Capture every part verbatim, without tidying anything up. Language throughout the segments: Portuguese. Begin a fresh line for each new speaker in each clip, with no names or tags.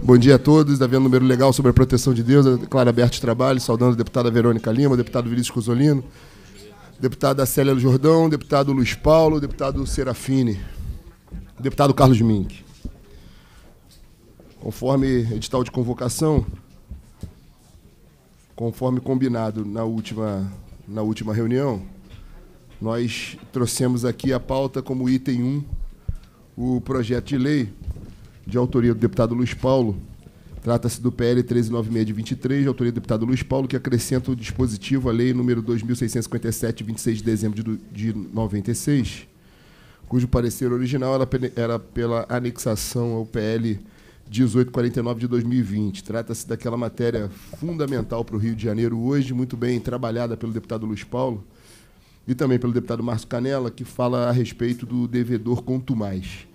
Bom dia a todos. Está vendo um número legal sobre a proteção de Deus. Eu declaro aberto de trabalho, saudando a deputada Verônica Lima, deputado Vinícius Cosolino, deputada Célia Jordão, deputado Luiz Paulo, deputado Serafine, deputado Carlos Mink. Conforme edital de convocação, conforme combinado na última, na última reunião, nós trouxemos aqui a pauta como item um o projeto de lei de autoria do deputado Luiz Paulo. Trata-se do P L treze noventa e seis de vinte e três, de autoria do deputado Luiz Paulo, que acrescenta o dispositivo à lei número dois mil seiscentos e cinquenta e sete, de vinte e seis de dezembro de, de noventa e seis, cujo parecer original era, era pela anexação ao P L dezoito quarenta e nove de dois mil e vinte. Trata-se daquela matéria fundamental para o Rio de Janeiro hoje, muito bem trabalhada pelo deputado Luiz Paulo e também pelo deputado Márcio Canella, que fala a respeito do devedor contumaz.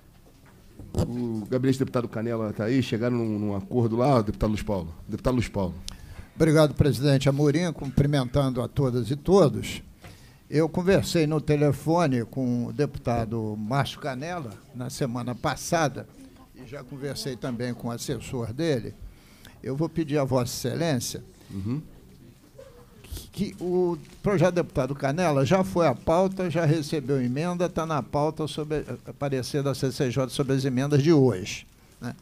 O gabinete do deputado Canella está aí, chegaram num, num acordo lá, deputado Luiz Paulo. Deputado Luiz Paulo.
Obrigado, presidente Amorim, cumprimentando a todas e todos. Eu conversei no telefone com o deputado Márcio Canella na semana passada e já conversei também com o assessor dele. Eu vou pedir a Vossa Excelência uhum. que o projeto do deputado Canella já foi à pauta, já recebeu emenda, está na pauta sobre a parecer da C C J sobre as emendas de hoje, né?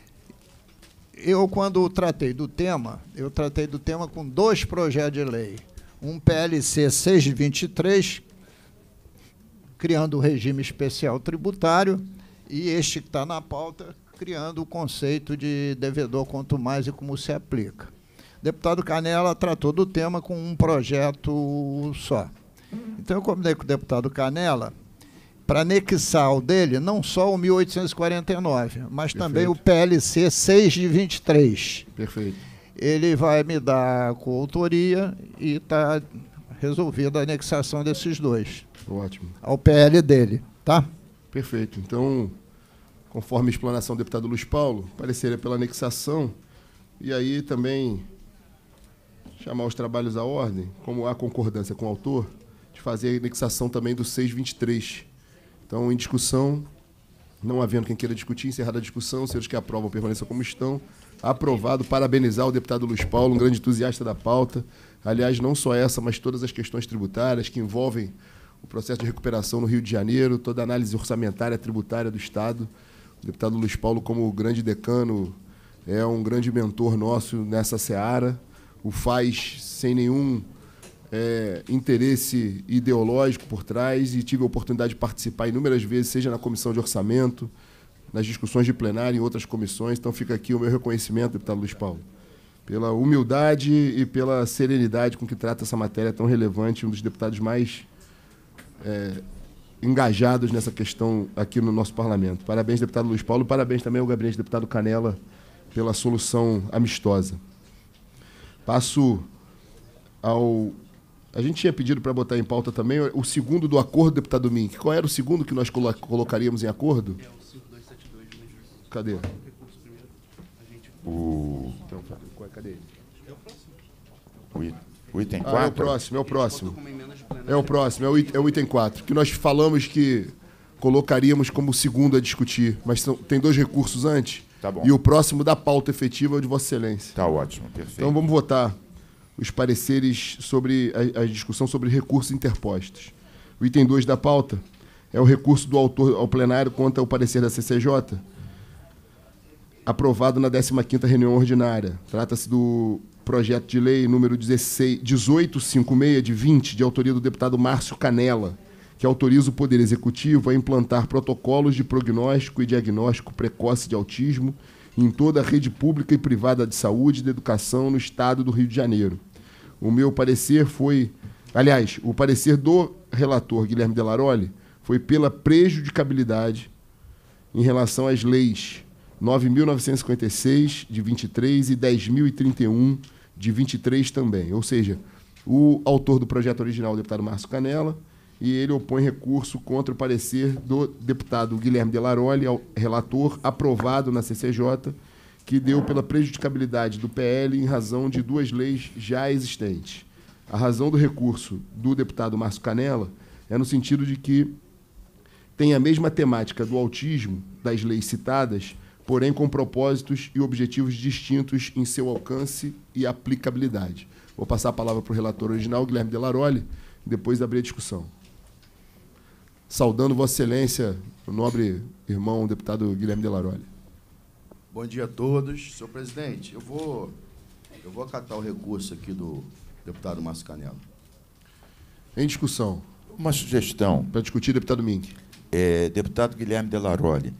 Eu, quando tratei do tema, eu tratei do tema com dois projetos de lei. Um P L C seis de vinte e três, criando o regime especial tributário, e este que está na pauta, criando o conceito de devedor contumaz e como se aplica. O deputado Canella tratou do tema com um projeto só. Então, eu combinei com o deputado Canella para anexar ao dele não só o mil oitocentos e quarenta e nove, mas Perfeito. Também o P L C seis de vinte e três.
Perfeito.
Ele vai me dar a coautoria e está resolvida a anexação desses dois.
Ótimo.
Ao P L dele, tá?
Perfeito. Então, conforme a explanação do deputado Luiz Paulo, pareceria pela anexação, e aí também chamar os trabalhos à ordem, como há concordância com o autor, de fazer a anexação também do seiscentos e vinte e três. Então, em discussão, não havendo quem queira discutir, encerrada a discussão, os senhores que aprovam permaneçam como estão. Aprovado, parabenizar o deputado Luiz Paulo, um grande entusiasta da pauta. Aliás, não só essa, mas todas as questões tributárias que envolvem o processo de recuperação no Rio de Janeiro, toda a análise orçamentária tributária do Estado. O deputado Luiz Paulo, como grande decano, é um grande mentor nosso nessa seara. O faz sem nenhum é, interesse ideológico por trás, e tive a oportunidade de participar inúmeras vezes, seja na comissão de orçamento, nas discussões de plenário e em outras comissões. Então fica aqui o meu reconhecimento, deputado Luiz Paulo, pela humildade e pela serenidade com que trata essa matéria tão relevante, um dos deputados mais é, engajados nessa questão aqui no nosso parlamento. Parabéns, deputado Luiz Paulo, parabéns também ao gabinete do deputado Canella pela solução amistosa. Passo ao... A gente tinha pedido para botar em pauta também o segundo do acordo, deputado Mink. Qual era o segundo que nós colo colocaríamos em acordo? É o cinco dois sete dois. Cadê?
O...
Então, cadê ele?
É o próximo. O item quatro?
Ah, é o próximo, é o próximo. É o próximo, é o, é o item quatro, que nós falamos que colocaríamos como segundo a discutir, mas são, tem dois recursos antes.
Tá bom.
E o próximo da pauta efetiva é o de Vossa Excelência.
Está ótimo, perfeito.
Então vamos votar os pareceres sobre a, a discussão sobre recursos interpostos. O item dois da pauta é o recurso do autor ao plenário contra o parecer da C C J, aprovado na décima quinta reunião ordinária. Trata-se do projeto de lei número dezoito cinquenta e seis, de vinte, de autoria do deputado Márcio Canella, que autoriza o Poder Executivo a implantar protocolos de prognóstico e diagnóstico precoce de autismo em toda a rede pública e privada de saúde e de educação no Estado do Rio de Janeiro. O meu parecer foi... Aliás, o parecer do relator Guilherme Delaroli foi pela prejudicabilidade em relação às leis nove mil novecentos e cinquenta e seis, de vinte e três, e dez mil e trinta e um, de vinte e três também. Ou seja, o autor do projeto original, o deputado Márcio Canella, e ele opõe recurso contra o parecer do deputado Guilherme Delaroli, relator, aprovado na C C J, que deu pela prejudicabilidade do P L em razão de duas leis já existentes. A razão do recurso do deputado Márcio Canella é no sentido de que tem a mesma temática do autismo das leis citadas, porém com propósitos e objetivos distintos em seu alcance e aplicabilidade. Vou passar a palavra para o relator original, Guilherme Delaroli, e depois abrir a discussão. Saudando Vossa Excelência, o nobre irmão, o deputado Guilherme Delaroli.
Bom dia a todos. Senhor presidente, eu vou, eu vou acatar o recurso aqui do deputado Márcio Canela.
Em discussão.
Uma sugestão.
Para discutir, deputado Mink.
É, deputado Guilherme Delaroli,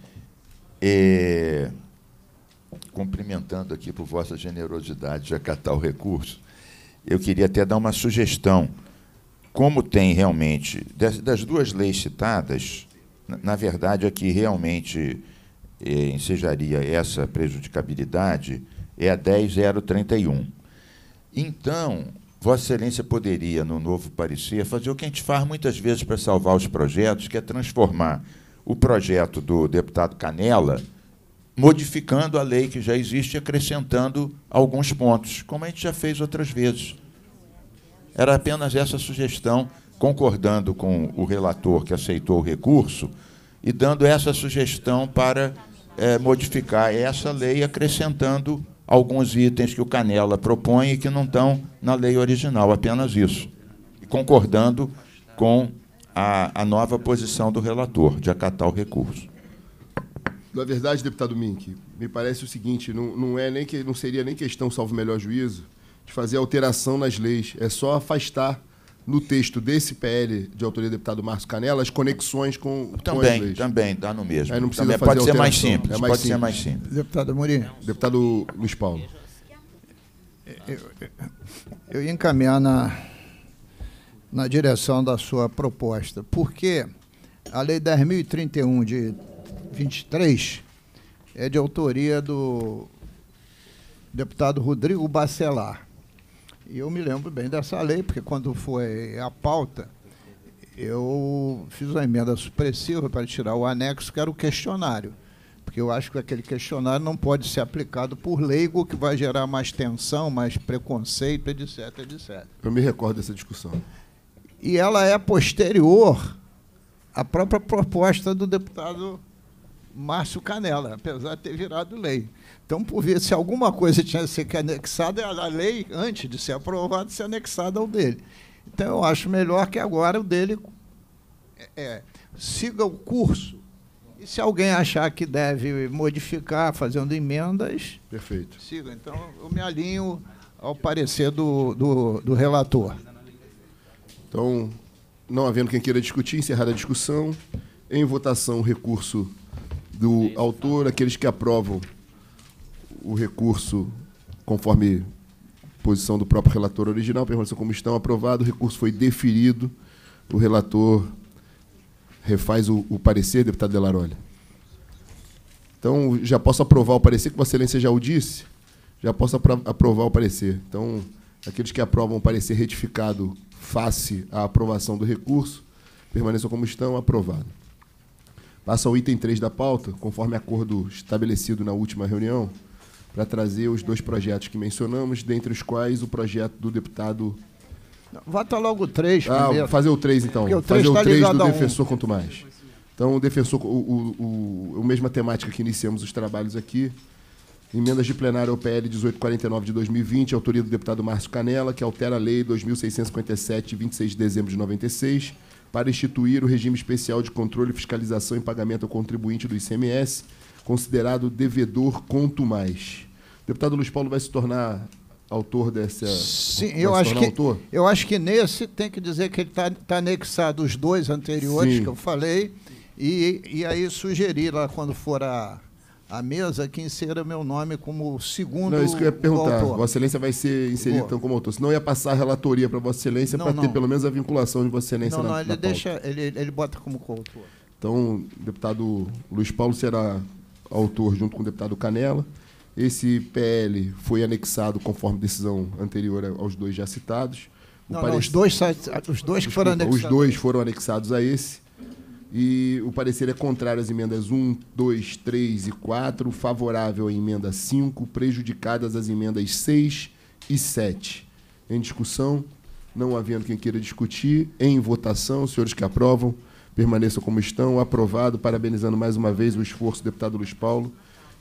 é, cumprimentando aqui por vossa generosidade de acatar o recurso, eu queria até dar uma sugestão. Como tem realmente, das, das duas leis citadas, na, na verdade, a que realmente é, ensejaria essa prejudicabilidade é a dez mil trinta e um. Então, Vossa Excelência poderia, no novo parecer, fazer o que a gente faz muitas vezes para salvar os projetos, que é transformar o projeto do deputado Canela, modificando a lei que já existe e acrescentando alguns pontos, como a gente já fez outras vezes. Era apenas essa sugestão, concordando com o relator que aceitou o recurso e dando essa sugestão para é, modificar essa lei, acrescentando alguns itens que o Canela propõe e que não estão na lei original, apenas isso. E concordando com a, a nova posição do relator, de acatar o recurso.
Na verdade, deputado Mink, me parece o seguinte, não, não, é nem que, não seria nem questão, salvo o melhor juízo, de fazer alteração nas leis. É só afastar no texto desse P L de autoria do deputado Márcio Canela as conexões com,
também,
com as leis.
Também, dá no mesmo.
Aí não precisa
também
fazer
pode ser mais
alteração.
simples.
É mais
pode
simples.
ser mais simples.
Deputado Amorim.
Deputado Luiz Paulo.
Eu, eu ia encaminhar na, na direção da sua proposta, porque a Lei dez mil e trinta e um de vinte e três é de autoria do deputado Rodrigo Bacelar. E eu me lembro bem dessa lei, porque quando foi a pauta, eu fiz uma emenda supressiva para tirar o anexo, que era o questionário. Porque eu acho que aquele questionário não pode ser aplicado por leigo, que vai gerar mais tensão, mais preconceito, etc, etcétera.
Eu me recordo dessa discussão.
E ela é posterior à própria proposta do deputado Márcio Canela, apesar de ter virado lei. Então, por ver se alguma coisa tinha que ser anexada, a lei, antes de ser aprovada, ser anexada ao dele. Então, eu acho melhor que agora o dele é, siga o curso. E se alguém achar que deve modificar, fazendo emendas,
perfeito,
siga. Então, eu me alinho ao parecer do, do, do relator.
Então, não havendo quem queira discutir, encerrada a discussão, em votação o recurso do autor, aqueles que aprovam o recurso conforme posição do próprio relator original, permaneçam como estão, aprovado, o recurso foi deferido, o relator refaz o, o parecer, deputado Delaroli. Então, já posso aprovar o parecer, que Vossa Excelência já o disse, já posso apro aprovar o parecer. Então, aqueles que aprovam o parecer retificado face à aprovação do recurso, permaneçam como estão, aprovado. Passa ao item três da pauta, conforme acordo estabelecido na última reunião, para trazer os dois projetos que mencionamos, dentre os quais o projeto do deputado...
Vota logo o três
ah,
primeiro.
Fazer o três, então.
Porque o três
fazer
tá
o três
ligado
do
a um.
defensor quanto mais. Então, o defensor, o, o, o, a mesma temática que iniciamos os trabalhos aqui, emendas de plenário ao P L dezoito quarenta e nove de dois mil e vinte, autoria do deputado Márcio Canela, que altera a Lei dois mil seiscentos e cinquenta e sete, de vinte e seis de dezembro de noventa e seis, para instituir o regime especial de controle, fiscalização e pagamento ao contribuinte do I C M S, considerado devedor quanto mais. O deputado Luiz Paulo vai se tornar autor dessa...
Sim, eu acho, que,
autor?
eu acho que nesse tem que dizer que ele está tá anexado os dois anteriores, sim, que eu falei, e, e aí sugerir lá, quando for a, a mesa, que insira meu nome como segundo autor.
Não, isso que eu ia perguntar. Vossa Excelência vai ser inserido então como autor. Senão ia passar a relatoria para Vossa Excelência para ter pelo menos a vinculação de Vossa Excelência
não,
na,
não, ele
na
deixa, ele, ele bota como coautor.
Então, o deputado Luiz Paulo será autor junto com o deputado Canela. Esse P L foi anexado conforme decisão anterior aos dois já citados.
Não, não, os dois, os dois que
Desculpa,
foram anexados.
Os dois foram anexados a esse. E o parecer é contrário às emendas um, dois, três e quatro, favorável à emenda cinco, prejudicadas as emendas seis e sete. Em discussão, não havendo quem queira discutir, em votação, os senhores que aprovam, permaneçam como estão, aprovado, parabenizando mais uma vez o esforço do deputado Luiz Paulo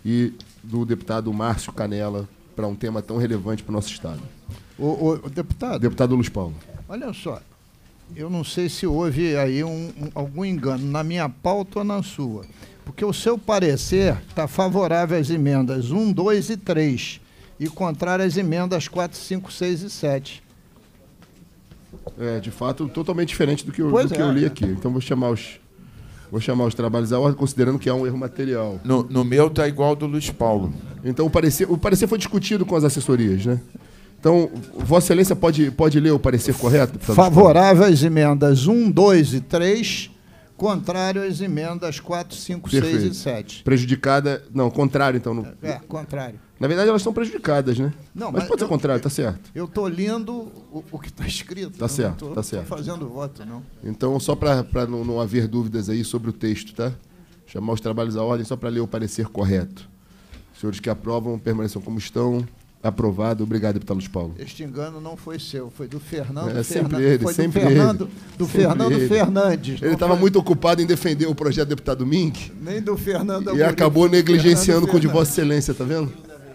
e do deputado Márcio Canella para um tema tão relevante para o nosso Estado.
O, o, o deputado...
Deputado Luiz Paulo.
Olha só, eu não sei se houve aí um, um, algum engano na minha pauta ou na sua, porque o seu parecer está favorável às emendas um, dois e três e contrário às emendas quatro, cinco, seis e sete.
É, de fato, totalmente diferente do que eu,
Pois
do que
é,
eu li
é.
aqui. Então, vou chamar os, vou chamar os trabalhos à ordem, considerando que há um erro material.
No, no meu está igual ao do Luiz Paulo.
Então, o parecer, o parecer foi discutido com as assessorias, né? Então, Vossa Excelência pode, pode ler o parecer correto? deputado
Favorável às emendas um, dois e três, contrário às emendas quatro, cinco, seis
Perfeito.
e sete.
Prejudicada... Não, contrário, então. No,
É, contrário.
na verdade, elas estão prejudicadas, né?
Não,
mas,
mas
pode ser
eu-
contrário, tá certo.
Eu estou lendo o, o que está escrito.
Tá
eu
certo,
não tô,
tá certo.
Estou fazendo voto, não.
Então, só para não, não haver dúvidas aí sobre o texto, tá? Chamar os trabalhos à ordem só para ler o parecer correto. Os senhores que aprovam permaneçam como estão. Aprovado. Obrigado, deputado Luiz Paulo.
Este engano não foi seu, foi do Fernando
É, sempre
Fernan-
ele,
foi
sempre
do Fernando,
ele.
do
Sempre
Fernando
ele.
Fernandes.
Ele
não
estava
foi
muito ocupado em defender o projeto do deputado Mink
nem do Fernando
e
Amorim,
acabou
foi do
negligenciando com o de
Fernando
Vossa Excelência, tá vendo?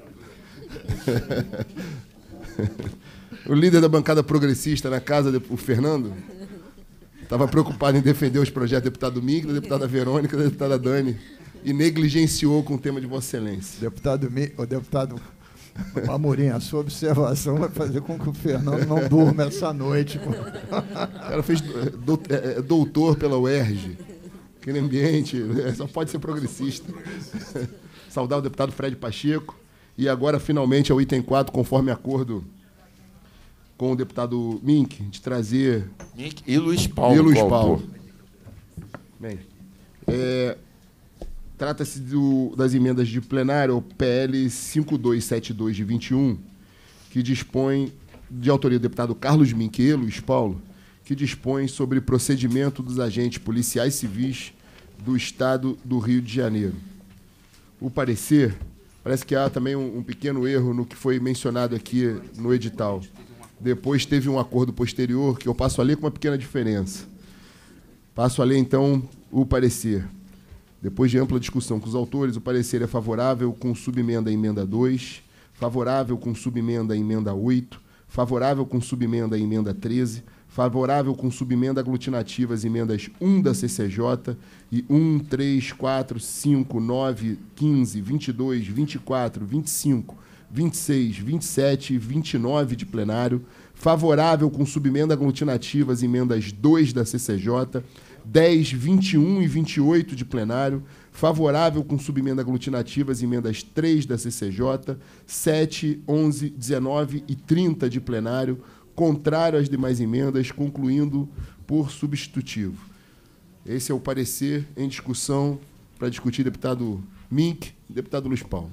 O líder da bancada progressista na casa, o Fernando, estava preocupado em defender os projetos do deputado Mink, da deputada Verônica, da deputada Dani, e negligenciou com o tema de Vossa Excelência.
Deputado, Mi- o deputado Amorim, a sua observação vai fazer com que o Fernando não durma essa noite. pô.
O cara fez do- é, é, doutor pela U E R J. Aquele ambiente, é, só pode ser progressista. Saudar o deputado Fred Pacheco. E agora, finalmente, é o item quatro, conforme acordo com o deputado Mink, de trazer...
Mink e Luiz Paulo.
e Luiz
coautor.
Paulo. Bem, é, trata-se do- das emendas de plenário ao P L cinco dois sete dois de vinte e um, que dispõe, de autoria do deputado Carlos Mink e Luiz Paulo, que dispõe sobre procedimento dos agentes policiais civis do Estado do Rio de Janeiro. O parecer, parece que há também um, um pequeno erro no que foi mencionado aqui no edital. Depois teve um acordo posterior, que eu passo a ler com uma pequena diferença. Passo a ler, então, o parecer. Depois de ampla discussão com os autores, o parecer é favorável com subemenda à emenda dois, favorável com subemenda à emenda oito, favorável com subemenda à emenda treze, favorável com subemenda aglutinativa às emendas um da C C J e um, três, quatro, cinco, nove, quinze, vinte e dois, vinte e quatro, vinte e cinco, vinte e seis, vinte e sete e vinte e nove de plenário, favorável com subemenda aglutinativa às emendas dois da C C J, dez, vinte e um e vinte e oito de plenário, favorável com subemenda aglutinativa às emendas três da C C J, sete, onze, dezenove e trinta de plenário, contrário às demais emendas, concluindo por substitutivo. Esse é o parecer em discussão para discutir deputado Mink e deputado Luiz Paulo.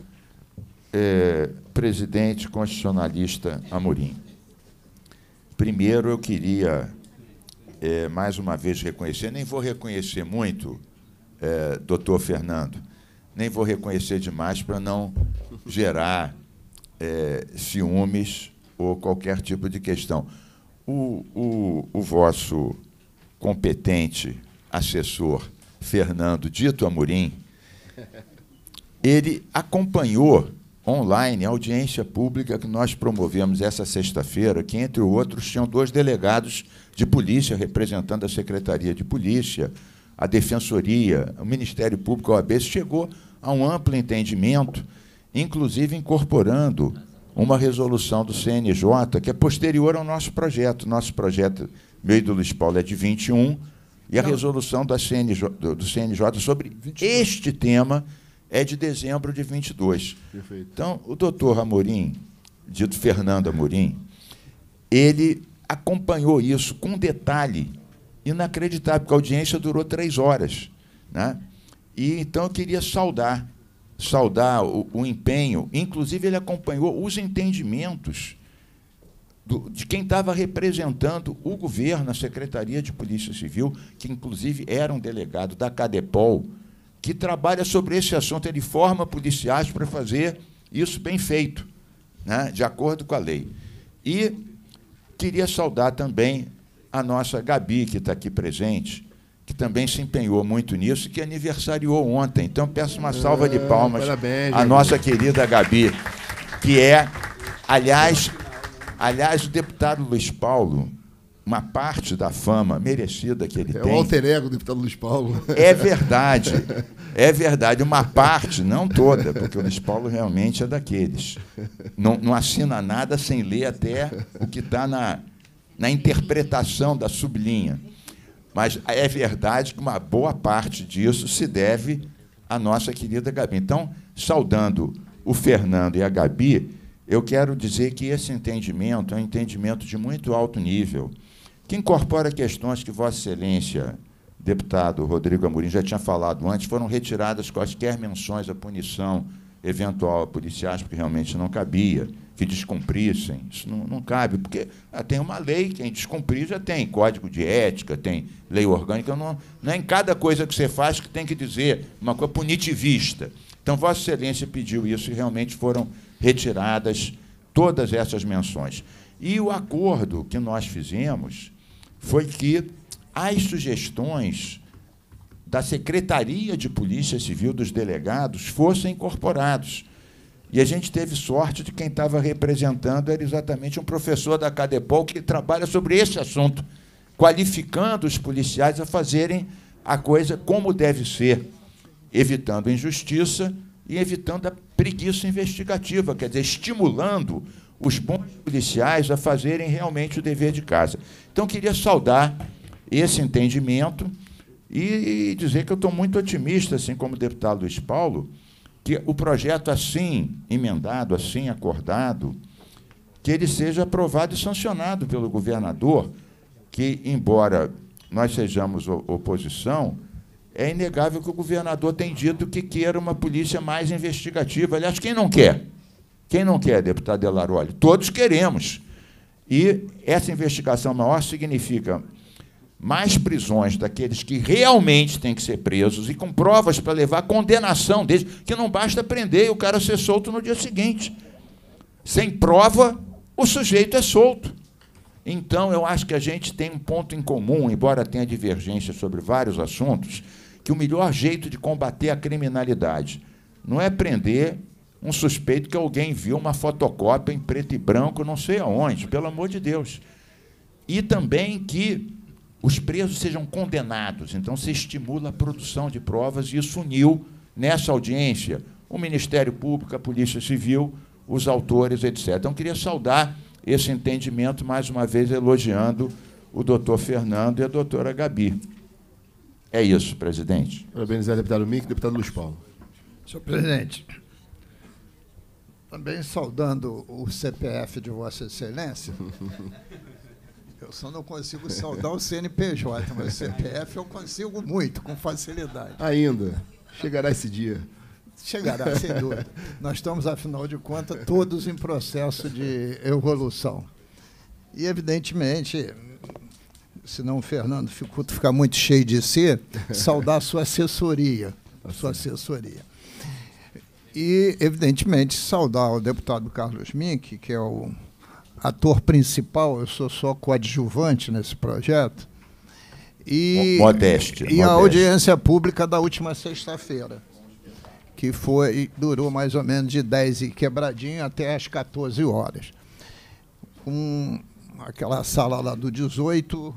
É, presidente constitucionalista Amorim. Primeiro, eu queria, é, mais uma vez, reconhecer, nem vou reconhecer muito, é, doutor Fernando, nem vou reconhecer demais para não gerar é, ciúmes ou qualquer tipo de questão. O, o, o vosso competente assessor, Fernando Dito Amorim, ele acompanhou online a audiência pública que nós promovemos essa sexta-feira, que, entre outros, tinham dois delegados de polícia representando a Secretaria de Polícia, a Defensoria, o Ministério Público, a O A B, chegou a um amplo entendimento, inclusive incorporando uma resolução do C N J, que é posterior ao nosso projeto. Nosso projeto, meu e do Luiz Paulo, é de vinte e um, e a resolução da C N J, do C N J sobre este tema é de dezembro de vinte e dois.
Perfeito.
Então, o doutor Amorim, dito Fernando Amorim, ele acompanhou isso com detalhe inacreditável, porque a audiência durou três horas. Né? E, então, eu queria saudar, saudar o, o empenho, inclusive ele acompanhou os entendimentos do, de quem estava representando o governo, a Secretaria de Polícia Civil, que, inclusive, era um delegado da CADEPOL, que trabalha sobre esse assunto, ele forma policiais para fazer isso bem feito, né, de acordo com a lei. E queria saudar também a nossa Gabi, que está aqui presente, que também se empenhou muito nisso e que aniversariou ontem. Então, peço uma salva de palmas
parabéns,
à nossa querida Gabi, que é, aliás, aliás, o deputado Luiz Paulo, uma parte da fama merecida que ele
é
tem...
É o alter ego do deputado Luiz Paulo.
É verdade, é verdade. Uma parte, não toda, porque o Luiz Paulo realmente é daqueles. Não, não assina nada sem ler até o que está na, na interpretação da sublinha. Mas é verdade que uma boa parte disso se deve à nossa querida Gabi. Então, saudando o Fernando e a Gabi, eu quero dizer que esse entendimento é um entendimento de muito alto nível, que incorpora questões que Vossa Excelência, deputado Rodrigo Amorim, já tinha falado antes, foram retiradas quaisquer menções à punição eventual a policiais, porque realmente não cabia, que descumprissem. Isso não, não cabe, porque ah, tem uma lei, quem descumprir já tem código de ética, tem lei orgânica, não, não é em cada coisa que você faz que tem que dizer uma coisa punitivista. Então, Vossa Excelência pediu isso e realmente foram retiradas todas essas menções. E o acordo que nós fizemos foi que as sugestões da Secretaria de Polícia Civil dos delegados fossem incorporados. E a gente teve sorte de quem estava representando era exatamente um professor da Cadepol que trabalha sobre esse assunto, qualificando os policiais a fazerem a coisa como deve ser, evitando injustiça e evitando a preguiça investigativa, quer dizer, estimulando os bons policiais a fazerem realmente o dever de casa. Então, queria saudar esse entendimento e dizer que eu estou muito otimista, assim como o deputado Luiz Paulo, que o projeto assim emendado, assim acordado, que ele seja aprovado e sancionado pelo governador, que, embora nós sejamos oposição, é inegável que o governador tem dito que queira uma polícia mais investigativa. Aliás, quem não quer? Quem não quer, deputado Delaroli? Todos queremos. E essa investigação maior significa mais prisões daqueles que realmente têm que ser presos e com provas para levar a condenação deles, que não basta prender e o cara ser solto no dia seguinte. Sem prova, o sujeito é solto. Então, eu acho que a gente tem um ponto em comum, embora tenha divergência sobre vários assuntos, que o melhor jeito de combater a criminalidade não é prender um suspeito que alguém viu uma fotocópia em preto e branco, não sei aonde, pelo amor de Deus. E também que os presos sejam condenados. Então, se estimula a produção de provas, e isso uniu, nessa audiência, o Ministério Público, a Polícia Civil, os autores, etcétera. Então, queria saudar esse entendimento, mais uma vez, elogiando o doutor Fernando e a doutora Gabi. É isso, presidente.
Parabenizar o deputado Mink e o deputado Luiz Paulo.
Senhor presidente, também saudando o C P F de Vossa Excelência, eu só não consigo saudar o C N P J, mas o C P F eu consigo muito, com facilidade.
Ainda. Chegará esse dia.
Chegará, sem dúvida. Nós estamos, afinal de contas, todos em processo de evolução. E, evidentemente, senão o Fernando fica muito cheio de si, saudar a sua assessoria. A sua assessoria. E, evidentemente, saudar o deputado Carlos Mink, que é o ator principal, eu sou só coadjuvante nesse projeto. E,
modéstia,
e
modéstia.
a audiência pública da última sexta-feira, que foi, durou mais ou menos de dez e quebradinho até às quatorze horas. Com aquela sala lá do dezoito,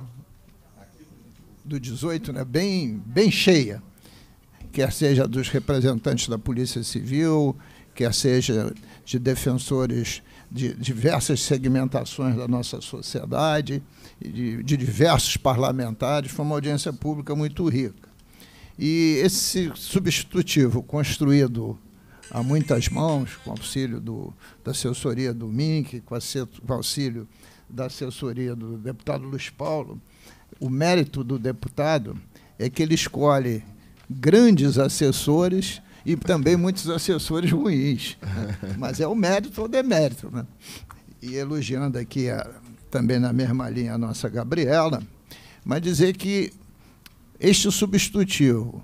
do dezoito, né, bem, bem cheia, quer seja dos representantes da Polícia Civil, quer seja de defensores de diversas segmentações da nossa sociedade, de, de diversos parlamentares. Foi uma audiência pública muito rica. E esse substitutivo, construído a muitas mãos, com auxílio do, da assessoria do Mink, com, com auxílio da assessoria do deputado Luiz Paulo, o mérito do deputado é que ele escolhe grandes assessores e também muitos assessores ruins, né? Mas é o mérito ou demérito, né? E elogiando aqui, a, também na mesma linha, a nossa Gabriela, mas dizer que este substitutivo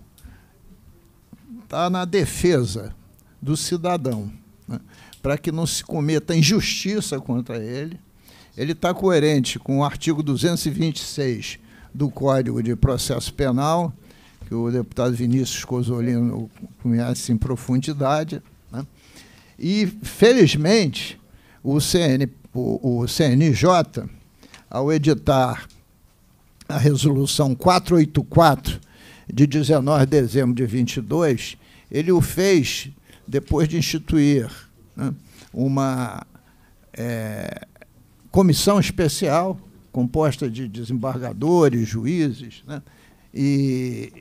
está na defesa do cidadão, né? Para que não se cometa injustiça contra ele. Ele está coerente com o artigo duzentos e vinte e seis do Código de Processo Penal, que o deputado Vinícius Cozzolino conhece em profundidade, né? E, felizmente, o, C N, o, o C N J, ao editar a resolução quatrocentos e oitenta e quatro, de dezenove de dezembro de vinte e dois, ele o fez depois de instituir, né, uma é, comissão especial composta de desembargadores, juízes, né, e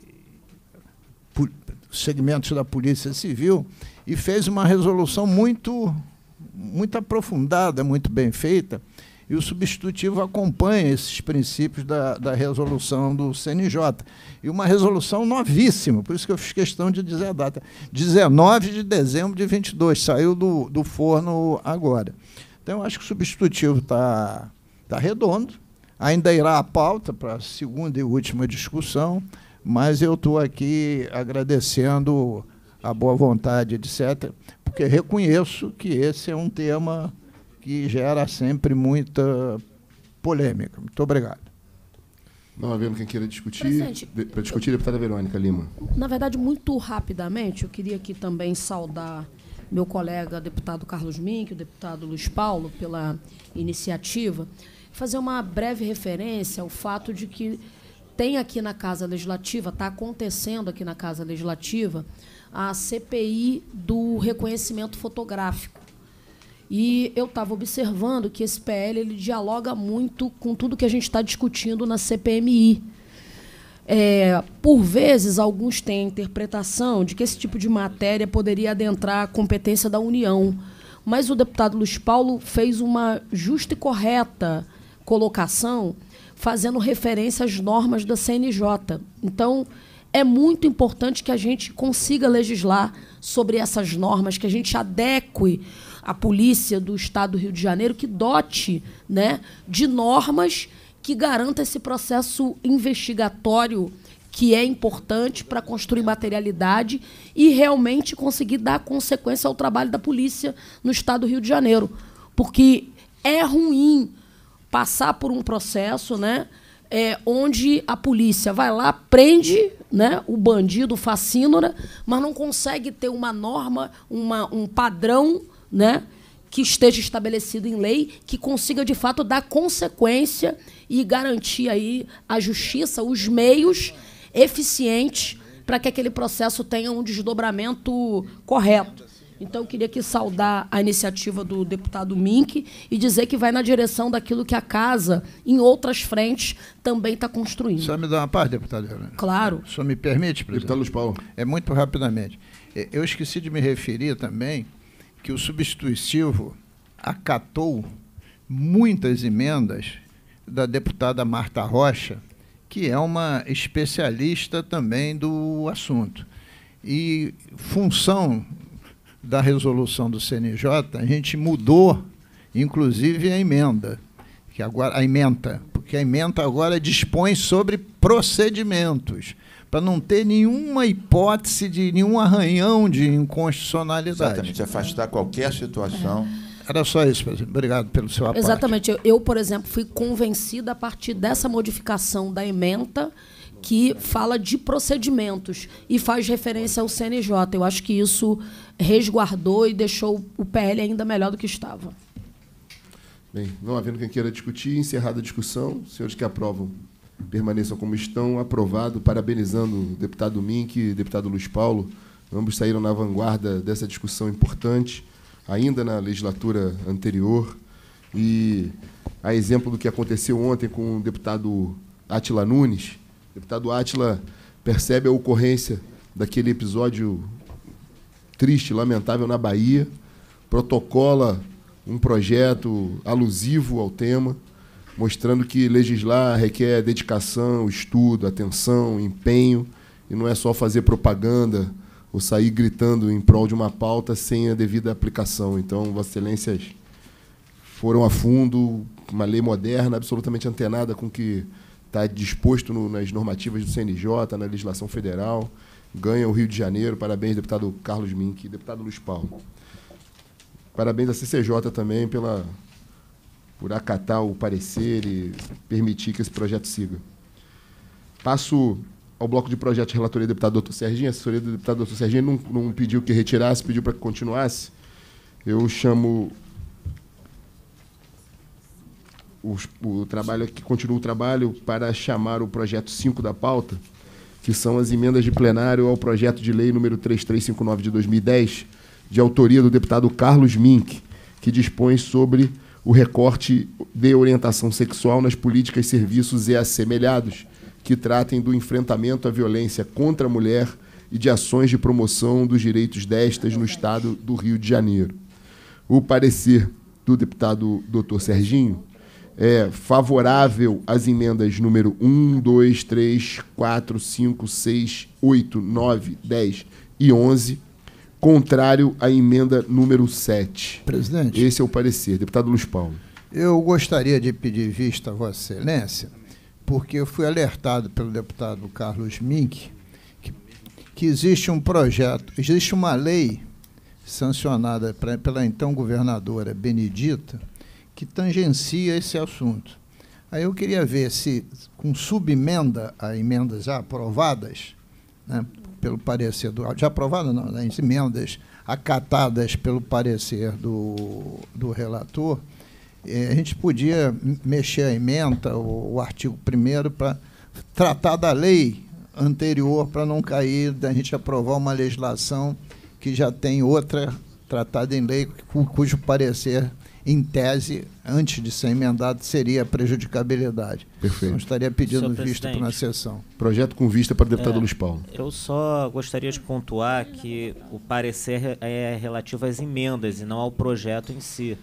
segmentos da Polícia Civil, e fez uma resolução muito, muito aprofundada, muito bem feita, e o substitutivo acompanha esses princípios da, da resolução do C N J. E uma resolução novíssima, por isso que eu fiz questão de dizer a data. dezenove de dezembro de vinte e dois, saiu do, do forno agora. Então, eu acho que o substitutivo está tá redondo, ainda irá à pauta para a segunda e última discussão, mas eu estou aqui agradecendo a boa vontade, etcétera, porque reconheço que esse é um tema que gera sempre muita polêmica. Muito obrigado.
Não havendo quem queira discutir, para discutir, a deputada Verônica Lima.
Na verdade, muito rapidamente, eu queria aqui também saudar meu colega deputado Carlos Mink, o deputado Luiz Paulo, pela iniciativa, fazer uma breve referência ao fato de que tem aqui na Casa Legislativa, está acontecendo aqui na Casa Legislativa, a C P I do reconhecimento fotográfico. E eu estava observando que esse P L ele dialoga muito com tudo que a gente está discutindo na C P M I. É, por vezes, alguns têm a interpretação de que esse tipo de matéria poderia adentrar a competência da União. Mas o deputado Luiz Paulo fez uma justa e correta colocação, fazendo referência às normas da C N J. Então, é muito importante que a gente consiga legislar sobre essas normas, que a gente adeque a polícia do Estado do Rio de Janeiro, que dote, né, de normas que garantam esse processo investigatório que é importante para construir materialidade e realmente conseguir dar consequência ao trabalho da polícia no Estado do Rio de Janeiro. Porque é ruim passar por um processo, né, é, onde a polícia vai lá, prende, né, o bandido, o facínora, mas não consegue ter uma norma, uma, um padrão, né, que esteja estabelecido em lei, que consiga, de fato, dar consequência e garantir aí a justiça, os meios eficientes para que aquele processo tenha um desdobramento correto. Então, eu queria aqui saudar a iniciativa do deputado Mink e dizer que vai na direção daquilo que a Casa, em outras frentes, também está construindo.
Só me dá uma parte, deputado?
Claro.
O senhor me permite, presidente?
Deputado Luiz Paulo.
É muito rapidamente. Eu esqueci de me referir também que o substitutivo acatou muitas emendas da deputada Marta Rocha, que é uma especialista também do assunto. E, função da resolução do C N J, a gente mudou, inclusive, a emenda, que agora, a ementa, porque a ementa agora dispõe sobre procedimentos, para não ter nenhuma hipótese de nenhum arranhão de inconstitucionalidade.
Exatamente, afastar qualquer situação.
Era só isso, presidente. Obrigado pelo seu aporte.
Exatamente. Eu, eu, por exemplo, fui convencida a partir dessa modificação da ementa que fala de procedimentos e faz referência ao C N J. Eu acho que isso resguardou e deixou o P L ainda melhor do que estava.
Bem, não havendo quem queira discutir, encerrada a discussão, os senhores que aprovam permaneçam como estão. Aprovado, parabenizando o deputado Mink e o deputado Luiz Paulo. Ambos saíram na vanguarda dessa discussão importante, ainda na legislatura anterior. E, a exemplo do que aconteceu ontem com o deputado Átila Nunes, o deputado Átila percebe a ocorrência daquele episódio triste, lamentável na Bahia, protocola um projeto alusivo ao tema, mostrando que legislar requer dedicação, estudo, atenção, empenho, e não é só fazer propaganda ou sair gritando em prol de uma pauta sem a devida aplicação. Então, Vossas Excelências foram a fundo, uma lei moderna, absolutamente antenada com o que está disposto no, nas normativas do C N J, na legislação federal. Ganha o Rio de Janeiro. Parabéns, deputado Carlos Mink e deputado Luiz Paulo. Parabéns à C C J também pela, por acatar o parecer e permitir que esse projeto siga. Passo ao bloco de projeto de relatoria do deputado doutor Serginho. A assessoria do deputado doutor Serginho não, não pediu que retirasse, pediu para que continuasse. Eu chamo o, o trabalho aqui, continua o trabalho para chamar o projeto cinco da pauta, que são as emendas de plenário ao projeto de lei número três três cinco nove de dois mil e dez, de autoria do deputado Carlos Mink, que dispõe sobre o recorte de orientação sexual nas políticas, serviços e assemelhados, que tratem do enfrentamento à violência contra a mulher e de ações de promoção dos direitos destas no Estado do Rio de Janeiro. O parecer do deputado doutor Serginho é favorável às emendas número um, dois, três, quatro, cinco, seis, oito, nove, dez e onze, contrário à emenda número sete.
Presidente.
Esse é o parecer. Deputado Luiz Paulo.
Eu gostaria de pedir vista a Vossa Excelência, porque eu fui alertado pelo deputado Carlos Mink que, que existe um projeto, existe uma lei sancionada pra, pela então governadora Benedita, que tangencia esse assunto. Aí eu queria ver se, com subemenda a emendas já aprovadas, né, pelo parecer do... Já aprovadas, não, as emendas acatadas pelo parecer do, do relator, eh, a gente podia mexer a emenda, o, o artigo primeiro, para tratar da lei anterior, para não cair da gente aprovar uma legislação que já tem outra tratada em lei, cu, cujo parecer, em tese, antes de ser emendado, seria a prejudicabilidade.
Perfeito.
Então, estaria pedindo
Senhor
vista
presidente,
para a sessão.
Projeto com vista para o deputado
É,
Luiz Paulo.
Eu só gostaria de pontuar que o parecer é relativo às emendas e não ao projeto em si.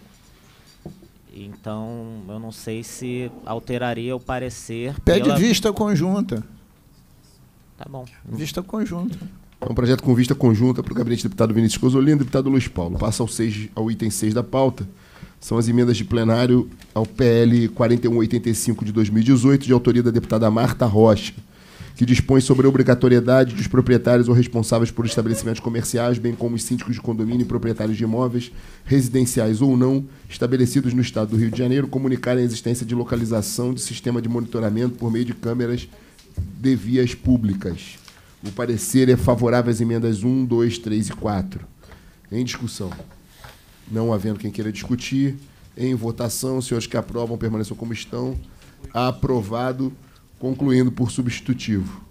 Então, eu não sei se alteraria o parecer.
Pede
pela...
vista conjunta.
Tá bom.
Vista conjunta.
É um projeto com vista conjunta para o gabinete do deputado Vinícius Cosolino e deputado Luiz Paulo. Passa ao, seis, ao item seis da pauta. São as emendas de plenário ao P L quarenta e um oitenta e cinco de dois mil e dezoito, de autoria da deputada Marta Rocha, que dispõe sobre a obrigatoriedade dos proprietários ou responsáveis por estabelecimentos comerciais, bem como os síndicos de condomínio e proprietários de imóveis, residenciais ou não, estabelecidos no Estado do Rio de Janeiro, comunicarem a existência de localização de sistema de monitoramento por meio de câmeras de vias públicas. O parecer é favorável às emendas um, dois, três e quatro. Em discussão. Não havendo quem queira discutir, em votação, os senhores que aprovam permaneçam como estão. Aprovado, concluindo por substitutivo.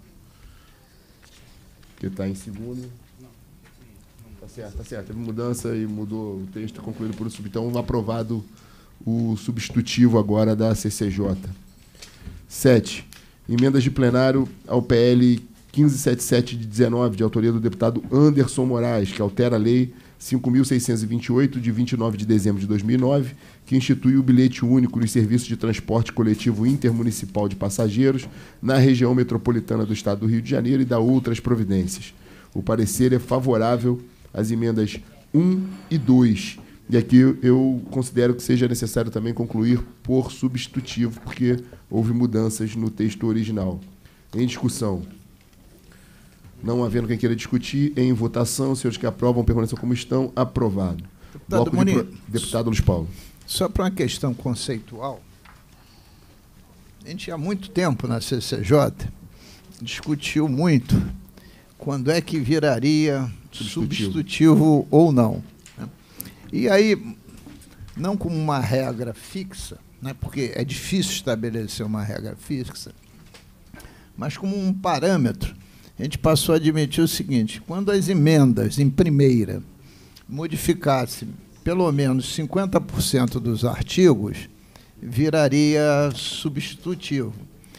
Que está em segundo. Está certo, está certo. Teve mudança e mudou o texto, concluído por substitutivo. Então, aprovado o substitutivo agora da C C J. sete. Emendas de plenário ao P L quinze setenta e sete de dezenove, de autoria do deputado Anderson Moraes, que altera a Lei cinco mil seiscentos e vinte e oito, de vinte e nove de dezembro de dois mil e nove, que institui o bilhete único nos serviços de transporte coletivo intermunicipal de passageiros na região metropolitana do Estado do Rio de Janeiro e dá outras providências. O parecer é favorável às emendas um e dois. E aqui eu considero que seja necessário também concluir por substitutivo, porque houve mudanças no texto original. Em discussão. Não havendo quem queira discutir, em votação, os senhores que aprovam permaneçam como estão. Aprovado.
Deputado Muniz,
pro... Deputado Luiz Paulo.
Só para uma questão conceitual, a gente há muito tempo na C C J discutiu muito quando é que viraria substitutivo, substitutivo ou não. Né? E aí, não como uma regra fixa, né, porque é difícil estabelecer uma regra fixa, mas como um parâmetro, a gente passou a admitir o seguinte: quando as emendas em primeira modificassem pelo menos cinquenta por cento dos artigos, viraria substitutivo.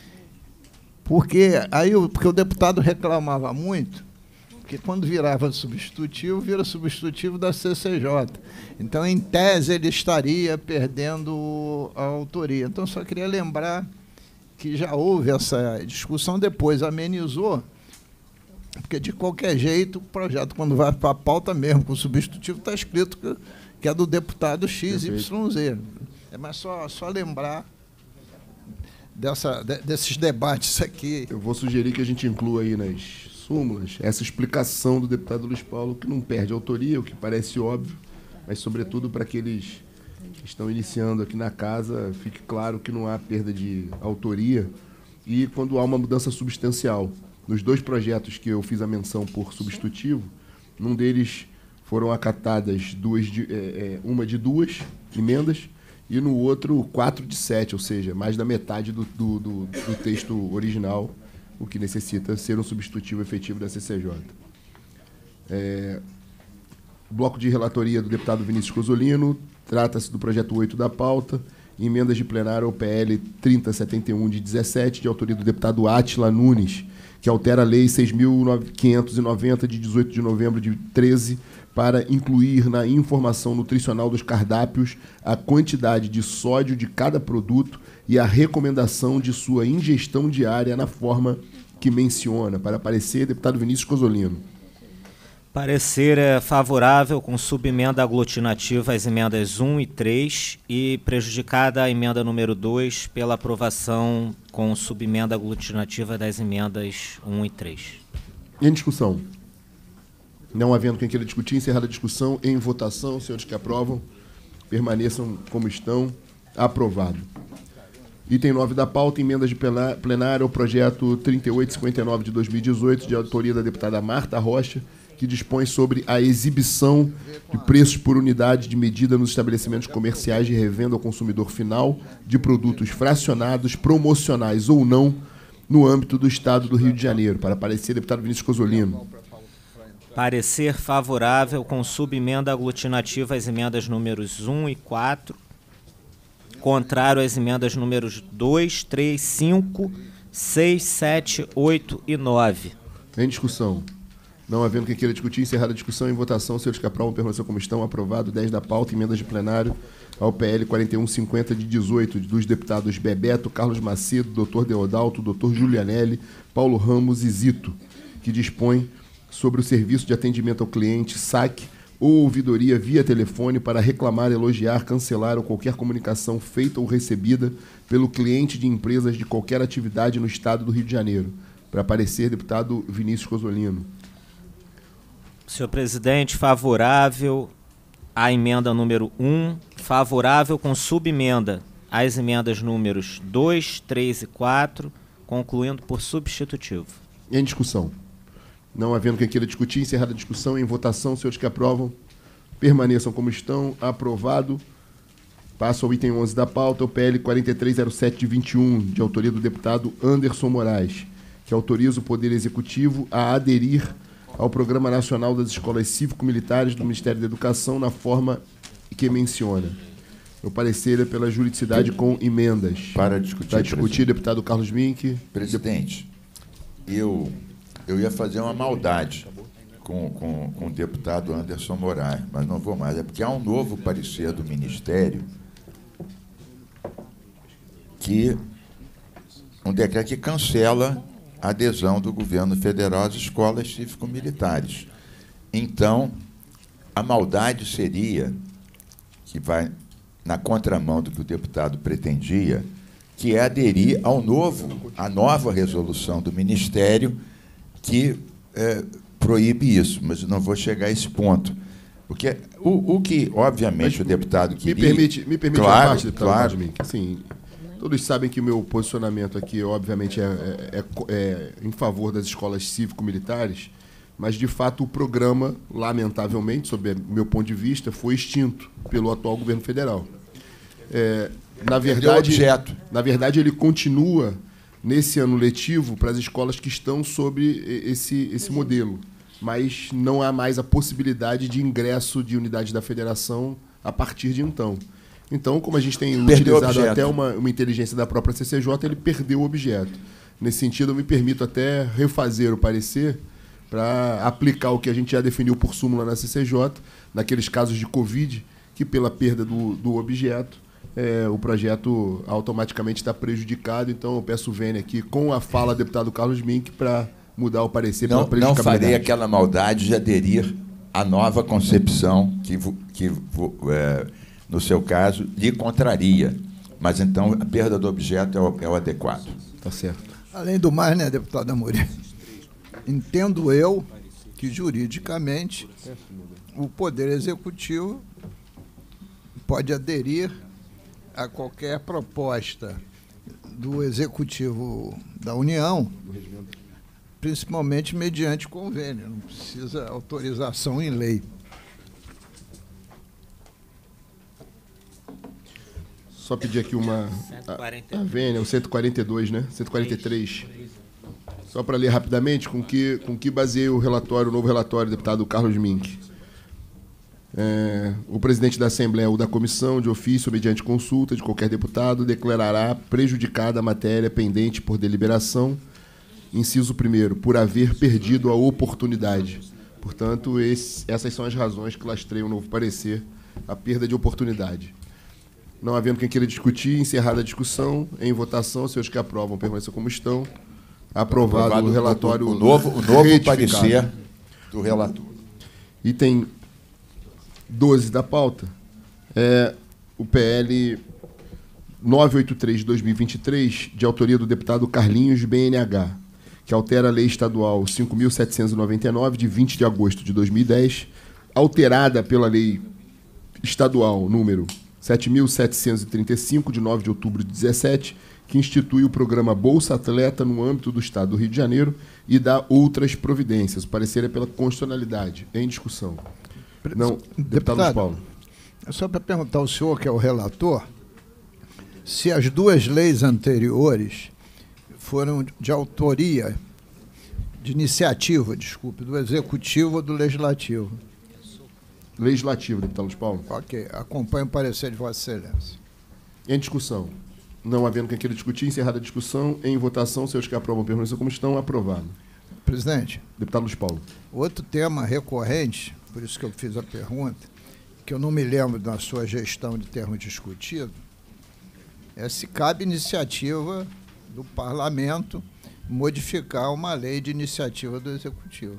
Porque, aí, porque o deputado reclamava muito que quando virava substitutivo, vira substitutivo da C C J. Então, em tese, ele estaria perdendo a autoria. Então, só queria lembrar que já houve essa discussão, depois amenizou, porque, de qualquer jeito, o projeto, quando vai para a pauta mesmo, com o substitutivo, está escrito que, que é do deputado X Y Z. É mais só, só lembrar dessa, de, desses debates aqui.
Eu vou sugerir que a gente inclua aí nas súmulas essa explicação do deputado Luiz Paulo, que não perde autoria, o que parece óbvio, mas, sobretudo, para aqueles que estão iniciando aqui na casa, fique claro que não há perda de autoria, e quando há uma mudança substancial. Nos dois projetos que eu fiz a menção por substitutivo, num deles foram acatadas duas de, é, é, uma de duas emendas e no outro quatro de sete, ou seja, mais da metade do, do, do, do texto original, o que necessita ser um substitutivo efetivo da C C J. É, o bloco de relatoria do deputado Vinícius Cozzolino trata-se do projeto oito da pauta, emendas de plenário ao P L trinta setenta e um de dezessete, de autoria do deputado Átila Nunes, que altera a Lei seis mil quinhentos e noventa, de dezoito de novembro de treze, para incluir na informação nutricional dos cardápios a quantidade de sódio de cada produto e a recomendação de sua ingestão diária na forma que menciona. Para parecer, deputado Vinícius Cozzolino.
Parecer é favorável com subemenda aglutinativa às emendas um e três e prejudicada a emenda número dois pela aprovação com subemenda aglutinativa das emendas um e três.
Em discussão. Não havendo quem queira discutir, encerrada a discussão, em votação, senhores que aprovam, permaneçam como estão. Aprovado. Item nove da pauta, emendas de plenário ao projeto trinta e oito cinquenta e nove de dois mil e dezoito, de autoria da deputada Marta Rocha, que dispõe sobre a exibição de preços por unidade de medida nos estabelecimentos comerciais de revenda ao consumidor final de produtos fracionados, promocionais ou não, no âmbito do Estado do Rio de Janeiro. Para parecer, deputado Vinícius Cozzolino.
Parecer favorável com subemenda aglutinativa às emendas números um e quatro, contrário às emendas números dois, três, cinco, seis, sete, oito e nove.
Em discussão. Não havendo quem queira discutir, encerrada a discussão, em votação, senhores que aprovam, permaneçam como estão. Aprovado. dez da pauta, emendas de plenário ao P L quarenta e um cinquenta de dezoito, dos deputados Bebeto, Carlos Macedo, doutor Deodalto, doutor Julianelli, Paulo Ramos e Zito, que dispõe sobre o serviço de atendimento ao cliente, saque ou ouvidoria via telefone para reclamar, elogiar, cancelar ou qualquer comunicação feita ou recebida pelo cliente de empresas de qualquer atividade no Estado do Rio de Janeiro. Para parecer, deputado Vinícius Cozzolino.
Senhor presidente, favorável à emenda número um, favorável com subemenda às emendas números dois, três e quatro, concluindo por substitutivo.
Em discussão. Não havendo quem queira discutir, encerrada a discussão, em votação, senhores que aprovam, permaneçam como estão. Aprovado. Passo ao item onze da pauta, o P L quarenta e três zero sete de vinte e um, de autoria do deputado Anderson Moraes, que autoriza o Poder Executivo a aderir ao Programa Nacional das Escolas Cívico-Militares do Ministério da Educação na forma que menciona. Meu parecer é pela juridicidade com emendas.
Para discutir.
Para discutir, deputado Carlos Mink.
Presidente, eu, eu ia fazer uma maldade com, com, com o deputado Anderson Moraes, mas não vou mais. É porque há um novo parecer do Ministério que um decreto que cancela a adesão do governo federal às escolas cívico-militares. Então, a maldade seria, que vai na contramão do que o deputado pretendia, que é aderir ao novo, à nova resolução do Ministério que é, proíbe isso, mas não vou chegar a esse ponto. Porque o, o que, obviamente, mas, o deputado queria...
Me permite, me permite
claro,
uma parte, deputado
claro.
Mink. Sim. Todos sabem que o meu posicionamento aqui, obviamente, é, é, é em favor das escolas cívico-militares, mas, de fato, o programa, lamentavelmente, sob meu ponto de vista, foi extinto pelo atual governo federal. É, na, verdade, na verdade, ele continua, nesse ano letivo, para as escolas que estão sob esse, esse modelo, mas não há mais a possibilidade de ingresso de unidades da federação a partir de então. Então, como a gente tem perdeu utilizado até uma, uma inteligência da própria C C J, ele perdeu o objeto. Nesse sentido, eu me permito até refazer o parecer para aplicar o que a gente já definiu por súmula na C C J, naqueles casos de Covid, que pela perda do, do objeto, é, o projeto automaticamente está prejudicado. Então, eu peço o vênia aqui com a fala do deputado Carlos Mink para mudar o parecer
não,
pela prejudicabilidade.
Não farei aquela maldade de aderir à nova concepção que... que é, no seu caso, lhe contraria. Mas, então, a perda do objeto é o, é o adequado.
Está certo.
Além do mais, né, deputado Amorim, entendo eu que, juridicamente, o Poder Executivo pode aderir a qualquer proposta do Executivo da União, principalmente mediante convênio, não precisa autorização em lei.
Só pedir aqui uma...
cento e quarenta e
A, a vênia, o cento e quarenta e dois, né? cento e quarenta e três. Só para ler rapidamente, com que, com que baseei o relatório, o novo relatório, deputado Carlos Mink. É, o presidente da Assembleia ou da Comissão, de ofício, mediante consulta de qualquer deputado, declarará prejudicada a matéria pendente por deliberação, inciso primeiro, por haver perdido a oportunidade. Portanto, esse, essas são as razões que lastreiam o novo parecer, a perda de oportunidade. Não havendo quem queira discutir, encerrada a discussão, em votação, os senhores que aprovam permaneçam como estão. Aprovado,
Aprovado
o relatório
o novo, o novo
retificado.
parecer do relator.
Item doze da pauta é o P L novecentos e oitenta e três de dois mil e vinte e três, de autoria do deputado Carlinhos B N H, que altera a Lei Estadual cinco mil setecentos e noventa e nove, de vinte de agosto de dois mil e dez, alterada pela Lei Estadual número sete mil setecentos e trinta e cinco, de nove de outubro de dezessete, que institui o programa Bolsa Atleta no âmbito do Estado do Rio de Janeiro e dá outras providências. O parecer é pela constitucionalidade. Em discussão. Não, deputado, deputado Luiz Paulo.
É só para perguntar ao senhor, que é o relator, se as duas leis anteriores foram de autoria, de iniciativa, desculpe, do Executivo ou do Legislativo.
Legislativo, deputado Luiz Paulo.
Ok, acompanho o parecer de Vossa Excelência.
Em discussão. Não havendo quem queira discutir, encerrada a discussão, em votação, seus que aprovam permaneçam como estão, aprovado.
Presidente.
Deputado Luiz Paulo.
Outro tema recorrente, por isso que eu fiz a pergunta, que eu não me lembro da sua gestão de termos discutido, é se cabe iniciativa do Parlamento modificar uma lei de iniciativa do Executivo.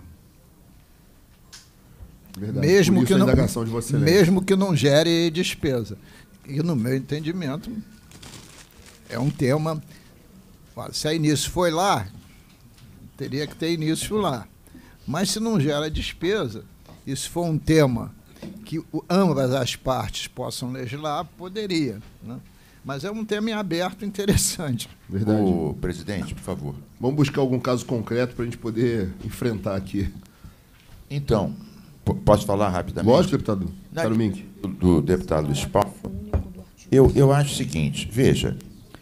Verdade.
Mesmo
Por isso
que
a
não,
indagação de Vossa Excelência.
mesmo que não gere despesa. E, no meu entendimento, é um tema... Se a início foi lá, teria que ter início lá. Mas se não gera despesa, e se for um tema que o, ambas as partes possam legislar, poderia. Né? Mas é um tema em aberto interessante.
Verdade.
O presidente, por favor.
Vamos buscar algum caso concreto para a gente poder enfrentar aqui.
Então, p- posso falar rapidamente?
Lógico, deputado
Na-
Caro Mink.
Do, do deputado Luiz Paulo. Eu, eu acho o seguinte, veja,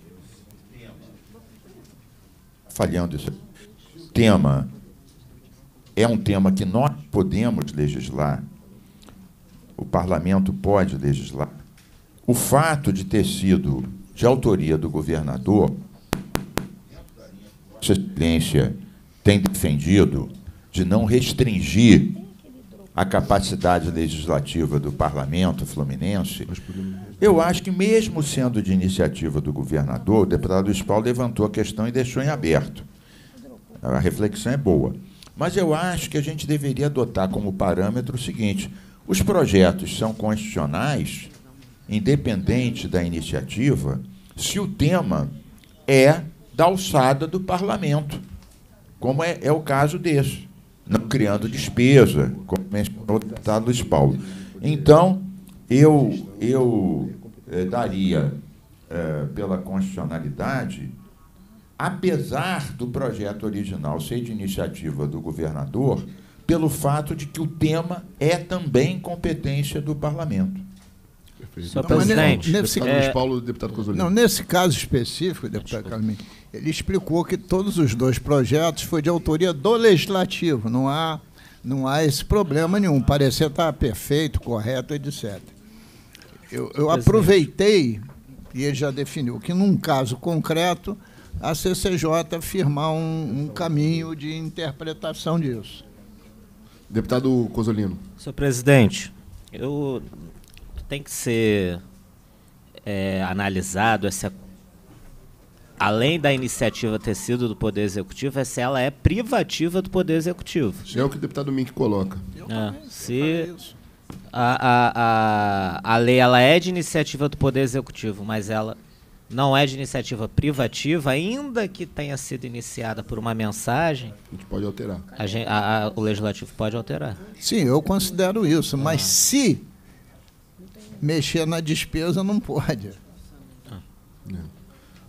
falhando isso, o tema é um tema que nós podemos legislar, o parlamento pode legislar. O fato de ter sido de autoria do governador, Vossa Excelência tem defendido de não restringir a capacidade legislativa do parlamento fluminense. Eu acho que, mesmo sendo de iniciativa do governador, o deputado Luiz Paulo levantou a questão e deixou em aberto. A reflexão é boa. Mas eu acho que a gente deveria adotar como parâmetro o seguinte: os projetos são constitucionais, independente da iniciativa, se o tema é da alçada do parlamento, como é, é o caso desse, não criando despesa, como mencionou o deputado Luiz Paulo. Então, eu, eu eh, daria, eh, pela constitucionalidade, apesar do projeto original ser de iniciativa do governador, pelo fato de que o tema é também competência do parlamento.
Perfeito.
Senhor
Não, mas
presidente,
nesse-
Deputado Luiz
é,
Paulo, deputado Cosolino.
Não, nesse caso específico, deputado Carlos, ele explicou que todos os dois projetos foi de autoria do Legislativo, não há, não há esse problema nenhum, o parecer está perfeito, correto, etcétera. Eu, eu aproveitei, e ele já definiu, que num caso concreto, a C C J firmar um, um caminho de interpretação disso.
Deputado Cosolino.
senhor presidente, eu tem que ser é, analisado essa, além da iniciativa ter sido do Poder Executivo, é se ela é privativa do Poder Executivo.
É o que o deputado Mink coloca.
É, se a, a, a, a lei ela é de iniciativa do Poder Executivo, mas ela não é de iniciativa privativa, ainda que tenha sido iniciada por uma mensagem,
A gente pode alterar.
a gen- a- a- o Legislativo pode alterar.
Sim, eu considero isso, mas se mexer na despesa, não pode.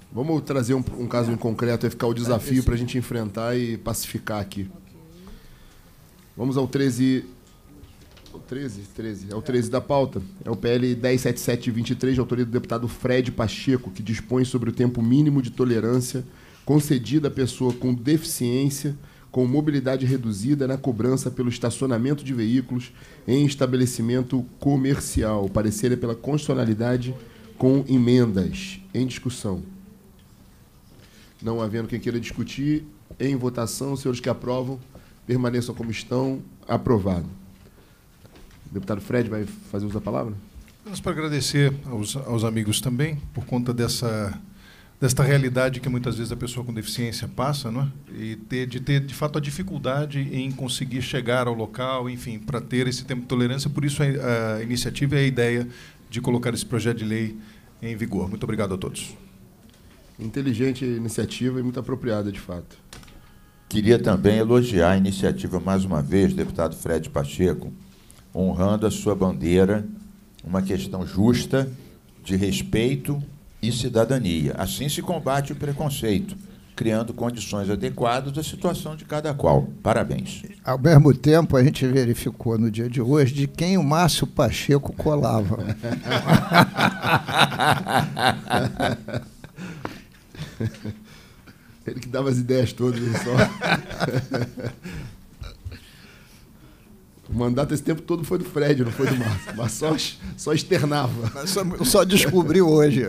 Vamos trazer um, um caso em concreto e ficar o desafio para a gente enfrentar e pacificar aqui. Vamos ao treze... O treze? treze. É o treze da pauta. É o P L dez mil setecentos e vinte e três, de autoria do deputado Fred Pacheco, que dispõe sobre o tempo mínimo de tolerância concedido à pessoa com deficiência com mobilidade reduzida na cobrança pelo estacionamento de veículos em estabelecimento comercial. O parecer é pela constitucionalidade com emendas. Em discussão. Não havendo quem queira discutir, em votação, os senhores que aprovam, permaneçam como estão. Aprovado. O deputado Fred vai fazer uso da palavra?
Apenas para agradecer aos, aos amigos também, por conta dessa, desta realidade que muitas vezes a pessoa com deficiência passa, não é? E ter, de ter, de fato, a dificuldade em conseguir chegar ao local, enfim, para ter esse tempo de tolerância. Por isso, a, a iniciativa e a ideia de colocar esse projeto de lei em vigor. Muito obrigado a todos.
Inteligente iniciativa e muito apropriada, de fato.
Queria também elogiar a iniciativa, mais uma vez, deputado Fred Pacheco, honrando a sua bandeira, uma questão justa, de respeito e cidadania. Assim se combate o preconceito, criando condições adequadas à situação de cada qual. Parabéns.
Ao mesmo tempo, a gente verificou no dia de hoje de quem o Márcio Pacheco colava.
Ele que dava as ideias todas. Só. O mandato esse tempo todo foi do Fred, não foi do Márcio. Mas só, só externava.
Mas só, só descobriu hoje.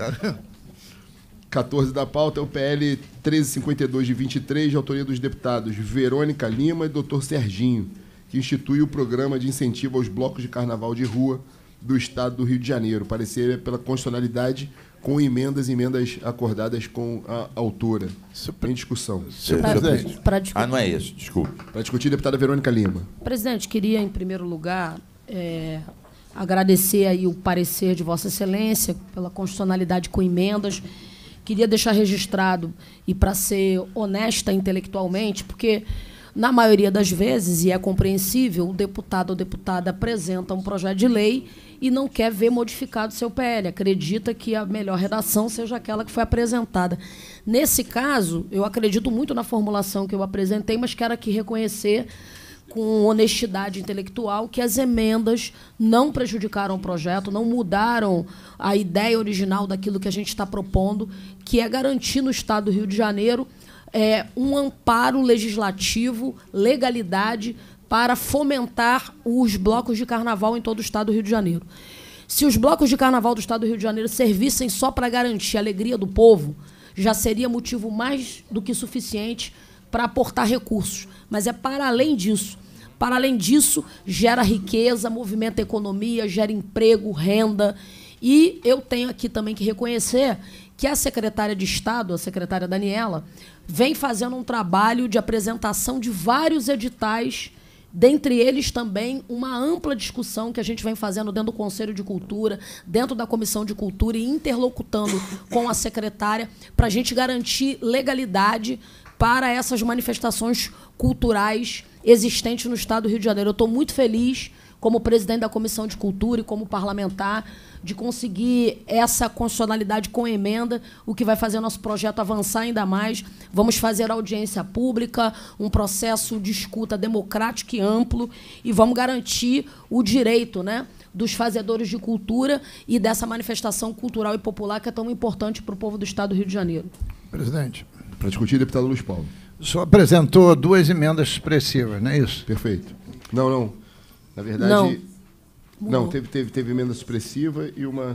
quatorze da pauta é o P L treze cinquenta e dois de vinte e três, de autoria dos deputados Verônica Lima e doutor Serginho, que institui o programa de incentivo aos blocos de carnaval de rua do Estado do Rio de Janeiro. Parecer pela constitucionalidade com emendas e emendas acordadas com a autora. Em discussão.
Para discutir.
Ah, não é isso, desculpe.
Para discutir, a deputada Verônica Lima.
Presidente, queria, em primeiro lugar, é, agradecer aí o parecer de Vossa Excelência pela constitucionalidade com emendas. Queria deixar registrado, e para ser honesta intelectualmente, porque, na maioria das vezes, e é compreensível, o deputado ou deputada apresenta um projeto de lei e não quer ver modificado o seu P L. Acredita que a melhor redação seja aquela que foi apresentada. Nesse caso, eu acredito muito na formulação que eu apresentei, mas quero aqui reconhecer, com honestidade intelectual, que as emendas não prejudicaram o projeto, não mudaram a ideia original daquilo que a gente está propondo, que é garantir no Estado do Rio de Janeiro é, um amparo legislativo, legalidade, para fomentar os blocos de carnaval em todo o Estado do Rio de Janeiro. Se os blocos de carnaval do Estado do Rio de Janeiro servissem só para garantir a alegria do povo, já seria motivo mais do que suficiente para aportar recursos. Mas é para além disso. Para além disso, gera riqueza, movimenta a economia, gera emprego, renda. E eu tenho aqui também que reconhecer que a secretária de Estado, a secretária Daniela, vem fazendo um trabalho de apresentação de vários editais, dentre eles também uma ampla discussão que a gente vem fazendo dentro do Conselho de Cultura, dentro da Comissão de Cultura e interlocutando com a secretária para a gente garantir legalidade para essas manifestações culturais existentes no Estado do Rio de Janeiro. Eu estou muito feliz, como presidente da Comissão de Cultura e como parlamentar, de conseguir essa constitucionalidade com emenda, o que vai fazer o nosso projeto avançar ainda mais. Vamos fazer audiência pública, um processo de escuta democrático e amplo, e vamos garantir o direito, né, dos fazedores de cultura e dessa manifestação cultural e popular que é tão importante para o povo do Estado do Rio de Janeiro.
Presidente.
Para discutir, deputado Luiz Paulo.
O senhor apresentou duas emendas expressivas, não é isso?
Perfeito. Não, não. Na verdade,
não,
não teve, teve, teve emenda supressiva e uma...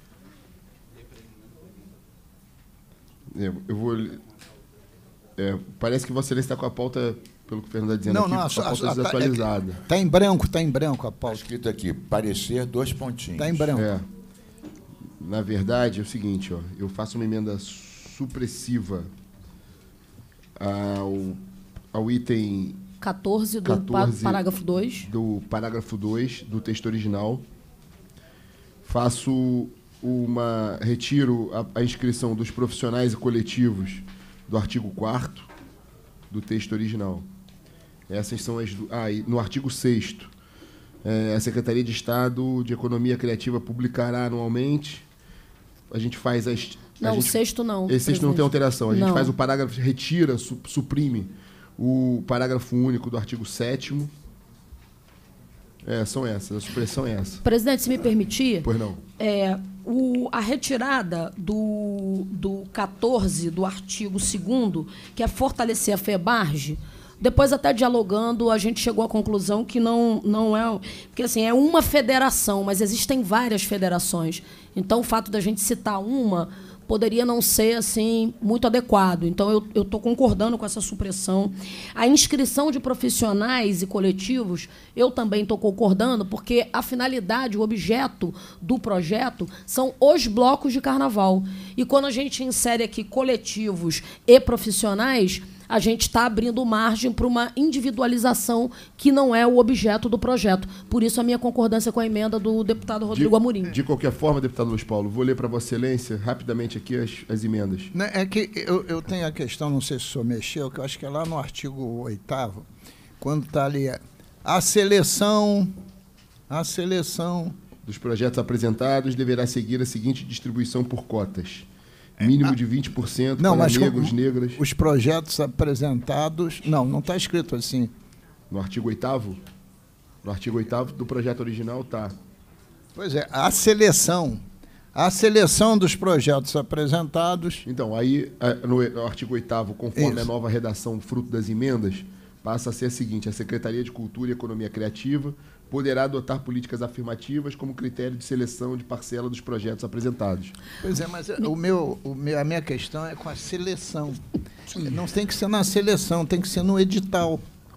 Eu, eu vou... É, parece que Vossa Excelência está com a pauta, pelo que o Fernando está dizendo
não,
aqui,
não,
com a
a,
pauta
a,
desatualizada.
Está em branco, está em branco a pauta.
Está escrito aqui, parecer, dois pontinhos.
Está em branco.
É. Na verdade, é o seguinte, ó, eu faço uma emenda supressiva ao, ao item
quatorze do
quatorze
parágrafo dois.
Do parágrafo dois do texto original. Faço uma... Retiro a, a inscrição dos profissionais e coletivos do artigo quarto do texto original. Essas são as... Ah, e no artigo sexto, é, a Secretaria de Estado de Economia Criativa publicará anualmente. A gente faz as...
Não,
gente,
o sexto não.
Esse sexto não tem alteração. A gente
não.
faz o parágrafo, retira, su, suprime o parágrafo único do artigo sétimo. É, são essas, a supressão é essa.
Presidente, se me permitir...
Pois não.
É, o, a retirada do, do quatorze do artigo segundo, que é fortalecer a FEBARGE, depois até dialogando, a gente chegou à conclusão que não, não é... Porque, assim, é uma federação, mas existem várias federações. Então, o fato da gente citar uma poderia não ser assim muito adequado. Então, eu estou concordando com essa supressão. A inscrição de profissionais e coletivos, eu também estou concordando, porque a finalidade, o objeto do projeto são os blocos de carnaval. E quando a gente insere aqui coletivos e profissionais, a gente está abrindo margem para uma individualização que não é o objeto do projeto. Por isso, a minha concordância com a emenda do deputado Rodrigo
de,
Amorim.
De qualquer forma, deputado Luiz Paulo, vou ler para Vossa Excelência rapidamente aqui as, as emendas.
É que eu, eu tenho a questão, não sei se o senhor mexeu, que eu acho que é lá no artigo oitavo, quando está ali a seleção, a seleção...
dos projetos apresentados deverá seguir a seguinte distribuição por cotas. Mínimo de vinte por cento
não,
para
mas
negros,
com,
negras.
Os projetos apresentados... Não, não está escrito assim.
No artigo oitavo? No artigo oitavo do projeto original está.
Pois é, a seleção. A seleção dos projetos apresentados...
Então, aí, no artigo oitavo, conforme
Isso.
a nova redação fruto das emendas, passa a ser a seguinte: a Secretaria de Cultura e Economia Criativa poderá adotar políticas afirmativas como critério de seleção de parcela dos projetos apresentados.
Pois é, mas o meu, o meu, a minha questão é com a seleção. Não tem que ser na seleção, tem que ser no edital.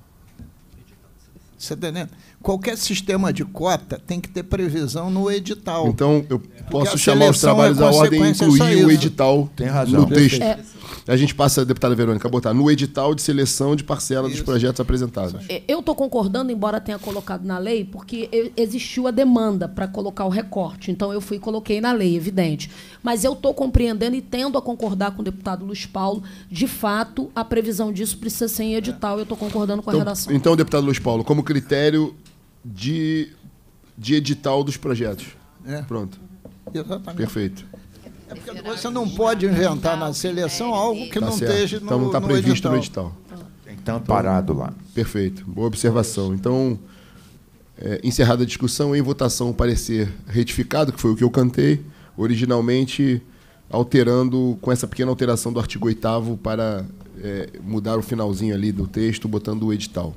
Você está entendendo? Qualquer sistema de cota tem que ter previsão no edital.
Então, eu posso
a
chamar os trabalhos
seleção é
à ordem e
consequência, é só
incluir o
isso.
edital
Tem razão.
no texto.
É.
A gente passa, deputada Verônica, a botar no edital de seleção de parcela dos
Isso.
projetos apresentados.
Eu estou concordando, embora tenha colocado na lei, porque e- existiu a demanda para colocar o recorte. Então, eu fui e coloquei na lei, evidente. Mas eu estou compreendendo e tendo a concordar com o deputado Luiz Paulo. De fato, a previsão disso precisa ser em edital. Eu estou concordando com a
Então,
redação.
então, deputado Luiz Paulo, como critério de, de edital dos projetos.
É.
Pronto,
Exatamente.
perfeito.
É porque você não pode inventar na seleção algo que
Tá
não
certo.
esteja no,
Então não está
no
previsto
edital.
no edital.
Tem tanto parado lá.
Perfeito, boa observação. Então, é, encerrada a discussão, em votação o parecer retificado, que foi o que eu cantei, originalmente alterando, com essa pequena alteração do artigo oitavo para é, mudar o finalzinho ali do texto, botando o edital.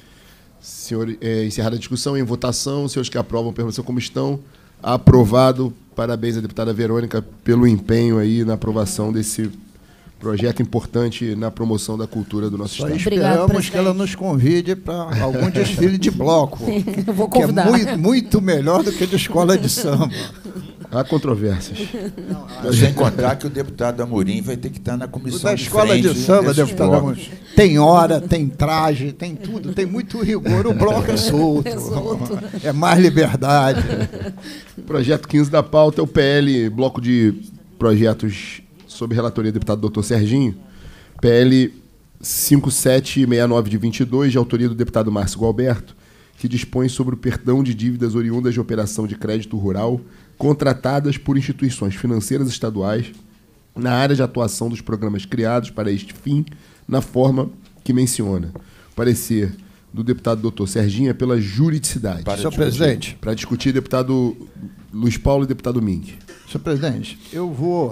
Senhor, é, encerrada a discussão, em votação, os senhores que aprovam permaneçam como estão. Aprovado. Parabéns à deputada Verônica pelo empenho aí na aprovação desse projeto importante na promoção da cultura do nosso
Só
Estado.
Obrigado,
esperamos
presidente.
que ela nos convide para algum desfile de bloco.
Eu vou
Que é
convidar.
muito, muito melhor do que de escola de samba.
Há controvérsias.
Sem contar que o deputado Amorim vai ter que estar na
O
comissão
da
de
escola de
frente
samba,
desses
deputado
blocos.
Amorim, tem hora, tem traje, tem tudo, tem muito rigor. O bloco é solto,
É solto.
é mais liberdade.
Projeto quinze da pauta é o P L, bloco de projetos sob relatoria do deputado doutor Serginho, P L cinco sete seis nove de vinte e dois, de autoria do deputado Márcio Gualberto, que dispõe sobre o perdão de dívidas oriundas de operação de crédito rural contratadas por instituições financeiras estaduais na área de atuação dos programas criados para este fim, na forma que menciona. Parecer do deputado doutor Serginho é pela juridicidade.
Para
Senhor
discutir.
presidente,
Para discutir, deputado Luiz Paulo e deputado Mink.
senhor presidente, eu vou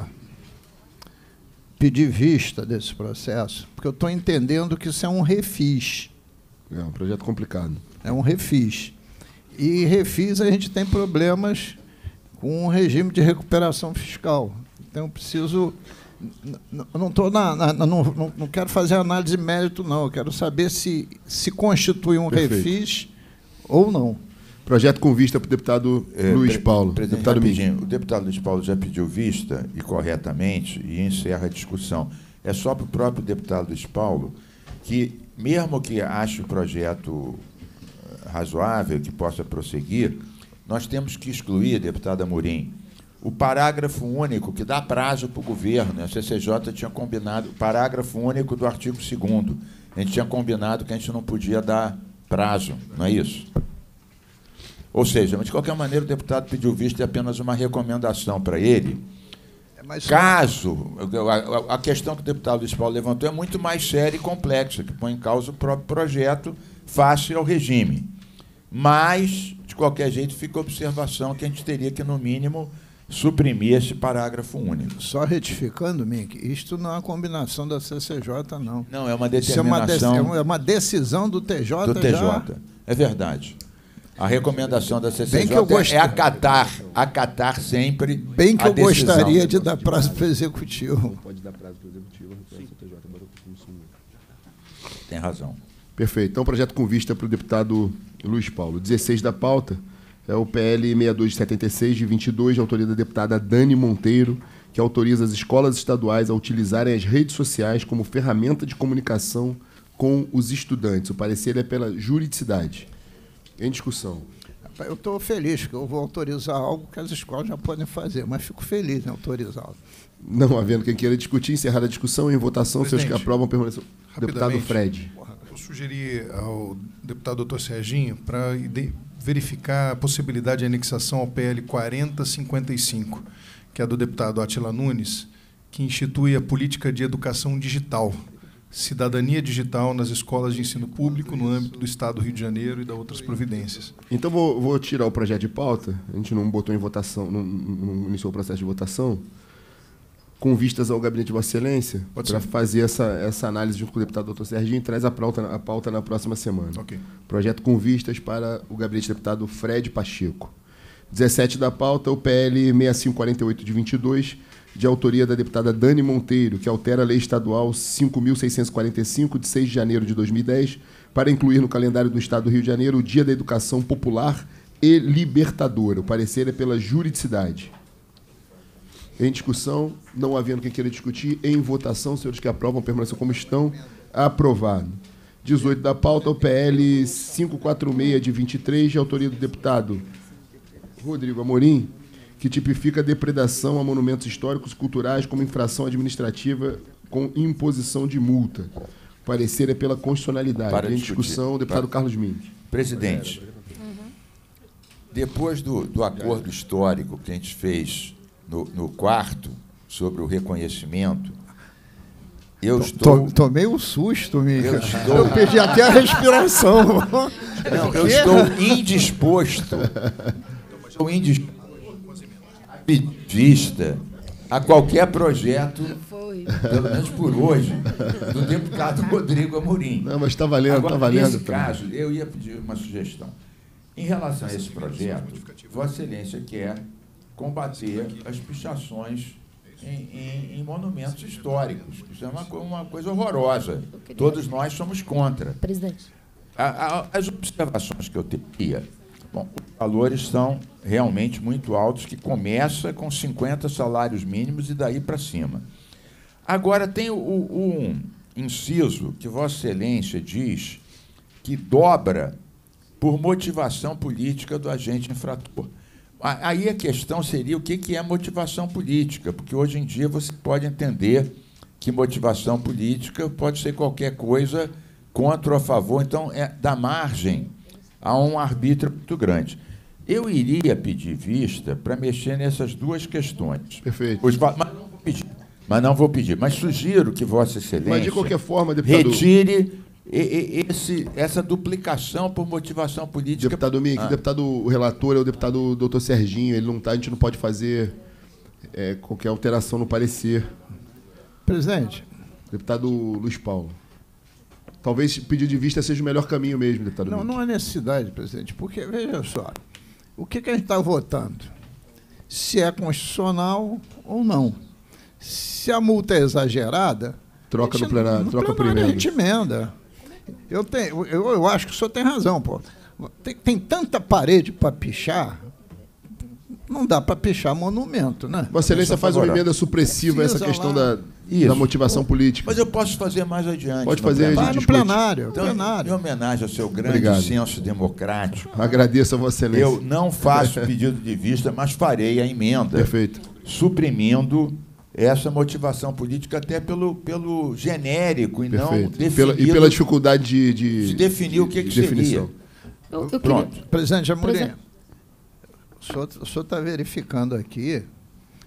pedir vista desse processo, porque eu estou entendendo que isso é um refis.
É um projeto complicado.
É um refis. E refis a gente tem problemas com o regime de recuperação fiscal. Então, eu preciso... n- n- Não, tô na, na- não, não, não quero fazer análise de mérito, não. Eu quero saber se, se constitui um
Perfeito.
refis ou não.
Projeto com vista para o deputado
É,
Luiz
pre-
Paulo.
Presidente,
Deputado Mink.
rapidinho, o deputado Luiz Paulo já pediu vista, e corretamente, e encerra a discussão. É só para o próprio deputado Luiz Paulo que, mesmo que ache o projeto eh, razoável, que possa prosseguir, nós temos que excluir, deputado Amorim, o parágrafo único que dá prazo para o governo. A C C J tinha combinado, o parágrafo único do artigo segundo. A gente tinha combinado que a gente não podia dar prazo, não é isso? Ou seja, mas de qualquer maneira o deputado pediu vista e apenas uma recomendação para ele,
Mas
caso, a, a questão que o deputado Luiz Paulo levantou é muito mais séria e complexa, que põe em causa o próprio projeto face ao regime. Mas, de qualquer jeito, fica a observação que a gente teria que, no mínimo, suprimir esse parágrafo único.
Só retificando, Mink, isto não é uma combinação da C C J, não.
Não, é uma
Isso é uma,
determinação
de- é uma decisão do T J.
do T J.
Já.
É verdade. A recomendação da C C J
Bem que eu gost-
é acatar, acatar sempre
Bem que
a
eu
decisão.
gostaria de dar prazo para o Executivo.
Pode dar prazo para o Executivo, o T J agora consumiu.
Tem razão.
Perfeito. Então, projeto com vista para o deputado Luiz Paulo. dezesseis da pauta é o P L sessenta e dois de setenta e seis, de vinte e dois, de autoria da deputada Dani Monteiro, que autoriza as escolas estaduais a utilizarem as redes sociais como ferramenta de comunicação com os estudantes. O parecer é pela juridicidade. Em discussão.
Eu estou feliz que eu vou autorizar algo que as escolas já podem fazer, mas fico feliz em autorizá-lo.
Não havendo quem queira discutir, encerrada a discussão, em votação, seus que
Presidente,
aprovam permaneçam. Deputado
rapidamente,
Fred.
Eu sugeri ao deputado doutor Serginho para verificar a possibilidade de anexação ao P L quarenta cinquenta e cinco, que é do deputado Átila Nunes, que institui a política de educação digital, cidadania digital nas escolas de ensino público no âmbito do Estado do Rio de Janeiro e das outras providências.
Então, vou, vou tirar o projeto de pauta. A gente não botou em votação, não, não iniciou o processo de votação, com vistas ao gabinete de Vossa Excelência, para fazer essa, essa análise junto com o deputado doutor Serginho, e traz a pauta, a pauta na próxima semana.
Ok.
Projeto com vistas para o gabinete do deputado Fred Pacheco. dezessete da pauta, o P L sessenta e cinco quarenta e oito de vinte e dois, de autoria da deputada Dani Monteiro, que altera a Lei Estadual cinco mil seiscentos e quarenta e cinco, de seis de janeiro de dois mil e dez, para incluir no calendário do Estado do Rio de Janeiro o Dia da Educação Popular e Libertadora. O parecer é pela juridicidade. Em discussão, não havendo quem queira discutir, em votação, senhores que aprovam permaneçam como estão, aprovado. dezoito da pauta, o P L quinhentos e quarenta e seis, de vinte e três, de autoria do deputado Rodrigo Amorim, que tipifica a depredação a monumentos históricos e culturais como infração administrativa com imposição de multa. O parecer é pela constitucionalidade.
Para
em
discutir.
discussão, o deputado
Para-
Carlos Mink.
Presidente, depois do, do acordo histórico que a gente fez no, no quarto sobre o reconhecimento, eu estou...
To- Tomei um susto, Mink.
Eu
Eu,
estou-
perdi até a respiração.
Não, eu estou indisposto, estou indisposto a pedir vista a qualquer projeto,
Foi.
pelo menos por hoje, do deputado Rodrigo Amorim.
Não, mas está valendo, está
Agora,
valendo.
nesse
também.
caso, eu ia pedir uma sugestão. Em relação a esse projeto, Vossa Excelência quer combater as pichações em, em- em monumentos históricos. Isso é uma, co- uma coisa horrorosa. Todos nós somos contra.
Presidente.
A- a- As observações que eu teria, bom, os valores são realmente muito altos, que começa com cinquenta salários mínimos e daí para cima. Agora, tem o, o- um inciso que Vossa Excelência diz que dobra por motivação política do agente infrator. A- Aí a questão seria o que que é motivação política, porque hoje em dia você pode entender que motivação política pode ser qualquer coisa contra ou a favor, então é, dá margem a um arbítrio muito grande. Eu iria pedir vista para mexer nessas duas questões.
Perfeito.
Os va- mas não vou pedir. Mas não vou pedir. Mas sugiro que Vossa Excelência
Mas, de qualquer forma, deputado...
retire e- e- esse, essa duplicação por motivação política.
Deputado Mink,
Ah.
o deputado o relator é o deputado doutor Serginho, ele não tá, a gente não pode fazer é, qualquer alteração no parecer.
Presidente,
Deputado Luiz Paulo. Talvez pedir de vista seja o melhor caminho mesmo, deputado
não,
Mink.
não há necessidade, presidente, porque, veja só, o que, que a gente está votando? Se é constitucional ou não. Se a multa é exagerada...
Troca
a
no
gente-
plenário,
no
troca por
plenário a
emenda.
gente emenda. Eu, tenho, eu, eu acho que o senhor tem razão, pô. Tem, tem tanta parede para pichar, não dá para pichar monumento, né?
Vossa Excelência
Sou
faz uma
favorável.
emenda supressiva a essa
Precisa
questão
lá.
da,
Isso.
da motivação política.
Mas eu posso fazer mais adiante.
Pode
no
fazer,
plenário.
Vai no
discute.
plenário,
Então,
plenário.
em homenagem ao seu grande
Obrigado.
senso democrático,
Agradeço a Vossa Excelência.
eu não faço pedido de vista, mas farei a emenda
Perfeito.
suprimindo essa motivação política até pelo, pelo genérico e não
Perfeito. E
definido,
pela, e pela dificuldade de, de,
de definir o que, que
de definição.
seria.
Eu, eu queria,
Pronto.
Presidente Amorim,
Presidente.
o senhor está verificando aqui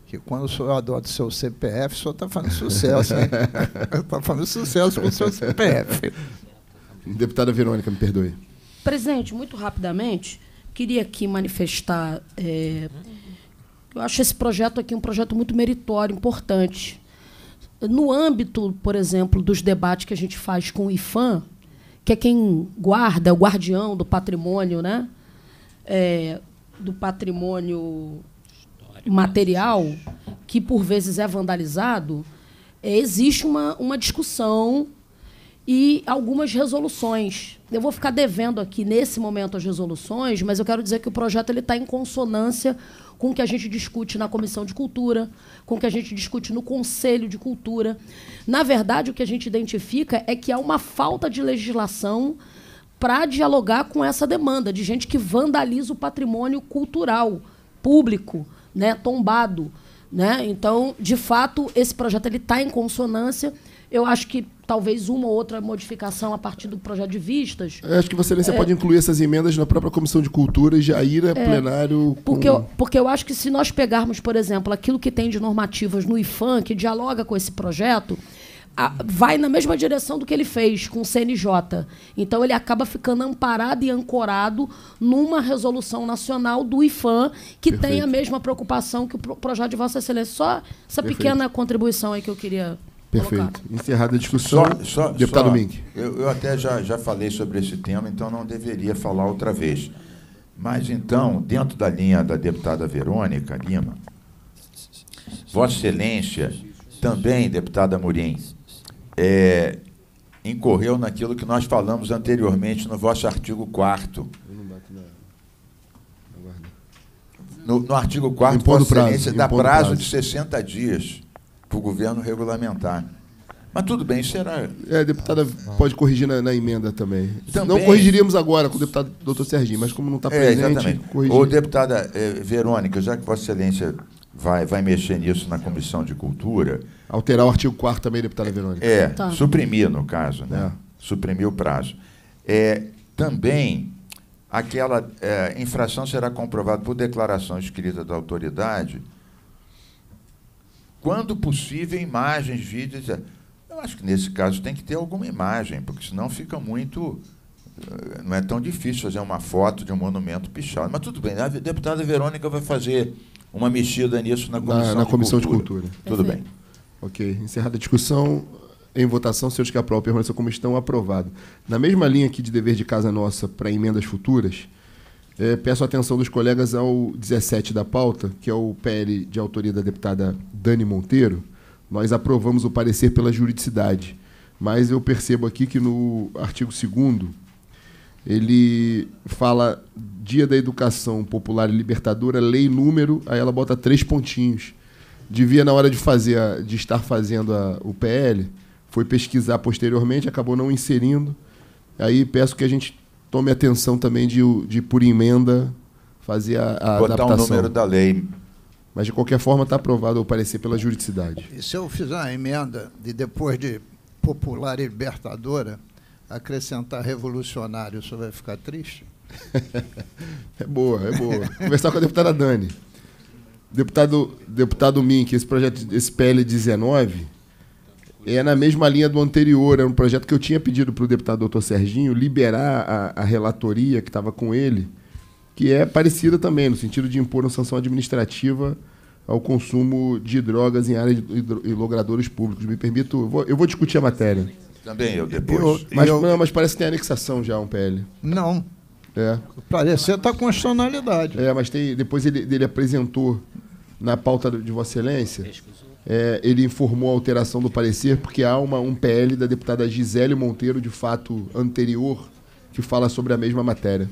que quando o senhor adota o seu C P F, o senhor está fazendo sucesso, hein? Está fazendo sucesso com o seu C P F.
Deputada Verônica, me perdoe.
Presidente, muito rapidamente, queria aqui manifestar... É, eu acho esse projeto aqui um projeto muito meritório, importante. No âmbito, por exemplo, dos debates que a gente faz com o IFAM, que é quem guarda, é o guardião do patrimônio, né? É, do patrimônio material, que por vezes é vandalizado, é, existe uma, uma discussão e algumas resoluções. Eu vou ficar devendo aqui, nesse momento, as resoluções, mas eu quero dizer que o projeto está em consonância com o que a gente discute na Comissão de Cultura, com o que a gente discute no Conselho de Cultura. Na verdade, o que a gente identifica é que há uma falta de legislação para dialogar com essa demanda de gente que vandaliza o patrimônio cultural público, né, tombado. Né? Então, de fato, esse projeto está em consonância. Eu acho que talvez uma ou outra modificação a partir do projeto de vistas.
Eu acho que Vossa Excelência é, pode incluir essas emendas na própria Comissão de Cultura e já ir a é, plenário. Com...
Porque, eu, porque eu acho que se nós pegarmos, por exemplo, aquilo que tem de normativas no IFAM, que dialoga com esse projeto, a, vai na mesma direção do que ele fez com o C N J. Então, ele acaba ficando amparado e ancorado numa resolução nacional do IFAM, que Perfeito. Tem a mesma preocupação que o projeto de Vossa Excelência. Só essa Perfeito. Pequena contribuição aí que eu queria...
Perfeito.
Colocar.
Encerrada a discussão,
só, só,
deputado
só,
Mink.
Eu, eu até já, já falei sobre esse tema, então não deveria falar outra vez. Mas, então, dentro da linha da deputada Verônica Lima, Vossa Excelência, também, deputada Amorim, é, incorreu naquilo que nós falamos anteriormente no vosso artigo quarto. No, no artigo quarto, Vossa Excelência dá prazo de sessenta dias para o governo regulamentar. Mas tudo bem, será...
É, a deputada pode corrigir na, na emenda também.
também.
Não corrigiríamos agora com o deputado doutor Serginho, mas como não está presente... É, exatamente.
Corrigir. Ô, deputada é, Verônica, já que Vossa Excelência vai, vai mexer nisso na Comissão de Cultura...
Alterar o artigo quarto também, deputada Verônica.
É, tá. Suprimir, no caso, né? É. Suprimir o prazo. É, também, aquela é, infração será comprovada por declaração escrita da autoridade... Quando possível, imagens, vídeos... Eu acho que, nesse caso, tem que ter alguma imagem, porque senão fica muito... Não é tão difícil fazer uma foto de um monumento pichado. Mas tudo bem, a deputada Verônica vai fazer uma mexida nisso na Comissão,
na, na
de,
comissão
Cultura.
de Cultura.
Tudo bem.
Ok. Encerrada a discussão, em votação, senhores que aprovam permaneçam como estão, aprovado. Na mesma linha aqui de dever de casa nossa para emendas futuras, É, peço a atenção dos colegas ao dezessete da pauta, que é o P L de autoria da deputada Dani Monteiro. Nós aprovamos o parecer pela juridicidade, mas eu percebo aqui que no artigo segundo ele fala Dia da Educação Popular e Libertadora, lei número, aí ela bota três pontinhos. Devia, na hora de, fazer a, de estar fazendo a, o P L, foi pesquisar posteriormente, acabou não inserindo. Aí peço que a gente tome atenção também de, de por emenda, fazer a, a
Botar
adaptação.
o número da lei.
Mas, de qualquer forma, está aprovado o parecer pela juridicidade.
E se eu fizer uma emenda de depois de popular e libertadora, acrescentar revolucionário, o senhor vai ficar triste?
É boa, é boa. Conversar com a deputada Dani. Deputado, deputado Mink, esse projeto, esse P L dezenove... é na mesma linha do anterior, é um projeto que eu tinha pedido para o deputado doutor Serginho liberar a, a relatoria que estava com ele, que é parecida também, no sentido de impor uma sanção administrativa ao consumo de drogas em áreas de logradouros públicos. Me permito, eu vou, eu vou discutir a matéria.
Também eu depois.
Eu, mas,
eu,
não, mas parece que tem anexação já, um P L.
Não.
É.
O parecer está com constitucionalidade.
É, mas tem, depois ele, ele apresentou na pauta de Vossa Excelência... É, ele informou a alteração do parecer porque há uma, um P L da deputada Gisele Monteiro, de fato anterior, que fala sobre a mesma matéria.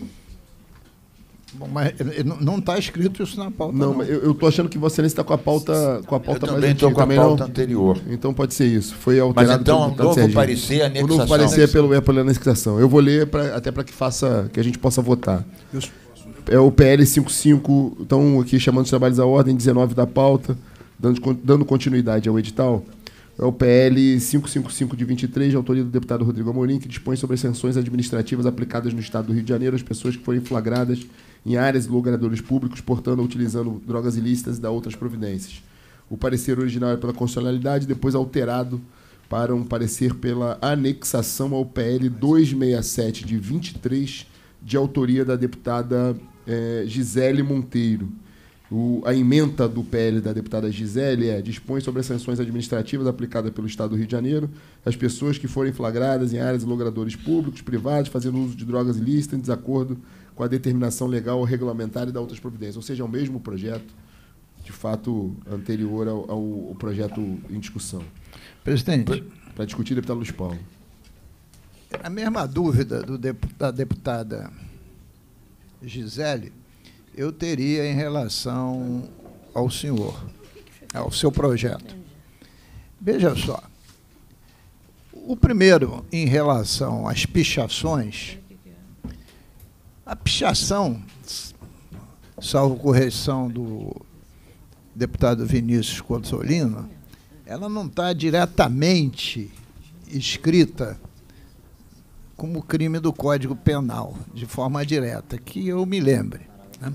Bom, mas não está escrito isso na pauta.
Não,
não.
mas eu estou achando que Vossa Excelência está com a pauta, com a pauta
eu
mais
também estou com a pauta não? anterior.
Então pode ser isso. Foi alterado.
Mas então, o novo parecer, anexação.
O novo parecer é pelo, é pela anexação. Eu vou ler pra, até para que faça, que a gente possa votar.
Isso.
É o P L cinquenta e cinco, então aqui chamando os trabalhos à ordem, dezenove da pauta. Dando, dando continuidade ao edital, é o P L quinhentos e cinquenta e cinco de vinte e três, de autoria do deputado Rodrigo Amorim, que dispõe sobre as sanções administrativas aplicadas no Estado do Rio de Janeiro às pessoas que forem flagradas em áreas e logradouros públicos, portando ou utilizando drogas ilícitas e dá outras providências. O parecer original era pela constitucionalidade, depois alterado para um parecer pela anexação ao P L duzentos e sessenta e sete, de vinte e três, de autoria da deputada eh, Gisele Monteiro. O, a ementa do P L da deputada Gisele é: dispõe sobre as sanções administrativas aplicadas pelo Estado do Rio de Janeiro às pessoas que forem flagradas em áreas de logradores públicos, privados, fazendo uso de drogas ilícitas em desacordo com a determinação legal ou regulamentar e da outras providências. Ou seja, é o mesmo projeto, de fato, anterior ao, ao, ao projeto em discussão.
Presidente.
Para discutir, deputado Luiz Paulo.
A mesma dúvida do depu- da deputada Gisele, eu teria em relação ao senhor, ao seu projeto. Veja só. O primeiro, em relação às pichações, a pichação, salvo correção do deputado Vinícius Consolino, ela não está diretamente escrita como crime do Código Penal, de forma direta, que eu me lembre, né?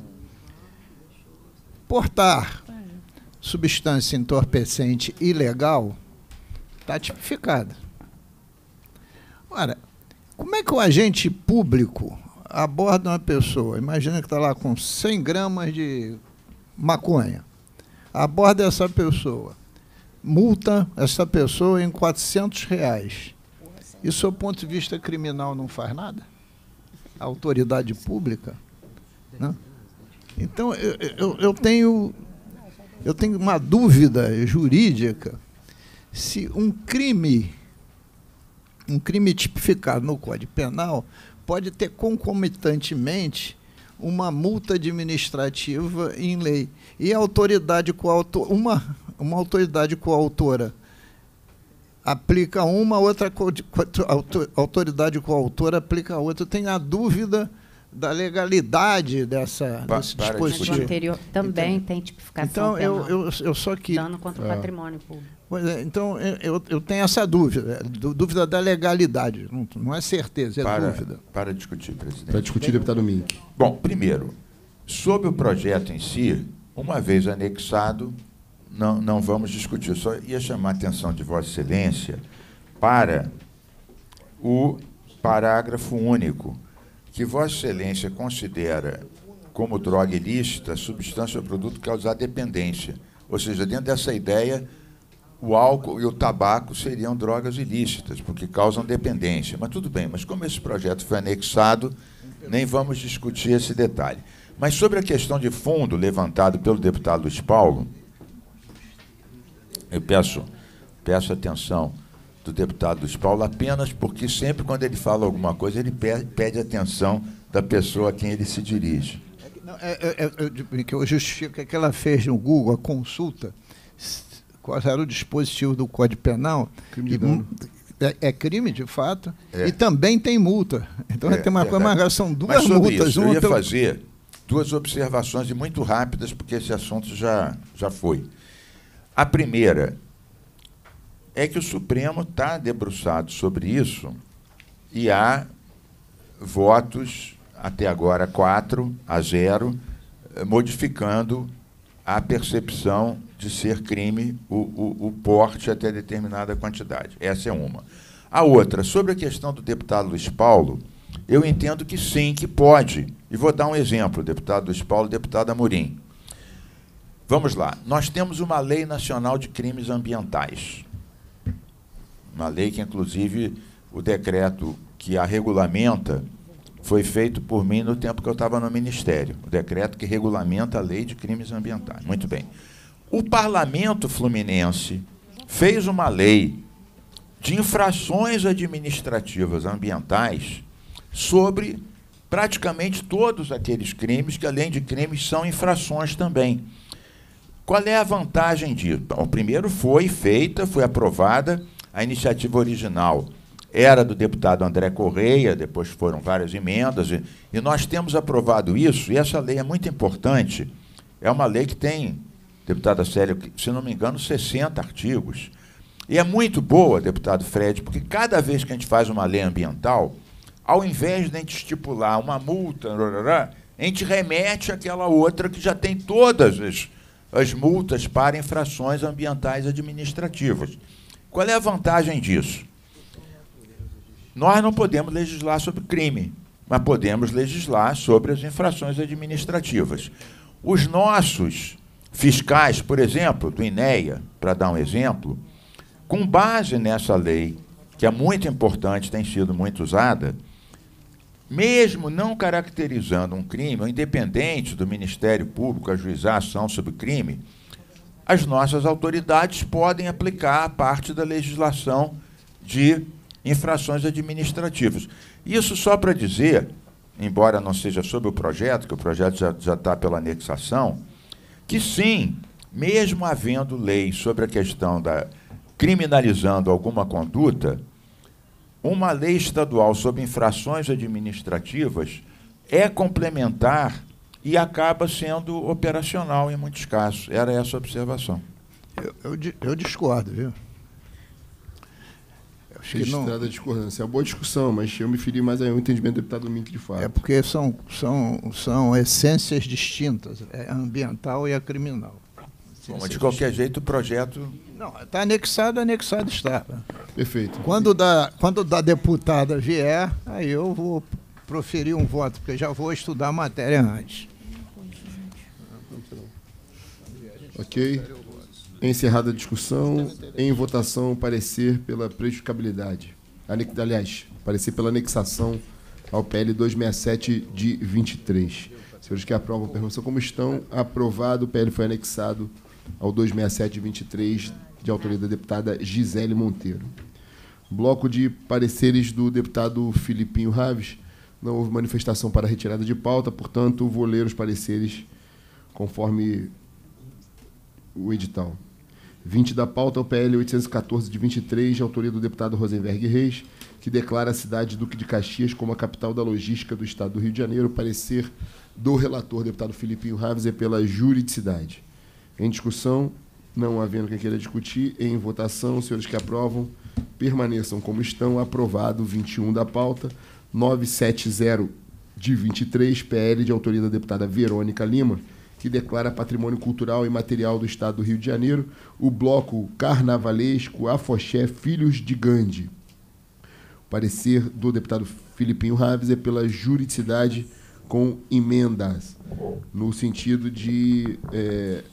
Portar substância entorpecente ilegal está tipificada. Ora, como é que o agente público aborda uma pessoa? Imagina que está lá com cem gramas de maconha. Aborda essa pessoa, multa essa pessoa em quatrocentos reais. E, do seu ponto de vista criminal, não faz nada? A autoridade pública? Né? Então, eu, eu, eu, tenho, eu tenho uma dúvida jurídica se um crime, um crime tipificado no Código Penal pode ter concomitantemente uma multa administrativa em lei. E a autoridade coautora, uma, uma autoridade coautora aplica uma, outra autoridade coautora aplica outra. Eu tenho a dúvida da legalidade dessa,
Pa,
desse dispositivo.
O anterior também
então,
tem tipificação
então
penal.
eu, eu, eu só que
dano contra o
é.
patrimônio público.
Pois é, então eu, eu tenho essa dúvida, dúvida da legalidade, não, não é certeza, é
para,
dúvida.
Para discutir, presidente.
Para discutir, deputado Mink.
Bom, primeiro, sobre o projeto em si, uma vez anexado, não, não vamos discutir. Só ia chamar a atenção de Vossa Excelência para o parágrafo único, que Vossa Excelência considera como droga ilícita substância ou produto causar dependência. Ou seja, dentro dessa ideia, o álcool e o tabaco seriam drogas ilícitas, porque causam dependência. Mas tudo bem, mas como esse projeto foi anexado, nem vamos discutir esse detalhe. Mas sobre a questão de fundo levantado pelo deputado Luiz Paulo, eu peço, peço atenção do deputado Luiz Paulo apenas porque sempre quando ele fala alguma coisa, ele pede atenção da pessoa a quem ele se dirige.
Não, é, é, é, que eu justifico que ela fez no Google a consulta qual era o dispositivo do Código Penal.
Crime de
e,
dano.
é, é crime, de fato,
É.
e também tem multa. Então
É,
tem uma coisa,
verdade.
mas são duas
Mas sobre
multas.
isso, eu
uma
ia
pelo-
fazer duas observações e muito rápidas, porque esse assunto já, já foi. A primeira é que o Supremo está debruçado sobre isso e há votos, até agora quatro a zero, eh, modificando a percepção de ser crime o, o, o porte até determinada quantidade. Essa é uma. A outra, sobre a questão do deputado Luiz Paulo, eu entendo que sim, que pode. E vou dar um exemplo, deputado Luiz Paulo, deputado Amorim. Vamos lá. Nós temos uma lei nacional de crimes ambientais. Uma lei que, inclusive, o decreto que a regulamenta foi feito por mim no tempo que eu estava no Ministério. O decreto que regulamenta a lei de crimes ambientais. Muito bem. O Parlamento Fluminense fez uma lei de infrações administrativas ambientais sobre praticamente todos aqueles crimes que, além de crimes, são infrações também. Qual é a vantagem disso? Bom, primeiro foi feita, foi aprovada, a iniciativa original era do deputado André Correia, depois foram várias emendas, e, e nós temos aprovado isso, e essa lei é muito importante, é uma lei que tem, deputada Célia, se não me engano, sessenta artigos, e é muito boa, deputado Fred, porque cada vez que a gente faz uma lei ambiental, ao invés de a gente estipular uma multa, a gente remete àquela outra que já tem todas as, as multas para infrações ambientais administrativas. Qual é a vantagem disso? Nós não podemos legislar sobre crime, mas podemos legislar sobre as infrações administrativas. Os nossos fiscais, por exemplo, do INEA, para dar um exemplo, com base nessa lei, que é muito importante, tem sido muito usada, mesmo não caracterizando um crime, ou independente do Ministério Público ajuizar ação sobre crime, as nossas autoridades podem aplicar a parte da legislação de infrações administrativas. Isso só para dizer, embora não seja sobre o projeto, que o projeto já, já está pela anexação, que sim, mesmo havendo lei sobre a questão da criminalizando alguma conduta, uma lei estadual sobre infrações administrativas é complementar e acaba sendo operacional em muitos casos. Era essa a observação.
Eu, eu, eu discordo, viu?
Acho que não... a discordância. É uma boa discussão, mas eu me feri mais aí ao entendimento do deputado Mink de fato.
É porque são, são, são essências distintas, é a ambiental e a criminal.
Bom, de qualquer jeito, o projeto...
Não, está anexado, anexado está.
Perfeito.
Quando da, quando da deputada vier, aí eu vou proferir um voto, porque já vou estudar a matéria antes.
Ok. Encerrada a discussão, em votação, parecer pela prejudicabilidade. Aliás, parecer pela anexação ao P L duzentos e sessenta e sete de vinte e três. Senhores que aprovam a pergunta como estão, aprovado, o P L foi anexado ao duzentos e sessenta e sete de vinte e três, de autoria da deputada Gisele Monteiro. Bloco de pareceres do deputado Filipinho Raves. Não houve manifestação para retirada de pauta, portanto, vou ler os pareceres conforme o edital. vinte da pauta, o P L oitocentos e quatorze de vinte e três, de autoria do deputado Rosenberg Reis, que declara a cidade de Duque de Caxias como a capital da logística do estado do Rio de Janeiro. O parecer do relator, deputado Filipinho Raves, é pela juridicidade. Em discussão, não havendo quem queira discutir, em votação, os senhores que aprovam permaneçam como estão. Aprovado. Vinte e um da pauta, novecentos e setenta de vinte e três, P L de autoria da deputada Verônica Lima, que declara patrimônio cultural e material do estado do Rio de Janeiro o bloco carnavalesco Afoxé Filhos de Gandhi. O parecer do deputado Filipinho Raves é pela juridicidade com emendas, no sentido de é,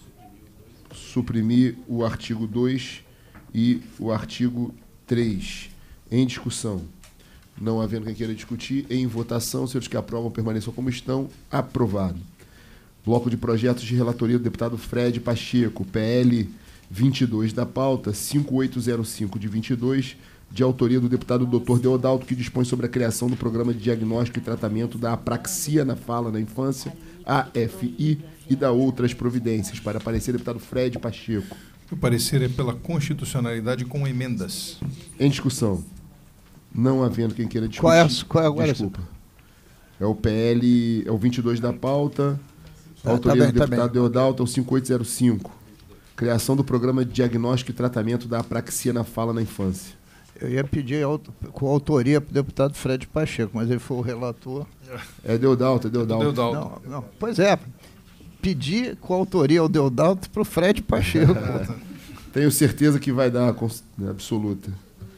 suprimir o artigo dois e o artigo três. Em discussão. Não havendo quem queira discutir, em votação, os senhores que aprovam permaneçam como estão. Aprovado. Bloco de projetos de relatoria do deputado Fred Pacheco, P L vinte e dois da pauta, cinquenta e oito zero cinco de vinte e dois, de autoria do deputado doutor Deodalto, que dispõe sobre a criação do Programa de Diagnóstico e Tratamento da Apraxia na Fala na Infância, A F I, e da outras providências. Para parecer, deputado Fred Pacheco.
O parecer é pela constitucionalidade com emendas.
Em discussão. Não havendo quem queira discutir.
Qual é, qual é agora?
Desculpa. É o P L, é o vinte e dois da pauta,
Ah,
autoria
tá bem,
do
tá
deputado
bem.
Deodalto, é o cinquenta e oito zero cinco. Criação do Programa de Diagnóstico e Tratamento da Apraxia na Fala na Infância.
Eu ia pedir auto, com autoria para o deputado Fred Pacheco, mas ele foi o relator.
É Deodalto, é Deodalto.
Deodalto.
Não, não. Pois é, pedir com autoria ao Deodalto para o Fred Pacheco.
Tenho certeza que vai dar cons- absoluta.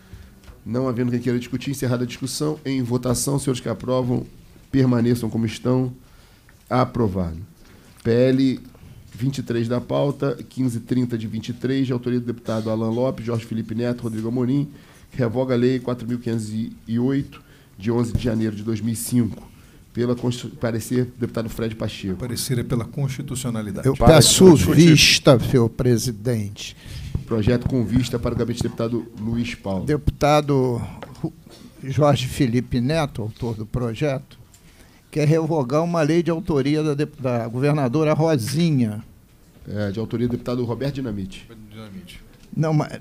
Não havendo quem queira discutir, encerrada a discussão. Em votação, os senhores que aprovam permaneçam como estão. Aprovado. P L vinte e três da pauta, quinze e trinta de vinte e três, de autoria do deputado Alan Lopes, Jorge Felipe Neto, Rodrigo Amorim, que revoga a Lei quatro mil quinhentos e oito, de onze de janeiro de dois mil e cinco. Pela constitu- parecer do deputado Fred
O
Pacheco.
parecer é pela constitucionalidade.
Eu
Para
peço
discutir.
vista, senhor presidente.
Projeto com vista para o gabinete do deputado Luiz Paulo.
Deputado Ru- Jorge Felipe Neto, autor do projeto, quer revogar uma lei de autoria da, dep- da governadora Rosinha.
É, de autoria do deputado Roberto Dinamite.
Não, mas,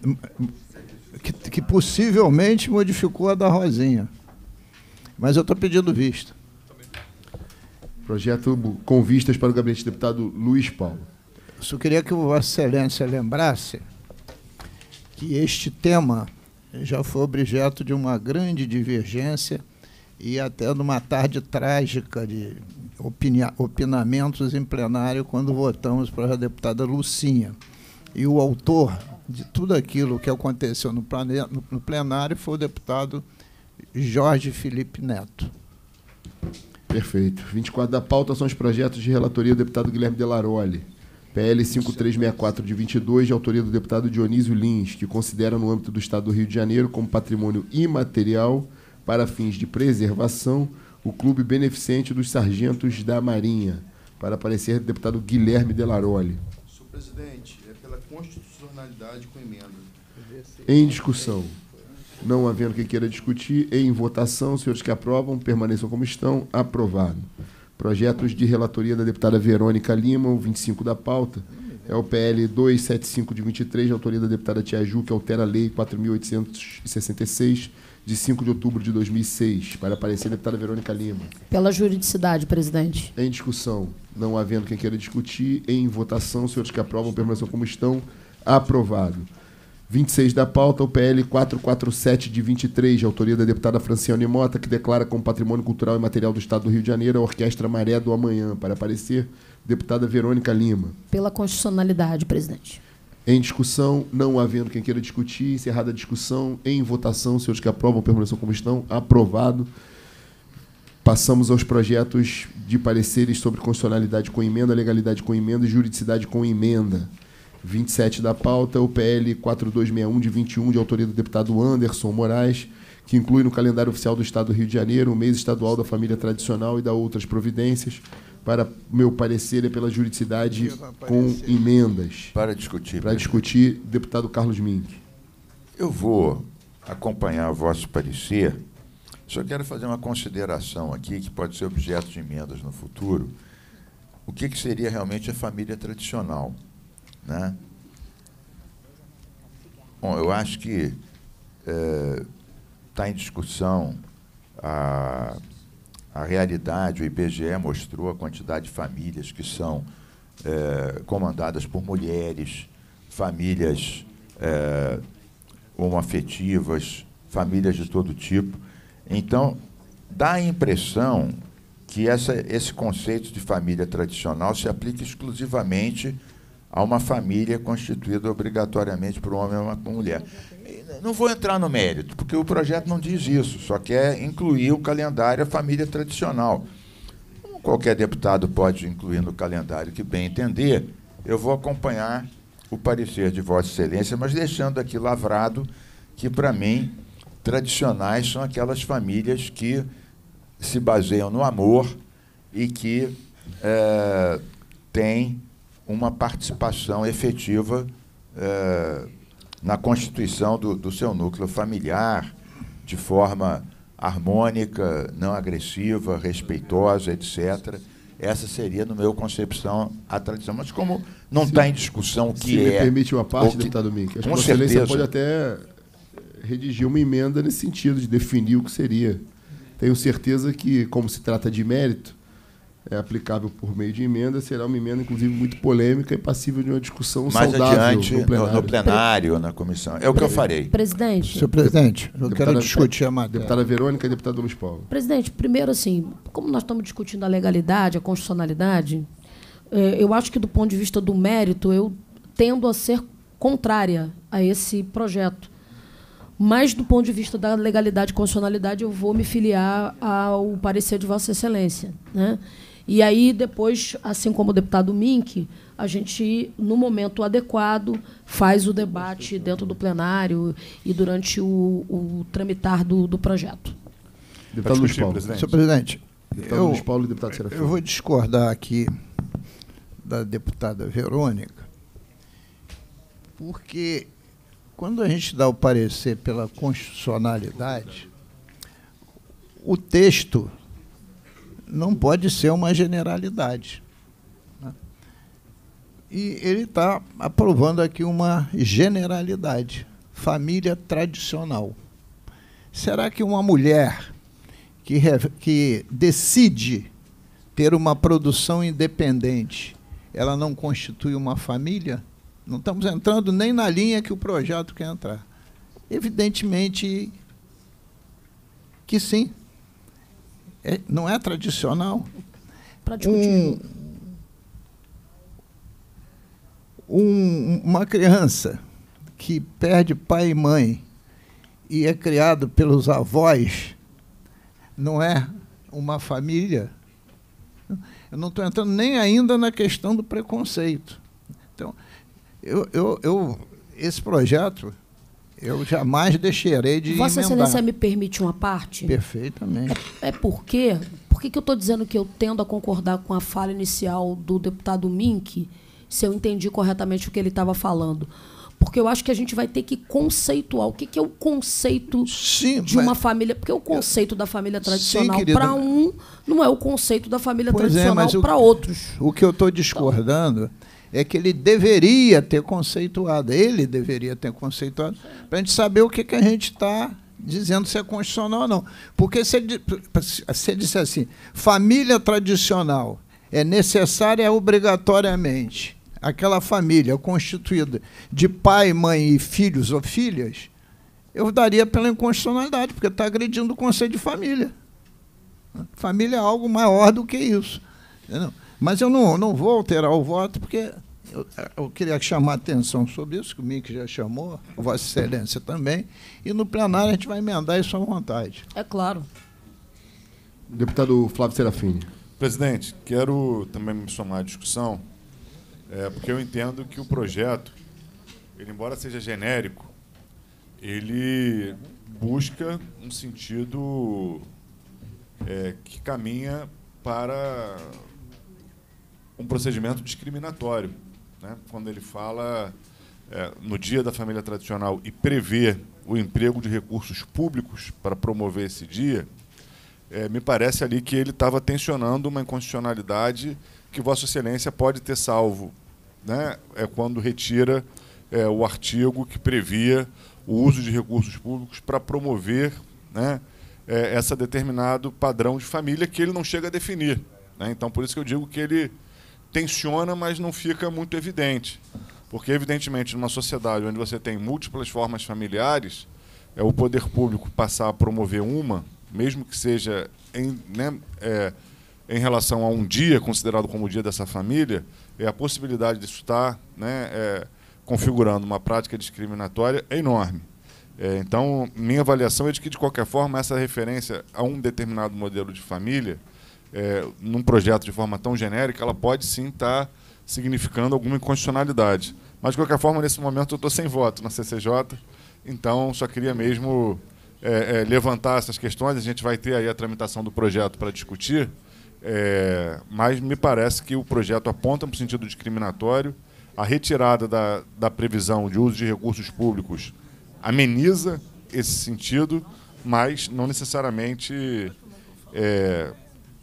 que, que possivelmente modificou a da Rosinha. Mas eu estou pedindo vista.
Projeto com vistas para o gabinete do deputado Luiz Paulo.
Eu só queria que Vossa Excelência lembrasse que este tema já foi objeto de uma grande divergência e até numa tarde trágica de opinia, opinamentos em plenário quando votamos para a deputada Lucinha. E o autor de tudo aquilo que aconteceu no, plane, no, no plenário foi o deputado Jorge Felipe Neto.
Perfeito. vinte e quatro da pauta são os projetos de relatoria do deputado Guilherme Delaroli. P L cinco três seis quatro de vinte e dois, de autoria do deputado Dionísio Lins, que considera no âmbito do Estado do Rio de Janeiro como patrimônio imaterial para fins de preservação o Clube Beneficente dos Sargentos da Marinha. Para aparecer o deputado Guilherme Delaroli.
Senhor presidente, é pela constitucionalidade com emenda.
Em discussão. Não havendo quem queira discutir, em votação, os senhores que aprovam permaneçam como estão. Aprovado. Projetos de relatoria da deputada Verônica Lima, o vinte e cinco da pauta. É o P L duzentos e setenta e cinco de vinte e três, de autoria da deputada Tia Ju, que altera a Lei quatro mil oitocentos e sessenta e seis, de cinco de outubro de dois mil e seis. Para aparecer a deputada Verônica Lima.
Pela juridicidade, presidente.
Em discussão. Não havendo quem queira discutir, em votação, os senhores que aprovam permaneçam como estão. Aprovado. vinte e seis da pauta, o P L quatrocentos e quarenta e sete de vinte e três, de autoria da deputada Franciane Mota, que declara como patrimônio cultural e material do Estado do Rio de Janeiro a Orquestra Maré do Amanhã. Para aparecer, deputada Verônica Lima.
Pela constitucionalidade, presidente.
Em discussão, não havendo quem queira discutir, encerrada a discussão, em votação, os senhores que aprovam permaneçam como estão. Aprovado. Passamos aos projetos de pareceres sobre constitucionalidade com emenda, legalidade com emenda e juridicidade com emenda. vinte e sete da pauta, o P L quatro dois seis um de vinte e um, de autoria do deputado Anderson Moraes, que inclui no calendário oficial do Estado do Rio de Janeiro o mês estadual da família tradicional e da outras providências. Para meu parecer, é pela juridicidade com emendas.
Para discutir.
Para discutir, deputado Carlos Mink.
Eu vou acompanhar o vosso parecer. Só quero fazer uma consideração aqui, que pode ser objeto de emendas no futuro. O que, que seria realmente a família tradicional? Né? Bom, eu acho que está é, em discussão a, a realidade. O I B G E mostrou a quantidade de famílias que são é, comandadas por mulheres, famílias é, homoafetivas, famílias de todo tipo. Então, dá a impressão que essa, esse conceito de família tradicional se aplica exclusivamente a uma família constituída obrigatoriamente por um homem ou uma mulher. Não vou entrar no mérito, porque o projeto não diz isso, só quer incluir o calendário a família tradicional. Qualquer deputado pode incluir no calendário que bem entender. Eu vou acompanhar o parecer de Vossa Excelência, mas deixando aqui lavrado que, para mim, tradicionais são aquelas famílias que se baseiam no amor e que é, têm uma participação efetiva eh, na constituição do, do seu núcleo familiar, de forma harmônica, não agressiva, respeitosa, etcétera. Essa seria, no meu concepção, a tradição. Mas como não está em discussão o que
se
é...
Se me permite uma parte,
que,
deputado Mink, acho
com
que a Excelência
certeza.
pode até redigir uma emenda nesse sentido, de definir o que seria. Tenho certeza que, como se trata de mérito, é aplicável por meio de emenda, será uma emenda, inclusive, muito polêmica e passível de uma discussão
mais
saudável
adiante,
no plenário.
No, no plenário, na comissão. É o que eu farei.
Presidente.
Senhor presidente, eu
Deputada,
quero discutir a matéria.
Deputada Verônica e deputado Luiz Paulo.
Presidente, primeiro, assim, como nós estamos discutindo a legalidade, a constitucionalidade, eh, eu acho que, do ponto de vista do mérito, eu tendo a ser contrária a esse projeto. Mas, do ponto de vista da legalidade e constitucionalidade, eu vou me filiar ao parecer de Vossa Excelência, né? E aí, depois, assim como o deputado Mink, a gente, no momento adequado, faz o debate dentro do plenário e durante o, o tramitar do, do projeto.
Deputado Luiz Paulo.
Presidente.
Senhor presidente,
Deputado
eu,
Luiz Paulo e deputado Serafim.
eu vou discordar aqui da deputada Verônica, porque quando a gente dá o parecer pela constitucionalidade, o texto não pode ser uma generalidade, né? E ele está aprovando aqui uma generalidade, família tradicional. Será que uma mulher que, que decide ter uma produção independente, ela não constitui uma família? Não estamos entrando nem na linha que o projeto quer entrar. Evidentemente que sim. É, não é tradicional?
Para discutir.
Um, um, uma criança que perde pai e mãe e é criado pelos avós, não é uma família? Eu não estou entrando nem ainda na questão do preconceito. Então, eu, eu, eu, esse projeto, eu jamais deixarei de
Vossa
emendar.
Excelência me permite uma parte?
Perfeitamente.
É, é porque... Por que, que eu estou dizendo que eu tendo a concordar com a fala inicial do deputado Mink, se eu entendi corretamente o que ele estava falando? Porque eu acho que a gente vai ter que conceituar o que, que é o conceito
Sim,
de
mas...
uma família. Porque o conceito da família tradicional
querida,
para um não é o conceito da família
pois
tradicional
é,
para outros.
O que eu estou discordando então, é que ele deveria ter conceituado, ele deveria ter conceituado, para a gente saber o que, que a gente está dizendo se é constitucional ou não. Porque se ele, se ele disser assim, família tradicional é necessária obrigatoriamente aquela família constituída de pai, mãe e filhos ou filhas, eu daria pela inconstitucionalidade, porque está agredindo o conceito de família. Família é algo maior do que isso. Entendeu? Mas eu não, não vou alterar o voto, porque eu, eu queria chamar a atenção sobre isso, que o Mink já chamou, a Vossa Excelência também, e no plenário a gente vai emendar isso à vontade.
É claro.
Deputado Flávio Serafini.
Presidente, quero também me somar à discussão, é, porque eu entendo que o projeto, ele, embora seja genérico, ele busca um sentido é, que caminha para um procedimento discriminatório, né? Quando ele fala é, no Dia da Família Tradicional e prevê o emprego de recursos públicos para promover esse dia, é, me parece ali que ele estava tensionando uma inconstitucionalidade que Vossa Excelência pode ter salvo, né? É quando retira é, o artigo que previa o uso de recursos públicos para promover, né, é, essa determinado padrão de família que ele não chega a definir, né? Então, por isso que eu digo que ele tensiona, mas não fica muito evidente. Porque, evidentemente, numa sociedade onde você tem múltiplas formas familiares, é o poder público passar a promover uma, mesmo que seja em, né, é, em relação a um dia considerado como o dia dessa família, é a possibilidade disso estar, né, é, configurando uma prática discriminatória é enorme. É, então, minha avaliação é de que, de qualquer forma, essa referência a um determinado modelo de família, é, num projeto de forma tão genérica, ela pode sim estar significando alguma inconstitucionalidade. Mas, de qualquer forma, nesse momento eu estou sem voto na C C J, então só queria mesmo é, é, levantar essas questões. A gente vai ter aí a tramitação do projeto para discutir, é, mas me parece que o projeto aponta para o sentido discriminatório. A retirada da, da previsão de uso de recursos públicos ameniza esse sentido, mas não necessariamente é,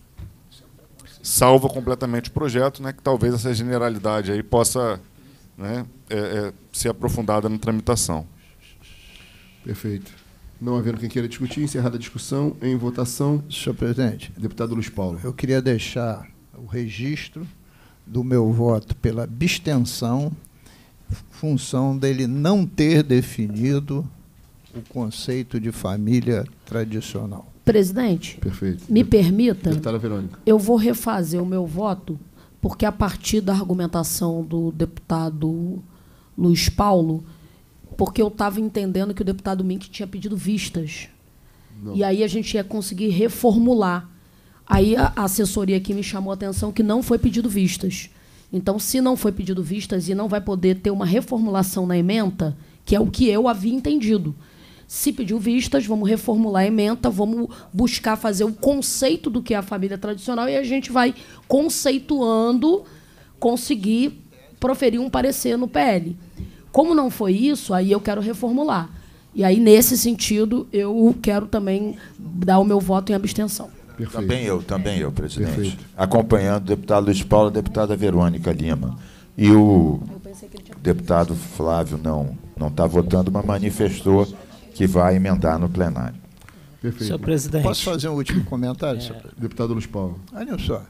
salva completamente o projeto, né, que talvez essa generalidade aí possa, né, é, é, ser aprofundada na tramitação.
Perfeito. Não havendo quem queira discutir, encerrada a discussão, em votação.
Senhor presidente.
Deputado Luiz Paulo.
Eu queria deixar o registro do meu voto pela abstenção, função dele não ter definido o conceito de família tradicional.
Presidente,
perfeito.
Me permita,
Deputada Verônica.
Eu vou refazer o meu voto, porque a partir da argumentação do deputado Luiz Paulo, porque eu estava entendendo que o deputado Mink tinha pedido vistas. Não. E aí a gente ia conseguir reformular. Aí a assessoria aqui me chamou a atenção que não foi pedido vistas. Então, se não foi pedido vistas e não vai poder ter uma reformulação na ementa, que é o que eu havia entendido. Se pediu vistas, vamos reformular a ementa, vamos buscar fazer o conceito do que é a família tradicional e a gente vai, conceituando, conseguir proferir um parecer no P L. Como não foi isso, aí eu quero reformular. E aí, nesse sentido, eu quero também dar o meu voto em abstenção.
Perfeito. Também eu, também eu, presidente.
Perfeito.
Acompanhando o deputado Luiz Paulo e a deputada Verônica Lima. E o deputado Flávio não não está votando, mas manifestou que vai emendar no plenário.
Perfeito.
Senhor presidente.
Posso fazer um último comentário,
É.
senhor presidente?
Deputado Luiz Paulo.
Olha só.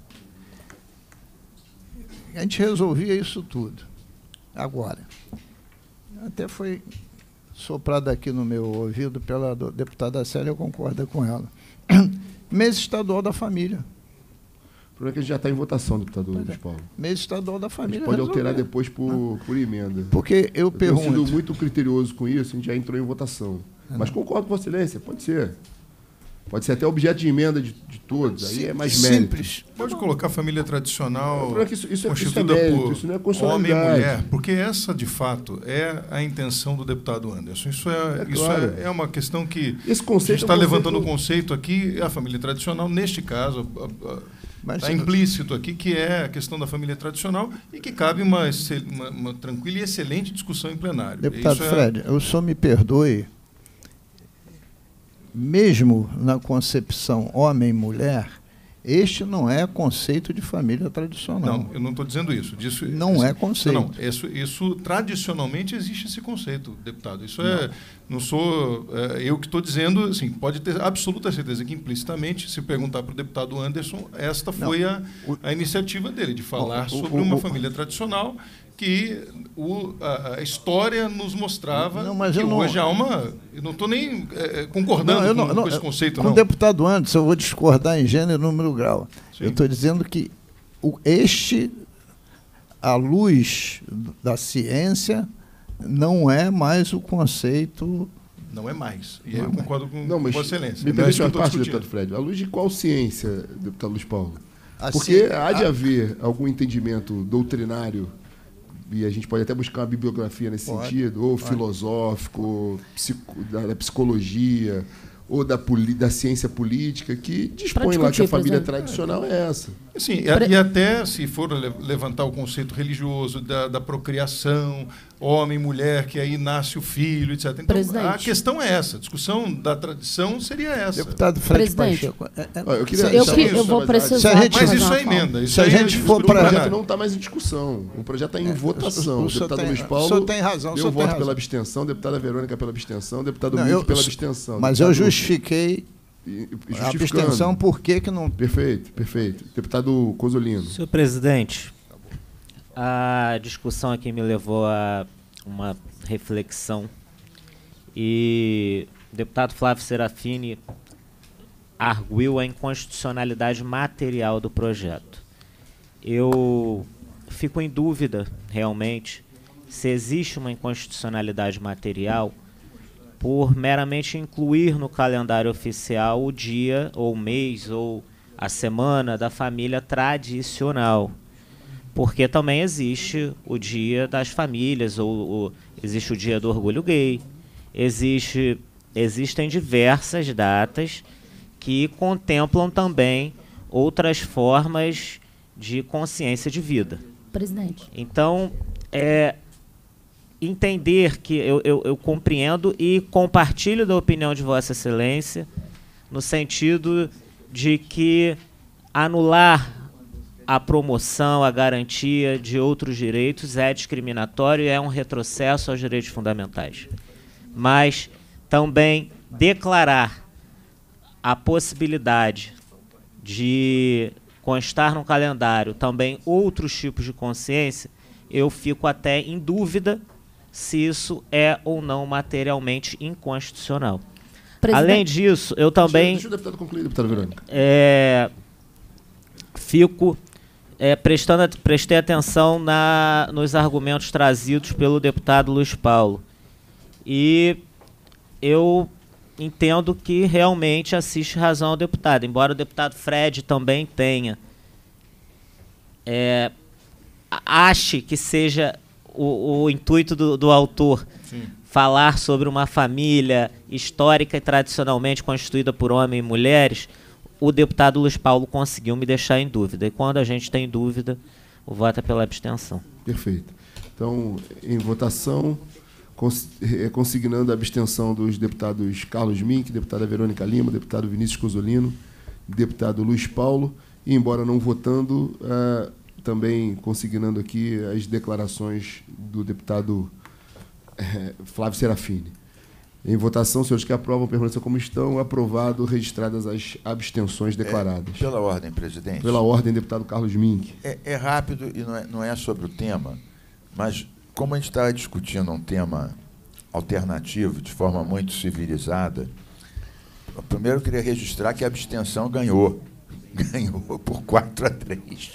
A gente resolvia isso tudo. Agora. Até foi soprado aqui no meu ouvido pela deputada Célia, eu concordo com ela. Mês estadual da família.
O problema é que a gente já está em votação, deputado Luiz Paulo.
Mês estadual da família.
A gente pode
resolver.
alterar depois por, por emenda.
Porque eu pergunto...
Eu tenho sido muito criterioso com isso, a gente já entrou em votação. Mas concordo com Vossa Excelência, pode ser. Pode ser até objeto de emenda de, de todos, aí é mais mérito.
Simples. Pode colocar família tradicional,
É que isso, isso é,
constituída
isso é mérito,
por
isso não é
homem e
constitucionalidade.
mulher, porque essa, de fato, é a intenção do deputado Anderson. Isso é,
É
isso
claro.
é, é uma questão que
Esse
a
conceito
gente está
é um
levantando o
conceito-
conceito aqui, é a família tradicional, neste caso,
Mas
está
se-
implícito aqui, que é a questão da família tradicional e que cabe uma, excel- uma, uma tranquila e excelente discussão em plenário.
Deputado
Isso é-
Fred, o senhor me perdoe, mesmo na concepção homem-mulher, este não é conceito de família tradicional.
Não, eu não estou dizendo isso. Disso,
Não
isso-
é conceito.
Não, não, isso, isso tradicionalmente existe esse conceito, deputado. Isso é, não sou é, eu que estou dizendo, assim, pode ter absoluta certeza que implicitamente, se perguntar para o deputado Anderson, esta foi a, a iniciativa dele de falar
o-
sobre
o-
uma
o-
família tradicional que o, a, a história nos mostrava
Não, mas
que
eu não-
hoje há uma. Eu não estou nem é, concordando
eu
com, com esse conceito,
com
não.
o deputado Anderson, eu vou discordar em gênero, número e grau.
Sim.
Eu estou dizendo que o, este, à luz da ciência, não é mais o conceito...
Não é mais. E aí eu concordo com,
Não,
com
mas
Vossa Excelência.
me
Não é isso
permite
que eu
uma
estou
parte,
discutindo.
deputado Fred. À luz de qual ciência, deputado Luiz Paulo?
a
Porque
ci-
há de
a-
haver algum entendimento doutrinário, e a gente pode até buscar uma bibliografia nesse
Pode,
sentido, ou filosófico, ou psico- da, da psicologia, ou da, poli- da ciência política, que dispõe lá que a
discutir,
família
presidente.
tradicional é essa.
Sim, e, e até se for le- levantar o conceito religioso da, da procriação, homem, mulher, que aí nasce o filho, etcétera. Então,
Presidente.
a questão é essa. A discussão da tradição seria essa.
Deputado Fred
Presidente.
Pacheco, é- é-
Ó, eu queria
se-
Eu,
deixar
que,
isso,
eu vou
mas-
precisar...
se a gente-
Mas
fazer
isso
uma
é
fala.
emenda. Isso
Se a
aí
gente
é
for
O
pra-
projeto não está mais em discussão. O projeto está em votação.
o
O
senhor
deputado
tem-
Luiz
o
Paulo
senhor tem razão, o
deu
senhor tem
voto
razão.
pela abstenção, deputada Verônica pela abstenção, deputado
Não,
Mink
eu-
pela
eu-
abstenção.
Mas eu
Deputado-
justifiquei
e- e
a
justificando.
abstenção, por que que não...
Perfeito, perfeito. Deputado Cozzolino.
Senhor presidente, a discussão aqui me levou a uma reflexão e o deputado Flávio Serafini arguiu a inconstitucionalidade material do projeto. Eu fico em dúvida, realmente, se existe uma inconstitucionalidade material por meramente incluir no calendário oficial o dia, ou o mês, ou a semana da família tradicional. Porque também existe o dia das famílias, ou, ou existe o dia do orgulho gay, existe, existem diversas datas que contemplam também outras formas de consciência de vida.
Presidente.
Então, é, entender que eu, eu, eu compreendo e compartilho da opinião de Vossa Excelência, no sentido de que anular a promoção, a garantia de outros direitos é discriminatório e é um retrocesso aos direitos fundamentais. Mas também declarar a possibilidade de constar no calendário também outros tipos de consciência, eu fico até em dúvida se isso é ou não materialmente inconstitucional.
Presidente.
Além disso, eu também
Deixa, deixa o deputado concluir, deputada Verônica.
é, fico é, prestando, at- prestei atenção na, nos argumentos trazidos pelo deputado Luiz Paulo. E eu entendo que realmente assiste razão ao deputado, embora o deputado Fred também tenha, é, a- ache que seja o, o intuito do, do autor falar sobre uma família histórica e tradicionalmente constituída por homens e mulheres, o deputado Luiz Paulo conseguiu me deixar em dúvida. E quando a gente tem dúvida, o voto é pela abstenção.
Perfeito. Então, em votação, cons- eh, consignando a abstenção dos deputados Carlos Mink, deputada Verônica Lima, deputado Vinícius Cozzolino, deputado Luiz Paulo, e embora não votando, ah, também consignando aqui as declarações do deputado eh, Flávio Serafini. Em votação, senhores que aprovam, permaneçam como estão. Aprovado, registradas as abstenções declaradas.
É, pela ordem, presidente.
Pela ordem, deputado Carlos Mink.
É, é rápido e não é, não é sobre o tema, mas como a gente está discutindo um tema alternativo de forma muito civilizada, Primeiro eu queria registrar que a abstenção ganhou. Ganhou por quatro a três.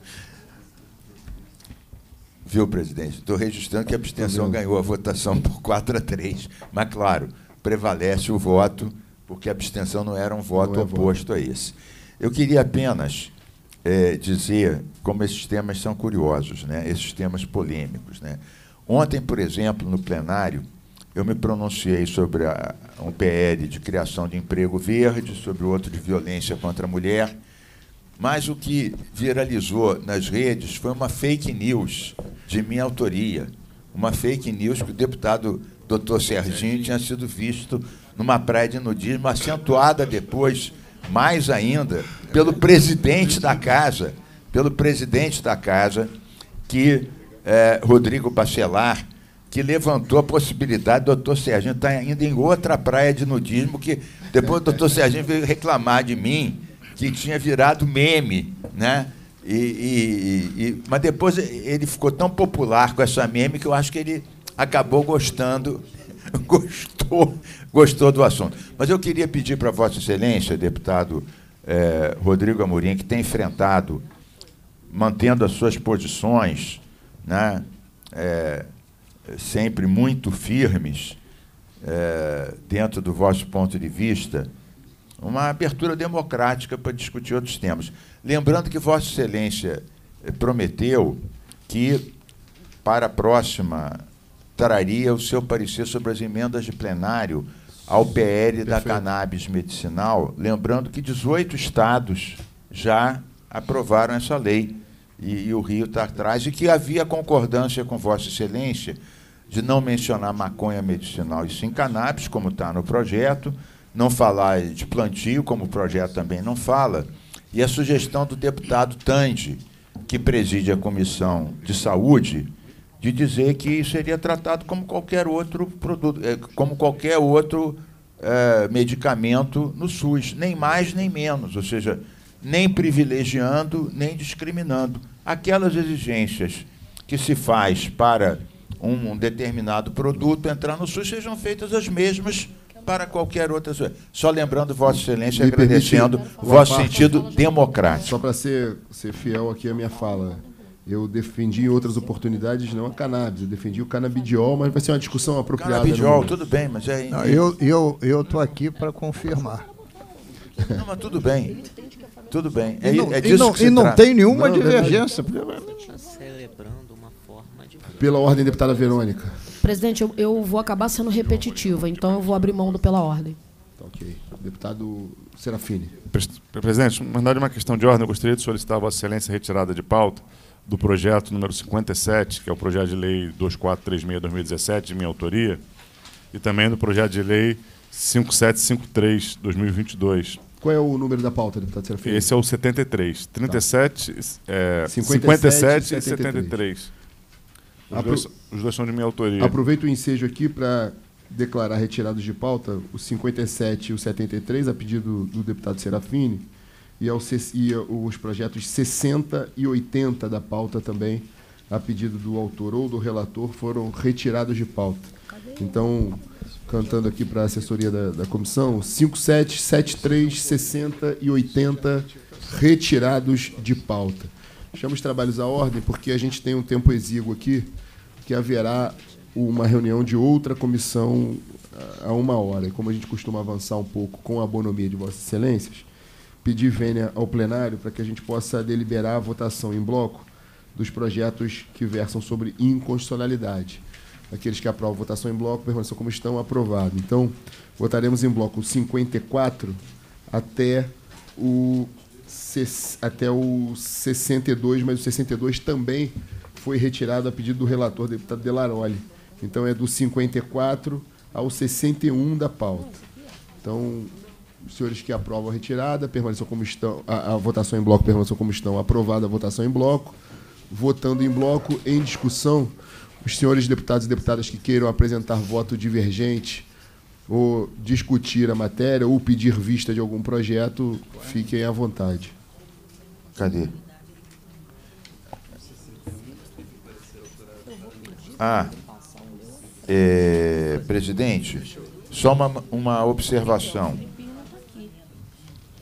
Viu, presidente? Estou registrando que a abstenção ganhou a votação por quatro a três. Mas, claro, prevalece o voto, porque a abstenção não era um voto oposto a esse. Eu queria apenas é, dizer como esses temas são curiosos, né? Esses temas polêmicos, né? Ontem, por exemplo, no plenário, eu me pronunciei sobre a, um P L de criação de emprego verde, sobre o outro de violência contra a mulher, mas o que viralizou nas redes foi uma fake news de minha autoria, uma fake news que o deputado doutor Serginho tinha sido visto numa praia de nudismo, acentuada depois, mais ainda, pelo presidente da casa, pelo presidente da casa, que, eh, Rodrigo Bacelar, que levantou a possibilidade do doutor Serginho estar indo em outra praia de nudismo, que depois o doutor Serginho veio reclamar de mim, que tinha virado meme, né? E, e, e, mas depois ele ficou tão popular com essa meme que eu acho que ele acabou gostando, gostou, gostou do assunto. Mas eu queria pedir para Vossa Excelência, deputado eh, Rodrigo Amorim, que tem enfrentado, mantendo as suas posições, né, eh, sempre muito firmes, eh, dentro do vosso ponto de vista, uma abertura democrática para discutir outros temas. Lembrando que Vossa Excelência prometeu que, para a próxima, traria o seu parecer sobre as emendas de plenário ao P L da cannabis medicinal, lembrando que dezoito estados já aprovaram essa lei, e, e o Rio está atrás, e que havia concordância com Vossa Excelência de não mencionar maconha medicinal e sim cannabis, como está no projeto, não falar de plantio, como o projeto também não fala, e a sugestão do deputado Tandi, que preside a Comissão de Saúde, de dizer que seria tratado como qualquer outro produto, como qualquer outro é, medicamento no SUS, nem mais nem menos, ou seja, nem privilegiando, nem discriminando. Aquelas exigências que se faz para um, um determinado produto entrar no SUS sejam feitas as mesmas para qualquer outra. Só lembrando, Vossa Excelência,
Me
agradecendo o vosso sentido democrático.
Só para ser, ser fiel aqui à minha fala, eu defendi em outras oportunidades não a cannabis, eu defendi o canabidiol, mas vai ser uma discussão apropriada.
Canabidiol, tudo bem, mas é...
Não, eu eu eu estou aqui para confirmar.
Não, mas tudo bem. Tudo bem. É,
E não,
é
e
disso
não,
que se
e não
trata.
tem nenhuma
Não,
divergência.
Celebrando uma forma de...
Pela ordem, deputada Verônica.
Presidente, eu, eu vou acabar sendo repetitiva, então eu vou abrir mão do pela ordem.
Tá, ok. Deputado Serafini.
Presidente, na verdade, uma questão de ordem, eu gostaria de solicitar a Vossa Excelência a retirada de pauta do projeto número cinquenta e sete, que é o projeto de lei dois mil quatrocentos e trinta e seis barra dois mil e dezessete, de minha autoria, e também do projeto de lei cinco mil setecentos e cinquenta e três, dois mil e vinte e dois.
Qual é o número da pauta, deputado Serafini?
Esse é o setenta e três. trinta e sete,
Tá.
é,
cinquenta e sete
cinquenta e sete e setenta e três. Os,
Apro...
dois, os dois são de minha autoria.
Aproveito o ensejo aqui para declarar retirados de pauta os cinquenta e sete e o setenta e três, a pedido do deputado Serafini, e, ao, e os projetos sessenta e oitenta da pauta também, a pedido do autor ou do relator, foram retirados de pauta. Então, cantando aqui para a assessoria da, da comissão, cinquenta e sete, setenta e três, sessenta e oitenta retirados de pauta. Chamo os trabalhos à ordem porque a gente tem um tempo exíguo aqui, que haverá uma reunião de outra comissão a uma hora. E como a gente costuma avançar um pouco com a bonomia de Vossas Excelências, pedir vênia ao plenário para que a gente possa deliberar a votação em bloco dos projetos que versam sobre inconstitucionalidade. Aqueles que aprovam a votação em bloco permaneçam como estão, aprovado. Então, votaremos em bloco cinquenta e quatro até o, até o sessenta e dois, mas o sessenta e dois também foi retirado a pedido do relator, deputado Delaroli. Então, é do cinquenta e quatro ao sessenta e um da pauta. Então, os senhores que aprovam a retirada permaneçam como estão, a, a votação em bloco permaneçam como estão, aprovada a votação em bloco. Votando em bloco, em discussão, os senhores deputados e deputadas que queiram apresentar voto divergente ou discutir a matéria ou pedir vista de algum projeto, fiquem à vontade.
Cadê? Ah, é, presidente, só uma, uma observação.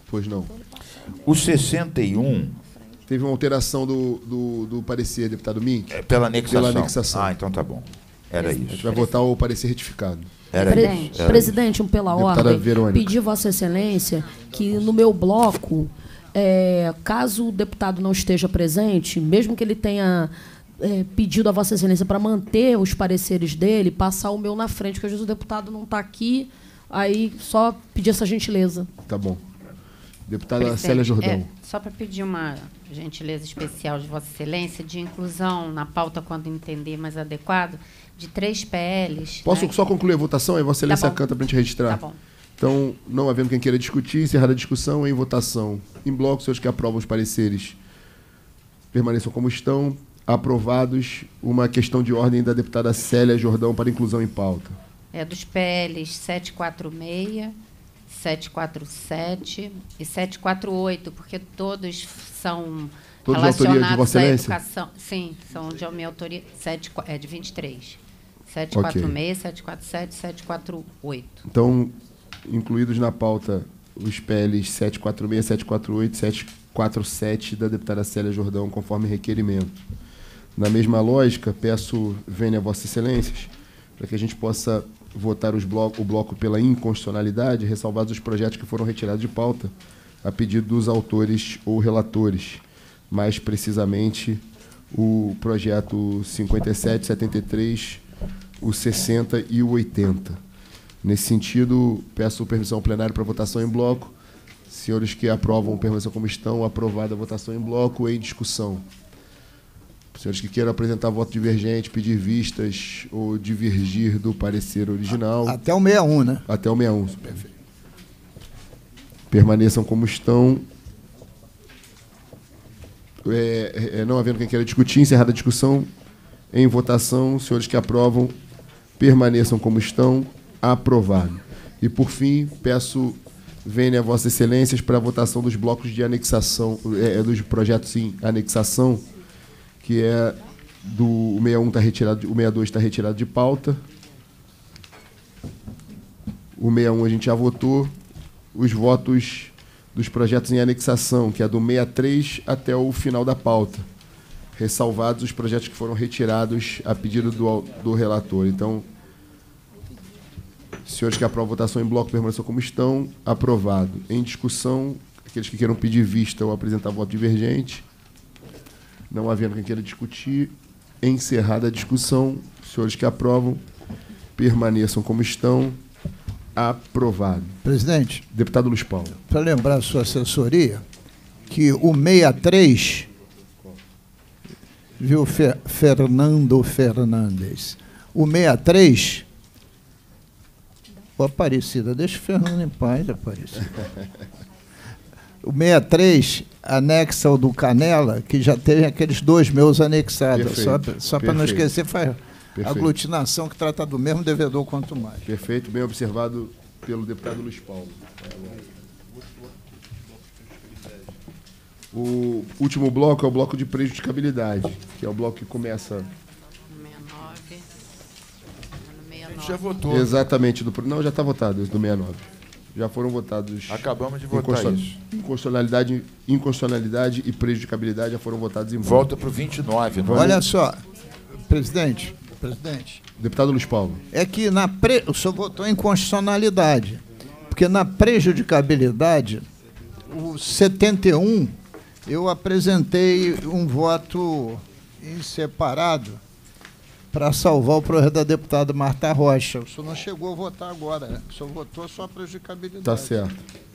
Pois não.
O sessenta e um...
Teve uma alteração do, do, do parecer, deputado Mink?
É pela anexação.
Pela anexação.
Ah, então tá bom. Era
A gente
isso.
vai votar o parecer retificado.
Era
Pre
isso. Era
Presidente, um pela
Deputada
ordem,
Verônica.
pedir Vossa Excelência que no meu bloco, é, caso o deputado não esteja presente, mesmo que ele tenha é, pedido a Vossa Excelência para manter os pareceres dele, passar o meu na frente, porque às vezes o deputado não está aqui, aí só pedir essa gentileza.
Tá bom. Deputada
Presidente,
Célia Jordão.
é, só para pedir uma gentileza especial de Vossa Excelência, de inclusão na pauta, quando entender mais adequado, de três P Ls.
Posso
né?
só concluir a votação? Aí Vossa Excelência
Tá bom.
canta para a gente registrar.
Tá bom.
Então, não havendo quem queira discutir, encerrada a discussão, em votação. Em bloco, senhores que aprovam os pareceres permaneçam como estão. Aprovados. Uma questão de ordem da deputada Célia Jordão para inclusão em pauta.
É dos P Ls setecentos e quarenta e seis, setecentos e quarenta e sete e setecentos e quarenta e oito, porque todos são
Todos de autoria de
relacionados
Vossa
à
Excelência?
educação. Sim, são de minha autoria. sete, é de vinte e três. setecentos e quarenta e seis, setecentos e quarenta e sete, setecentos e quarenta e oito.
Então, incluídos na pauta os P Ls setecentos e quarenta e seis, setecentos e quarenta e oito e setecentos e quarenta e sete da deputada Célia Jordão, conforme requerimento. Na mesma lógica, peço vênia a Vossas Excelências para que a gente possa votar os bloco, o bloco pela inconstitucionalidade, ressalvados os projetos que foram retirados de pauta a pedido dos autores ou relatores. Mais precisamente, o projeto cinquenta e sete, setenta e três, o sessenta e o oitenta. Nesse sentido, peço permissão ao plenário para votação em bloco. Senhores que aprovam permaneçam como estão, aprovada a votação em bloco, em discussão. Senhores que queiram apresentar voto divergente, pedir vistas ou divergir do parecer original.
Até o sessenta e um, né?
Até o sessenta e um. Perfeito. Permaneçam como estão. É, é, não havendo quem queira discutir, encerrada a discussão, em votação, senhores que aprovam, permaneçam como estão, aprovado. E, por fim, peço vênia a Vossas Excelências para a votação dos blocos de anexação, é, dos projetos em anexação, que é do o sessenta e um está retirado, o sessenta e dois está retirado de pauta. O sessenta e um a gente já votou. Os votos dos projetos em anexação, que é do sessenta e três até o final da pauta. Ressalvados os projetos que foram retirados a pedido do, do relator. Então, senhores que aprovam a votação em bloco permaneçam como estão. Aprovado. Em discussão, aqueles que queiram pedir vista ou apresentar voto divergente. Não havendo quem queira discutir, encerrada a discussão, senhores que aprovam, permaneçam como estão. Aprovado.
Presidente.
Deputado Luiz Paulo.
Para lembrar a sua assessoria, que o sessenta e três, viu, Fer, Fernando Fernandes, o sessenta e três, ô Aparecida, deixa o Fernando em paz, Aparecida. O sessenta e três anexa o do Canela, que já tem aqueles dois meus anexados. Perfeito, só para não esquecer, faz a aglutinação que trata do mesmo devedor quanto mais.
Perfeito, bem observado pelo deputado Luiz Paulo. O último bloco é o bloco de prejudicabilidade, que é o bloco que começa...
A gente já votou.
Exatamente. Do, não, já está votado, esse do sessenta e nove. Já foram votados...
Acabamos de votar isso.
Inconstitucionalidade, inconstitucionalidade e prejudicabilidade já foram votados em bloco.
Volta para o vinte e nove. Não?
Olha só, presidente, presidente.
Deputado Luiz Paulo.
É que na pre... o senhor votou em constitucionalidade, porque na prejudicabilidade, o setenta e um, eu apresentei um voto em separado para salvar o projeto da deputada Marta Rocha. O senhor não chegou a votar agora, né? O senhor votou só a prejudicabilidade.
Tá certo.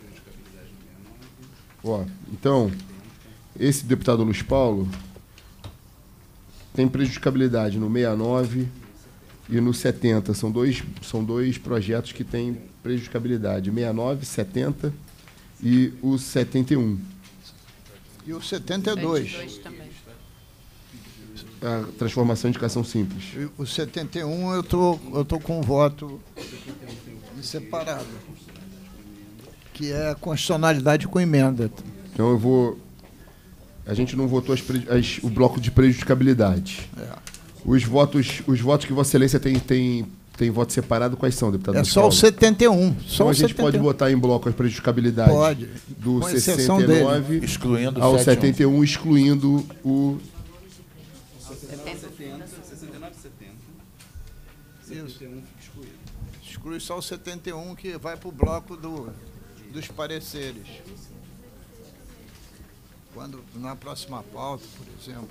Ó, então, esse deputado Luiz Paulo tem prejudicabilidade no sessenta e nove e no setenta. São dois, são dois projetos que têm prejudicabilidade. sessenta e nove, setenta e o setenta e um.
E o setenta e dois.
setenta e dois também.
A transformação em indicação simples.
O setenta e um eu tô, eu tô com um voto separado, que é a constitucionalidade com emenda.
Então eu vou... A gente não votou as, as, o bloco de prejudicabilidade.
É.
Os votos, os votos que Vossa Excelência tem, tem tem voto separado. Quais são, deputado?
É
Luiz
só
Paulo?
o setenta e um. Só
Então
o
a gente
setenta e um.
pode votar em bloco as prejudicabilidades
Pode.
do
Com exceção
sessenta e nove
dele. Excluindo o
ao
setenta e um.
setenta e um, excluindo o...
Isso. Exclui só o setenta e um, que vai para o bloco do, dos pareceres. Quando, na próxima pauta, por exemplo.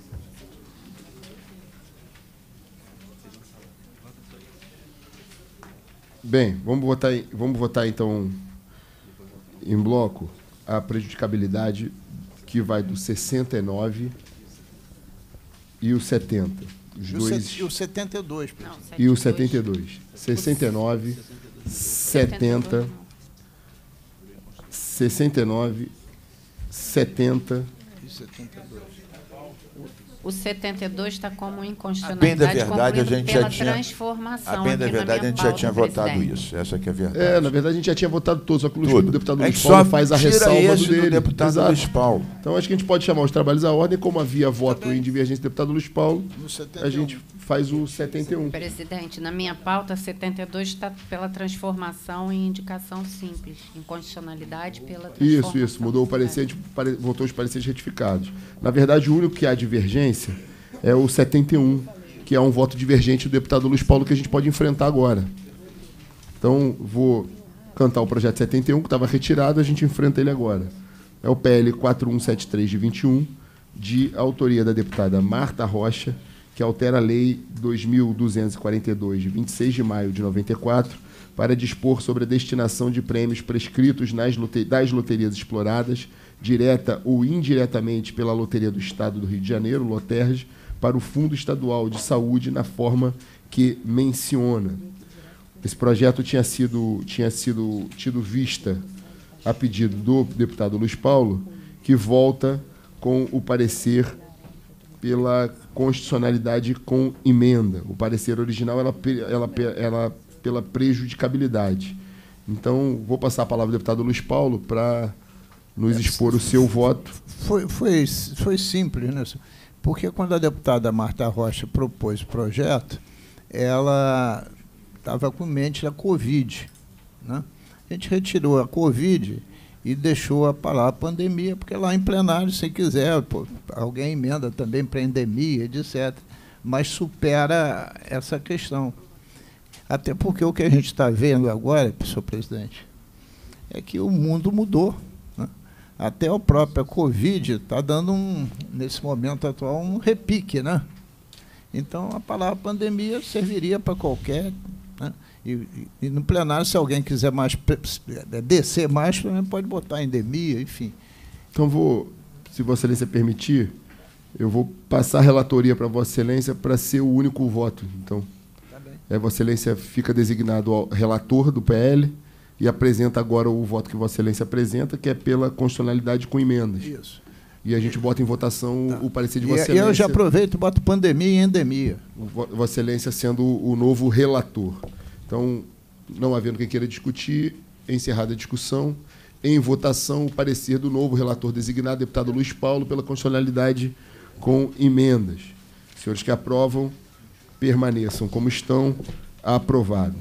Bem, vamos votar, em- vamos votar então em bloco a prejudicabilidade que vai do sessenta e nove e o setenta. Os
E o,
dois,
set- e o setenta e dois.
Não,
e o
setenta e dois.
setenta e dois. sessenta e nove, setenta, sessenta e nove, setenta.
E setenta e dois.
O setenta e dois está como
A bem
inconstitucionalidade,
da verdade, a
concluído
gente já
pela
tinha.
transformação.
A bem da
aqui na
verdade, a
minha
gente já
pauta,
tinha votado
presidente.
isso. Essa que é a verdade.
É, na verdade a gente já tinha votado todos, só que o Luiz-
Tudo.
o deputado
É
Luiz
que
Paulo
só
faz a
tira
ressalva
esse
do
do
dele.
deputado
Exato.
Luiz Paulo.
Então acho que a gente pode chamar os trabalhos à ordem, como havia voto em divergência do deputado Luiz Paulo,
No setenta e um.
a gente faz o setenta e um.
Presidente, na minha pauta, setenta e dois está pela transformação em indicação simples. Inconstitucionalidade pela transformação.
Isso, isso. Mudou o parecer, a gente pare- votou os pareceres retificados. Na verdade, o único que há divergência é o setenta e um, que é um voto divergente do deputado Luiz Paulo que a gente pode enfrentar agora. Então, vou cantar o projeto setenta e um, que estava retirado, a gente enfrenta ele agora. É o P L quatro um sete três de vinte e um, de autoria da deputada Marta Rocha, que altera a Lei dois mil duzentos e quarenta e dois, de vinte e seis de maio de noventa e quatro, para dispor sobre a destinação de prêmios prescritos nas lote- das loterias exploradas, direta ou indiretamente pela Loteria do Estado do Rio de Janeiro, LOTERJ, para o Fundo Estadual de Saúde, na forma que menciona. Esse projeto tinha sido, tinha sido tido vista a pedido do deputado Luiz Paulo, que volta com o parecer pela constitucionalidade com emenda. O parecer original ela, ela, ela pela prejudicabilidade. Então, vou passar a palavra ao deputado Luiz Paulo para nos expor o seu voto.
Foi, foi, foi simples, né? Porque quando a deputada Marta Rocha propôs o projeto, ela estava com em mente a Covid, né? A gente retirou a Covid e deixou a palavra pandemia, porque lá em plenário, se quiser, pô, alguém emenda também para endemia, etcétera. Mas supera essa questão. Até porque o que a gente está vendo agora, senhor presidente, é que o mundo mudou, né? Até a própria Covid está dando, um, nesse momento atual, um repique, né? Então, a palavra pandemia serviria para qualquer... Né? E, e, e no plenário, se alguém quiser mais descer mais, também pode botar endemia, enfim.
Então, vou, se Vossa Excelência permitir, eu vou passar a relatoria para Vossa Excelência para ser o único voto. Então,
Tá bem.
é, Vossa Excelência fica designado ao relator do P L e apresenta agora o voto que Vossa Excelência apresenta, que é pela constitucionalidade com emendas.
Isso.
E a gente bota em votação
Tá.
o, o parecer de
E
Vossa
e
Excelência.
eu já aproveito e boto pandemia e endemia.
o Vo- Vossa Excelência sendo o novo relator. Então, não havendo quem queira discutir, encerrada a discussão, em votação o parecer do novo relator designado, deputado Luiz Paulo, pela constitucionalidade com emendas. Senhores que aprovam, permaneçam como estão. Aprovado.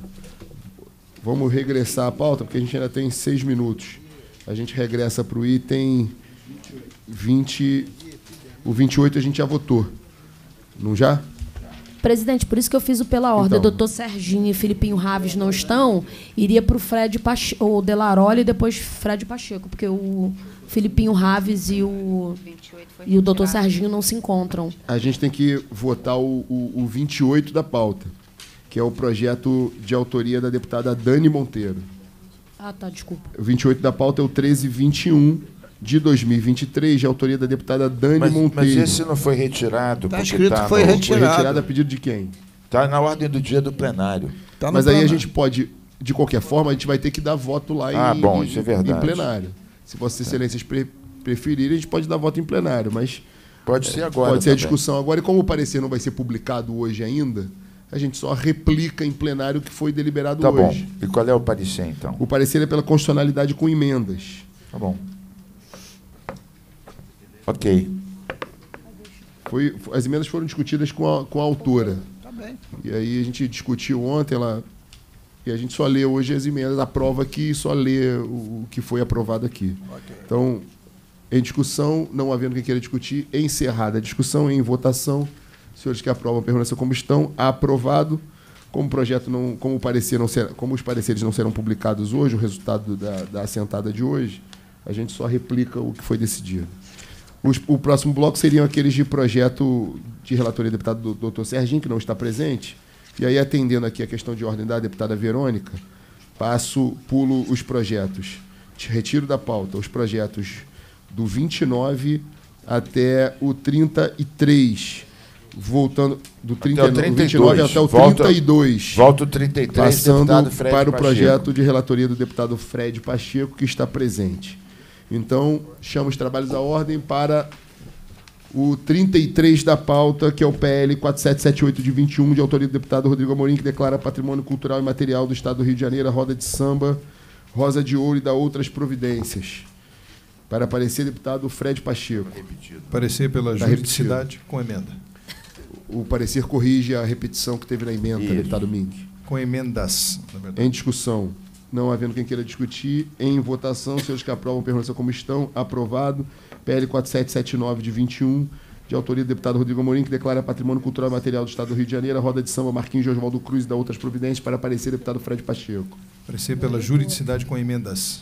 Vamos regressar à pauta, porque a gente ainda tem seis minutos. A gente regressa para o item vinte. O vinte e oito a gente já votou. Não já?
Presidente, por isso que eu fiz o pela ordem.
Então.
Doutor Serginho e Filipinho Raves não estão, iria para o Fred Pacheco, o Delaroli e depois Fred Pacheco, porque o Filipinho Raves e o,
vinte e oito foi
e o doutor
retirado.
Serginho não se encontram.
A gente tem que votar o, o, o vinte e oito da pauta, que é o projeto de autoria da deputada Dani Monteiro.
Ah, tá, desculpa.
O vinte e oito da pauta é o treze vinte e um de dois mil e vinte e três, de autoria da deputada Dani
Mas, mas
Monteiro.
esse não foi retirado,
Tá
porque
escrito
tá
que foi
no-
retirado.
Foi retirado a pedido de quem?
tá na ordem do dia do plenário.
Tá no
Mas aí a
plenário.
gente pode, de qualquer forma, a gente vai ter que dar voto lá
Ah,
em,
bom, isso é verdade.
em plenário. Se Vossas Excelências pre- preferirem, a gente pode dar voto em plenário, mas
Pode ser agora.
pode ser a
também.
discussão agora. E como o parecer não vai ser publicado hoje ainda, a gente só replica em plenário o que foi deliberado
Tá bom.
hoje.
E qual é o parecer, então?
O parecer é pela constitucionalidade com emendas.
Tá bom. Ok.
Foi, as emendas foram discutidas com a, com a autora.
Tá bem.
E aí a gente discutiu ontem, ela porque a gente só lê hoje as emendas, aprova aqui e só lê o que foi aprovado aqui. Okay. Então, em discussão, não havendo quem queira discutir, encerrada a discussão, em votação, senhores que aprovam permaneçam como estão, aprovado. Como o projeto não, como o parecer não será, como os pareceres não serão publicados hoje, o resultado da, da assentada de hoje, a gente só replica o que foi decidido. Os, o próximo bloco seriam aqueles de projeto de relatoria do deputado doutor Serginho, que não está presente. E aí, atendendo aqui a questão de ordem da deputada Verônica, passo, pulo os projetos. Retiro da pauta os projetos do vinte e nove até o trinta e três. Voltando do trinta,
até o trinta e dois,
vinte e nove até o
volta,
trinta e dois.
Volta o trinta e três,
passando
Fred
para o
Pacheco.
projeto de relatoria do deputado Fred Pacheco, que está presente. Então, chamo os trabalhos à ordem para o trinta e três da pauta, que é o P L quatro sete sete oito de vinte e um, de autoria do deputado Rodrigo Amorim, que declara patrimônio cultural e material do Estado do Rio de Janeiro a roda de samba, Rosa de Ouro e da outras providências. Para aparecer, deputado Fred Pacheco.
Parecer pela tá juridicidade repetido. Com emenda.
O parecer corrige a repetição que teve na emenda,
Isso.
deputado Mink.
Com emendas, na verdade.
Em discussão. Não havendo quem queira discutir, em votação, senhores que aprovam permaneçam como estão, aprovado. P L quatro sete sete nove de vinte e um, de autoria do deputado Rodrigo Amorim, que declara patrimônio cultural e material do Estado do Rio de Janeiro, a roda de samba Marquinhos de Oswaldo Cruz e da outras providências, para aparecer deputado Fred Pacheco.
Parecer pela juridicidade com emendas.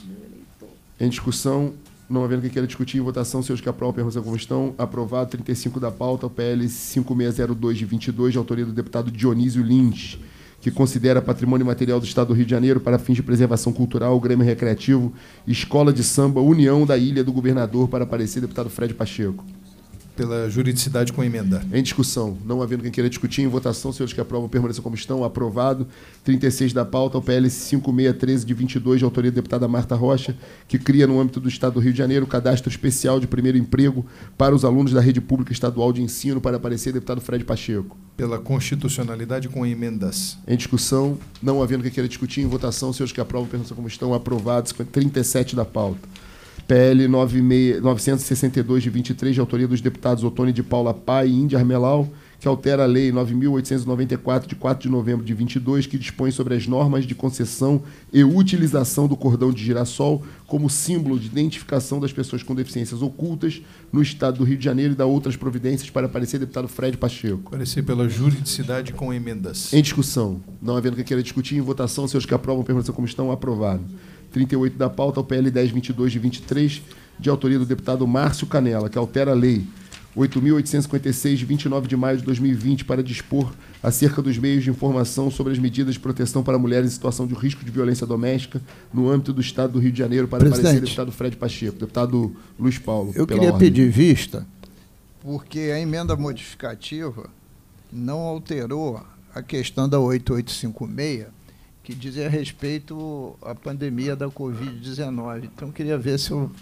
Em discussão, não havendo quem queira discutir, em votação, senhores que aprovam permaneçam como estão, aprovado. trinta e cinco da pauta, o P L cinco seis zero dois de vinte e dois, de autoria do deputado Dionísio Lins, que considera patrimônio material do Estado do Rio de Janeiro para fins de preservação cultural, Grêmio Recreativo, Escola de Samba, União da Ilha do Governador, para aparecer deputado Fred Pacheco.
Pela juridicidade com emenda.
Em discussão, não havendo quem queira discutir, em votação, senhores que aprovam permaneçam como estão, aprovado. trinta e seis da pauta, o P L cinco seis um três de vinte e dois, de autoria da deputada Marta Rocha, que cria no âmbito do Estado do Rio de Janeiro o cadastro especial de primeiro emprego para os alunos da rede pública estadual de ensino, para aparecer deputado Fred Pacheco.
Pela constitucionalidade com emendas.
Em discussão, não havendo quem queira discutir, em votação, senhores que aprovam permaneçam como estão, aprovados. trinta e sete da pauta. P L novecentos e sessenta e dois de vinte e três, de autoria dos deputados Otônio de Paula Pai e Índia Armelau, que altera a Lei nove mil oitocentos e noventa e quatro, de quatro de novembro de vinte e dois, que dispõe sobre as normas de concessão e utilização do cordão de girassol como símbolo de identificação das pessoas com deficiências ocultas no Estado do Rio de Janeiro e da outras providências, para aparecer deputado Fred Pacheco.
Parecer pela juridicidade com emendas.
Em discussão, não havendo quem queira discutir, em votação, senhores que aprovam permaneçam como estão, aprovado. trinta e oito da pauta, o P L dez vinte e dois de vinte e três, de autoria do deputado Márcio Canela, que altera a Lei oito mil oitocentos e cinquenta e seis, de vinte e nove de maio de dois mil e vinte, para dispor acerca dos meios de informação sobre as medidas de proteção para mulheres em situação de risco de violência doméstica no âmbito do Estado do Rio de Janeiro, para aparecer deputado Fred Pacheco. Deputado Luiz Paulo.
Eu queria ordem. pedir vista, porque a emenda modificativa não alterou a questão da oito oito cinco seis, que dizia respeito à pandemia da covid dezenove. Então, queria ver se o,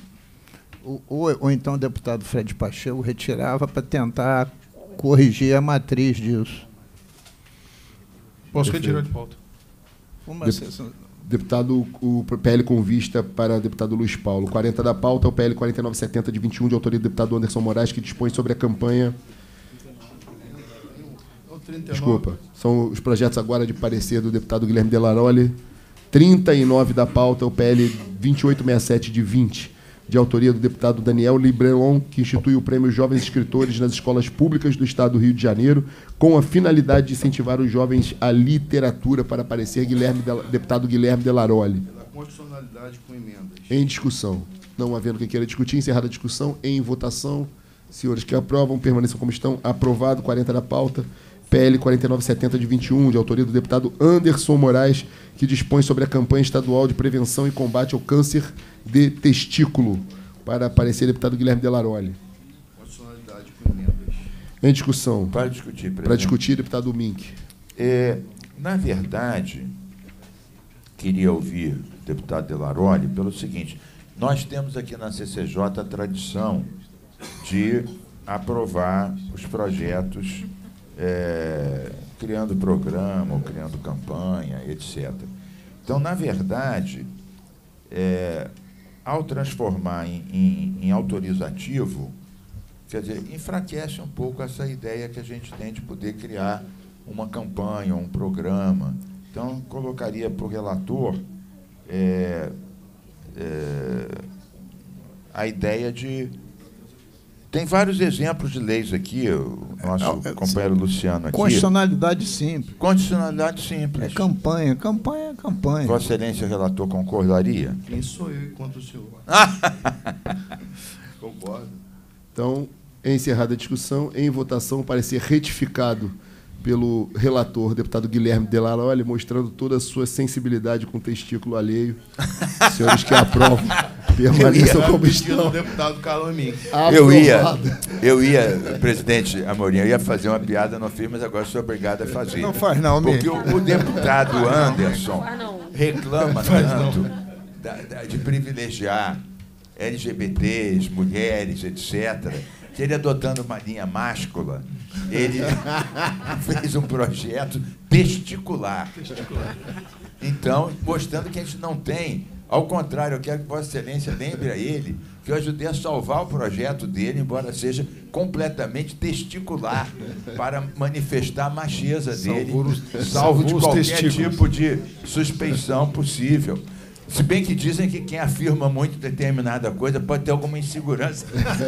o, ou, ou então o deputado Fred Pacheco retirava para tentar corrigir a matriz disso.
Posso retirar de pauta.
Uma
De,
sessão.
Deputado, o P L com vista para o deputado Luiz Paulo. quarenta da pauta, o P L quarenta e nove setenta de vinte e um, de autoria do deputado Anderson Moraes, que dispõe sobre a campanha... Desculpa, são os projetos agora de parecer do deputado Guilherme Delaroli. trinta e nove da pauta, o P L vinte e oito sessenta e sete de vinte, de autoria do deputado Daniel Librelon, que institui o prêmio Jovens Escritores nas escolas públicas do Estado do Rio de Janeiro, com a finalidade de incentivar os jovens à literatura, para aparecer Guilherme de, deputado Guilherme Delaroli.
Pela constitucionalidade com emendas.
Em discussão. Não havendo quem queira discutir, encerrada a discussão, em votação. Senhores que aprovam, permaneçam como estão. Aprovado. quarenta da pauta. P L quarenta e nove setenta de vinte e um, de autoria do deputado Anderson Moraes, que dispõe sobre a campanha estadual de prevenção e combate ao câncer de testículo, para aparecer deputado Guilherme Delaroli.
Constitucionalidade com emendas.
Em discussão.
Para discutir, presidente.
Para discutir, deputado Mink.
É, na verdade, queria ouvir o deputado Delaroli pelo seguinte: nós temos aqui na C C J a tradição de aprovar os projetos É, criando programa, ou criando campanha, etcétera. Então, na verdade, é, ao transformar em, em, em autorizativo, quer dizer, enfraquece um pouco essa ideia que a gente tem de poder criar uma campanha, um programa. Então, colocaria para o relator é, é, a ideia de... Tem vários exemplos de leis aqui, o nosso é, é, companheiro Luciano aqui.
Constitucionalidade simples.
Constitucionalidade simples.
É campanha, campanha é campanha.
Vossa Excelência, relator, concordaria?
Quem sou eu enquanto o senhor? Concordo.
Então, encerrada a discussão, em votação, o parecer retificado pelo relator, deputado Guilherme Delaroli, mostrando toda a sua sensibilidade com o testículo alheio. Senhores que aprovam, permaneçam como estão.
Deputado Carlos Mink.
Eu ia, eu ia, presidente Amorim, eu ia fazer uma piada, não fiz, mas agora sou obrigado a fazer.
Não faz não,
Porque o, o deputado Anderson reclama tanto da, da, de privilegiar L G B Ts, mulheres, etcétera, que ele, adotando uma linha máscula, ele fez um projeto testicular. testicular. Então, mostrando que a gente não tem. Ao contrário, eu quero que Vossa Excelência lembre a ele que eu ajudei a salvar o projeto dele, embora seja completamente testicular, para manifestar a macheza dele, salvo, salvo de qualquer testículos. Tipo de suspeição possível. Se bem que dizem que quem afirma muito determinada coisa pode ter alguma insegurança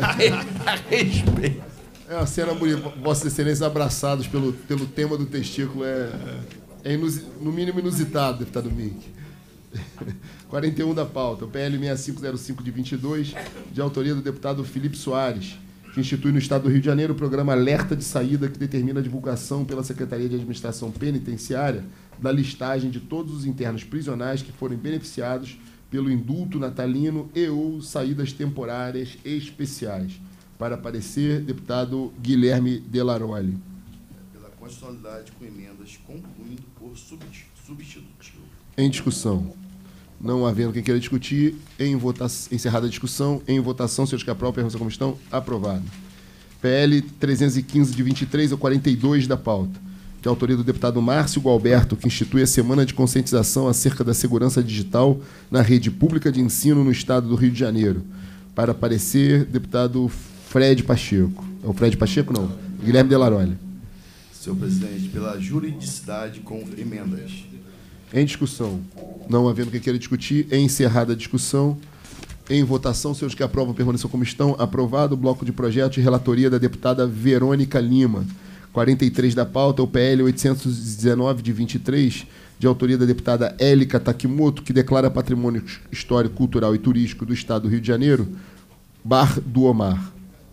a respeito.
É uma cena bonita. Vossa Excelência abraçados pelo, pelo tema do testículo é, é inusi, no mínimo inusitado, deputado Mink. quarenta e um da pauta, o P L seis cinco zero cinco de vinte e dois, de autoria do deputado Felipe Soares, que institui no Estado do Rio de Janeiro o programa Alerta de Saída, que determina a divulgação pela Secretaria de Administração Penitenciária da listagem de todos os internos prisionais que forem beneficiados pelo indulto natalino e ou saídas temporárias especiais. Para parecer, deputado Guilherme Delaroli.
Pela constitucionalidade com emendas, concluindo por substitutivo.
Em discussão. Não havendo quem queira discutir, em votação, encerrada a discussão, em votação, senhores que aprovam, perguntam como estão, aprovado. P L trezentos e quinze, de vinte e três ao quarenta e dois da pauta, de autoria do deputado Márcio Gualberto, que institui a Semana de Conscientização acerca da Segurança Digital na Rede Pública de Ensino no Estado do Rio de Janeiro. Para parecer, deputado Fred Pacheco. É o Fred Pacheco, não? Guilherme Delaroli.
Senhor presidente, pela juridicidade com emendas.
Em discussão. Não havendo quem queira discutir, é encerrada a discussão. Em votação, senhores que aprovam permaneçam como estão. Aprovado o bloco de projetos de relatoria da deputada Verônica Lima. quarenta e três da pauta, o P L oitocentos e dezenove, de vinte e três, de autoria da deputada Élica Takimoto, que declara patrimônio histórico, cultural e turístico do Estado do Rio de Janeiro, Bar do Omar.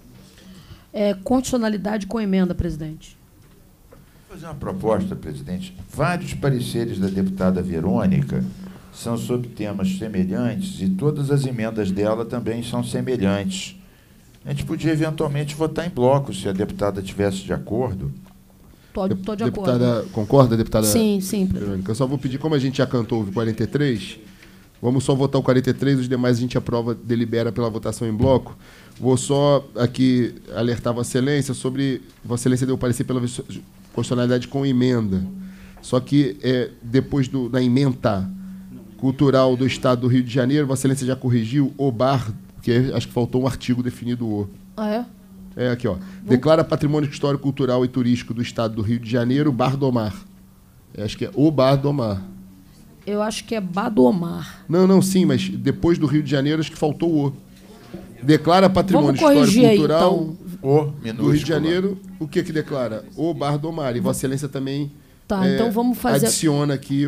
É, constitucionalidade com emenda, presidente.
Vou fazer uma proposta, presidente. Vários pareceres da deputada Verônica são sobre temas semelhantes e todas as emendas dela também são semelhantes. A gente podia, eventualmente, votar em bloco, se a deputada estivesse de acordo.
Estou de
deputada,
acordo.
Concorda, deputada?
Sim, sim.
Verônica. Eu só vou pedir, como a gente já cantou o quarenta e três, vamos só votar o quarenta e três, os demais a gente aprova, delibera pela votação em bloco. Vou só aqui alertar Vossa Excelência sobre... Vossa Excelência deu parecer pela constitucionalidade com emenda. Só que, é, depois do, da ementa cultural do Estado do Rio de Janeiro, Vossa Excelência já corrigiu o bar, porque acho que faltou um artigo definido o.
Ah, é?
É, aqui, ó. Declara patrimônio histórico, cultural e turístico do Estado do Rio de Janeiro, Bar do Omar. É, acho que é o Bar do Omar.
Eu acho que é Badomar.
Não, não, sim, mas depois do Rio de Janeiro, acho que faltou o. Declara patrimônio histórico, cultural
aí,
então.
do Rio de Janeiro. O que que declara? O Bar do Omar. E Vossa Excelência também
tá,
é,
então vamos fazer...
adiciona aqui o,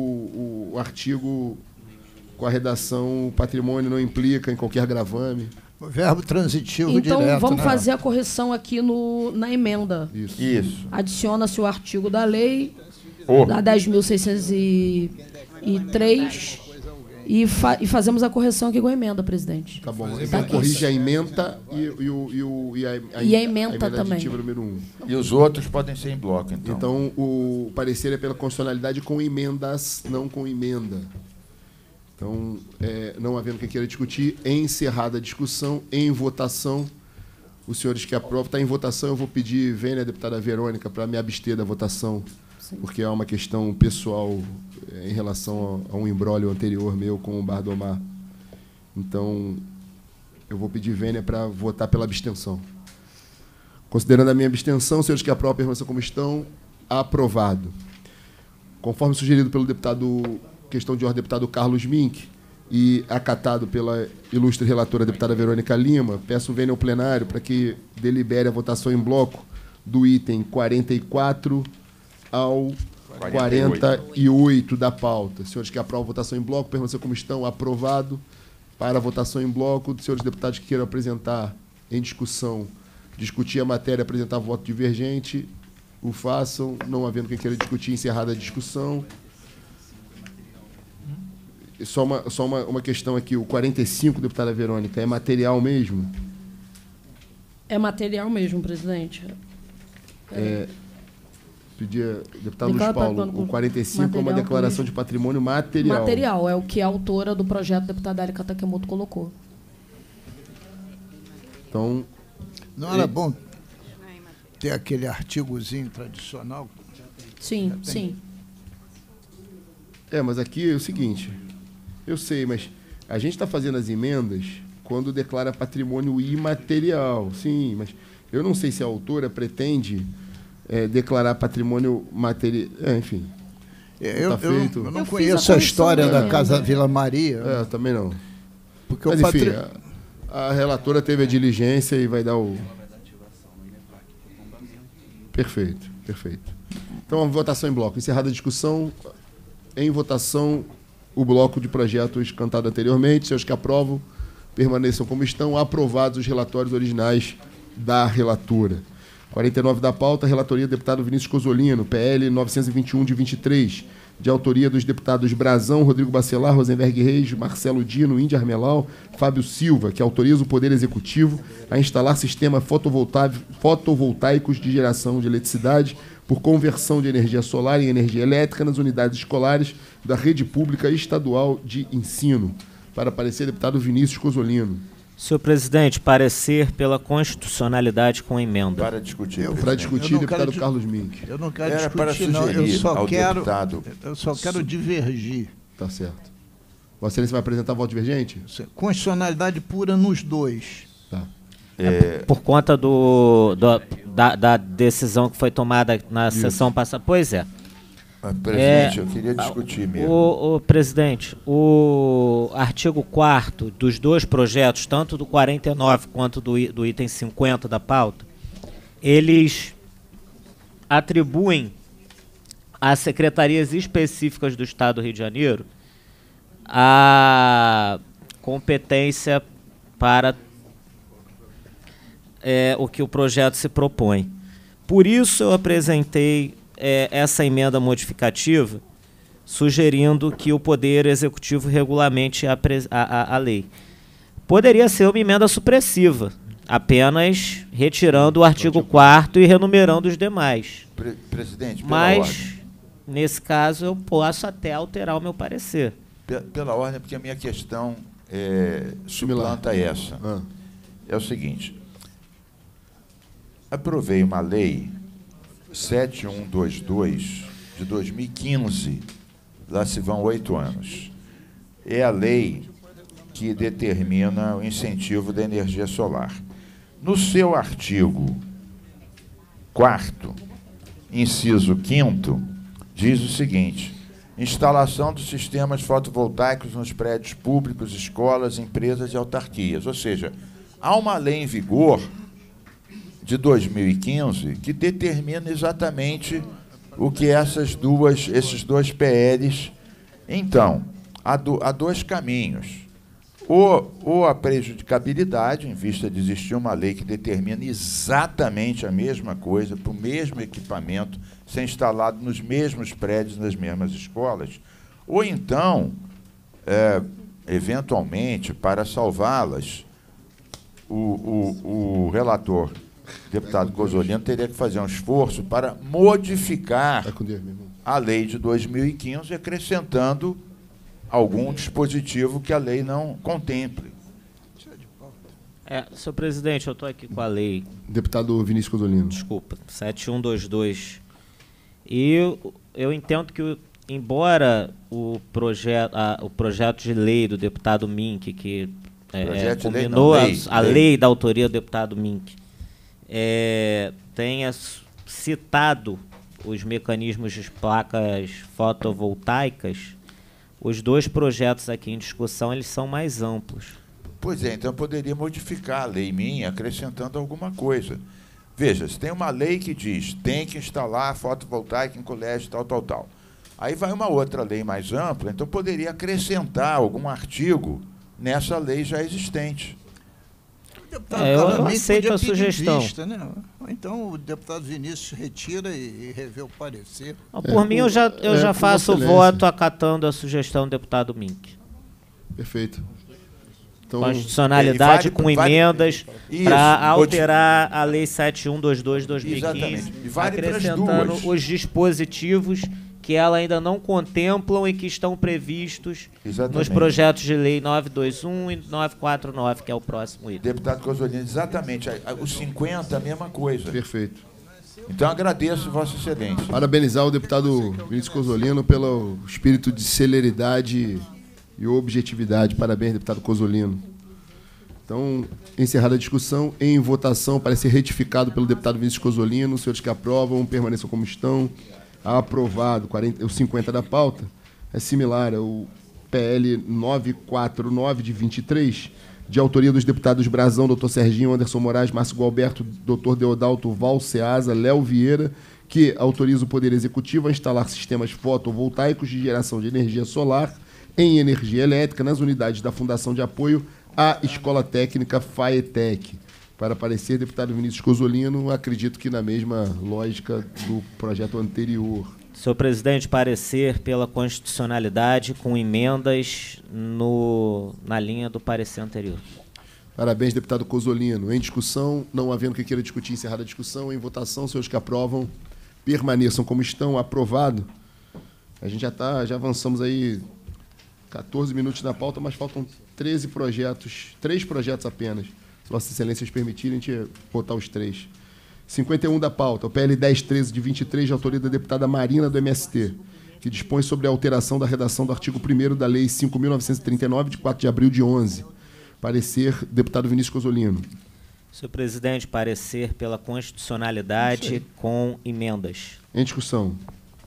o, o artigo com a redação: o patrimônio não implica em qualquer gravame.
Verbo transitivo
então,
direto.
Então, vamos
né? fazer
a correção aqui no, na emenda.
Isso.
Isso.
Adiciona-se o artigo da lei,
Oh.
da dez mil seiscentos e três, e, fa e fazemos a correção aqui com a emenda, presidente.
Tá bom. Então, corrige a emenda e, e, o, e, o, e, a, a,
e a emenda
a
também.
Número um.
E os outros podem ser em bloco, então.
Então, o parecer é pela constitucionalidade com emendas, não com emenda. Então, é, não havendo quem queira discutir, encerrada a discussão, em votação, os senhores que aprovam, está em votação, eu vou pedir, venha a deputada Verônica, para me abster da votação, sim, porque é uma questão pessoal é, em relação a, a um imbróglio anterior meu com o Bar do Omar. Então, eu vou pedir vênia para votar pela abstenção. Considerando a minha abstenção, os senhores que aprovam permaneçam como estão, aprovado. conforme sugerido pelo deputado, questão de ordem, deputado Carlos Mink, e acatado pela ilustre relatora, deputada Verônica Lima, peço venha ao plenário para que delibere a votação em bloco do item quarenta e quatro ao quarenta e oito da pauta. Senhores que aprovam a votação em bloco, permaneçam como estão. Aprovado. Para a votação em bloco, senhores deputados que queiram apresentar em discussão, discutir a matéria, apresentar voto divergente, o façam. Não havendo quem queira discutir, encerrada a discussão. Só uma, só uma, uma questão aqui, o quarenta e cinco, deputada Verônica, é material mesmo?
É material mesmo, presidente.
É, pedia, deputado Luiz
Declara
Paulo,
patrimônio-
o quarenta e cinco é uma
material
declaração de patrimônio material.
Material, é o que a autora do projeto, a deputada Erika Takemoto, colocou.
Então,
Não era bom ter aquele artigozinho tradicional?
Sim, sim.
é, mas aqui é o seguinte, eu sei, mas a gente está fazendo as emendas quando declara patrimônio imaterial, sim, mas eu não sei se a autora pretende é, declarar patrimônio material, é, enfim.
Eu,
Tá
eu-
feito.
eu não
Eu fiz
conheço
a
a história
correção
da
da
Casa
emenda.
Vila Maria.
É, também não.
Porque
Mas,
o
enfim,
patri...
a, a relatora teve a diligência e vai dar o... Perfeito, perfeito. Então, a votação em bloco. Encerrada a discussão, em votação, o bloco de projetos cantado anteriormente. Seus que aprovam, permaneçam como estão. Aprovados os relatórios originais da relatora. quarenta e nove da pauta, relatoria do deputado Vinícius Cozzolino, P L novecentos e vinte e um de vinte e três, de autoria dos deputados Brazão, Rodrigo Bacelar, Rosenberg Reis, Marcelo Dino, Índia Armelau, Fábio Silva, que autoriza o Poder Executivo a instalar sistemas fotovolta- fotovoltaicos de geração de eletricidade por conversão de energia solar em energia elétrica nas unidades escolares da rede pública estadual de ensino. Para parecer, deputado Vinícius Cozzolino.
Senhor presidente, parecer pela constitucionalidade com emenda.
Para discutir.
Eu-
Para
presidente.
discutir,
Eu não
deputado
quero di-
Carlos Mink.
Eu não quero
Era para
discutir, não. Eu
sugerir
só
ao
quero,
deputado-
eu só quero divergir.
Tá certo. Vossa Excelência vai apresentar voto divergente?
Constitucionalidade pura nos dois.
Tá.
É,
Por conta do, do- da, da decisão que foi tomada na sessão passada. Pois é.
mas, presidente,
É,
eu queria discutir mesmo.
O, o presidente, o artigo quarto dos dois projetos, tanto do quarenta e nove quanto do, i- do item cinquenta da pauta, eles atribuem às secretarias específicas do Estado do Rio de Janeiro a competência para é, o que o projeto se propõe. Por isso eu apresentei é, essa emenda modificativa, sugerindo que o Poder Executivo regulamente a, pres- a, a, a lei. Poderia ser uma emenda supressiva, apenas retirando o artigo quarto e renumerando os demais.
Pre- presidente, pela ordem.
Mas, nesse caso, eu posso até alterar o meu parecer.
Pe- Pela ordem, porque a minha questão é, suplanta essa.
Ah.
É o seguinte. Aprovei uma lei sete mil cento e vinte e dois de dois mil e quinze, lá se vão oito anos. É a lei que determina o incentivo da energia solar. No seu artigo quarto, inciso quinto, diz o seguinte: instalação dos sistemas fotovoltaicos nos prédios públicos, escolas, empresas e autarquias. Ou seja, há uma lei em vigor de dois mil e quinze que determina exatamente o que essas duas, esses dois P Ls. Então, há, do, há dois caminhos. Ou, ou a prejudicabilidade, em vista de existir uma lei que determina exatamente a mesma coisa, para o mesmo equipamento, ser instalado nos mesmos prédios, nas mesmas escolas, ou então, é, eventualmente, para salvá-las, o, o, o relator, deputado Cozzolino, teria que fazer um esforço para modificar
Vai com Deus, meu irmão.
a lei de dois mil e quinze, acrescentando algum dispositivo que a lei não contemple.
É, senhor presidente, eu estou aqui com a lei,
Deputado Vinícius Cozzolino.
desculpa, sete mil cento e vinte e dois. E eu, eu entendo que, o- embora o, proje a, o projeto de lei do deputado Mink, que é,
Projeto de lei
combinou
não,
a-
lei,
a,
lei.
lei da autoria do deputado Mink, é, tenha s- citado os mecanismos de placas fotovoltaicas, os dois projetos aqui em discussão, eles são mais amplos.
Pois é, então eu poderia modificar a lei minha acrescentando alguma coisa. Veja, se tem uma lei que diz tem que instalar fotovoltaica em colégio, tal, tal, tal. Aí vai uma outra lei mais ampla, então poderia acrescentar algum artigo nessa lei já existente.
É, eu, eu aceito a sugestão.
Vista, né? Então o deputado Vinícius retira e, e revê o parecer.
Ah, por é, mim, eu já, eu é, já faço o voto acatando a sugestão do deputado Mink.
Perfeito. Então,
constitucionalidade é, vale, com vale, emendas para alterar a Lei sete mil cento e vinte e dois de dois mil e quinze, vale acrescentando os dispositivos que ela ainda não contemplam e que estão previstos exatamente nos projetos de lei nove dois um e nove quatro nove, que é o próximo item.
Deputado Cozzolino, exatamente. Os cinquenta, a mesma coisa.
Perfeito.
Então, agradeço, Vossa Excelência.
Parabenizar o deputado Vinícius Cozzolino pelo espírito de celeridade e objetividade. Parabéns, deputado Cozzolino. Então, encerrada a discussão, em votação, para ser retificado pelo deputado Vinícius Cozzolino. Os senhores que aprovam, permaneçam como estão. Aprovado. quarenta, o cinquenta da pauta é similar ao P L novecentos e quarenta e nove de vinte e três, de autoria dos deputados Brazão, doutor Serginho, Anderson Moraes, Márcio Gualberto, doutor Deodalto Val Ceasa, Léo Vieira, que autoriza o Poder Executivo a instalar sistemas fotovoltaicos de geração de energia solar em energia elétrica nas unidades da Fundação de Apoio à Escola Técnica FAETEC. Para parecer, deputado Vinícius Cozzolino, acredito que na mesma lógica do projeto anterior.
Senhor presidente, parecer pela constitucionalidade com emendas no, na linha do parecer anterior.
Parabéns, deputado Cozzolino. Em discussão, não havendo quem queira discutir, encerrada a discussão. Em votação, senhores que aprovam, permaneçam como estão. Aprovado. A gente já tá, já avançamos aí quatorze minutos na pauta, mas faltam treze projetos, três projetos apenas. Se Vossas Excelências permitirem, a gente votar os três. cinquenta e um da pauta, o P L dez treze de vinte e três, de autoria da deputada Marina, do M S T, que dispõe sobre a alteração da redação do artigo primeiro da Lei cinco mil novecentos e trinta e nove, de quatro de abril de onze. Parecer, deputado Vinícius Cozzolino.
Senhor presidente, parecer pela constitucionalidade com emendas.
Em discussão.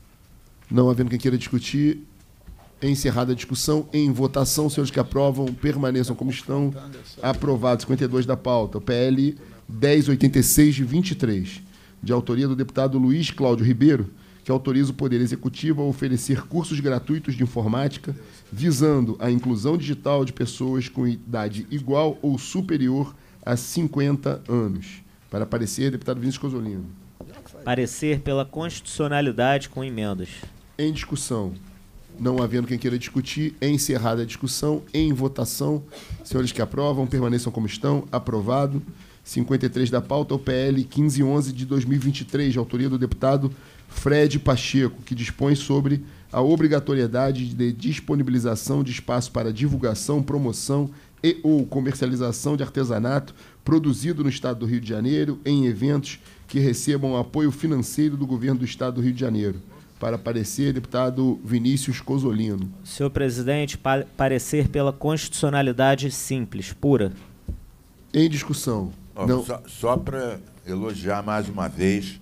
Não havendo quem queira discutir, encerrada a discussão, em votação, senhores que aprovam, permaneçam como estão. Aprovado. cinquenta e dois da pauta, o P L dez oitenta e seis de vinte e três, de autoria do deputado Luiz Cláudio Ribeiro, que autoriza o Poder Executivo a oferecer cursos gratuitos de informática, visando a inclusão digital de pessoas com idade igual ou superior a cinquenta anos. Para parecer, deputado Vinícius Cozzolino.
Parecer pela constitucionalidade com emendas.
Em discussão. Não havendo quem queira discutir, é encerrada a discussão. Em votação, senhores que aprovam, permaneçam como estão. Aprovado. cinquenta e três da pauta, o P L quinze onze de dois mil e vinte e três, de autoria do deputado Fred Pacheco, que dispõe sobre a obrigatoriedade de disponibilização de espaço para divulgação, promoção e ou comercialização de artesanato produzido no Estado do Rio de Janeiro em eventos que recebam apoio financeiro do Governo do Estado do Rio de Janeiro. Para parecer, deputado Vinícius Cozzolino.
Senhor presidente, pa parecer pela constitucionalidade simples, pura.
Em discussão.
Oh, Não. Só, só para elogiar mais uma vez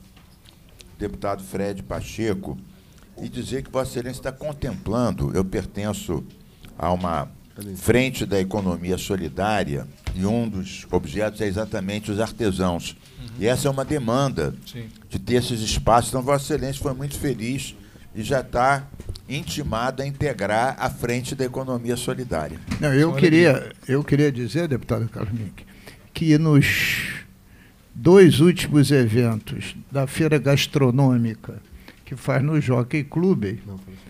o deputado Fred Pacheco e dizer que Vossa Excelência está contemplando, eu pertenço a uma frente da economia solidária e um dos objetos é exatamente os artesãos. Uhum. E essa é uma demanda Sim. de ter esses espaços. Então, Vossa Excelência foi muito feliz e já está intimada a integrar a frente da economia solidária.
Não, eu, queria, eu queria dizer, deputado Carlos Mink, que nos dois últimos eventos da Feira Gastronômica que faz no Jockey Club,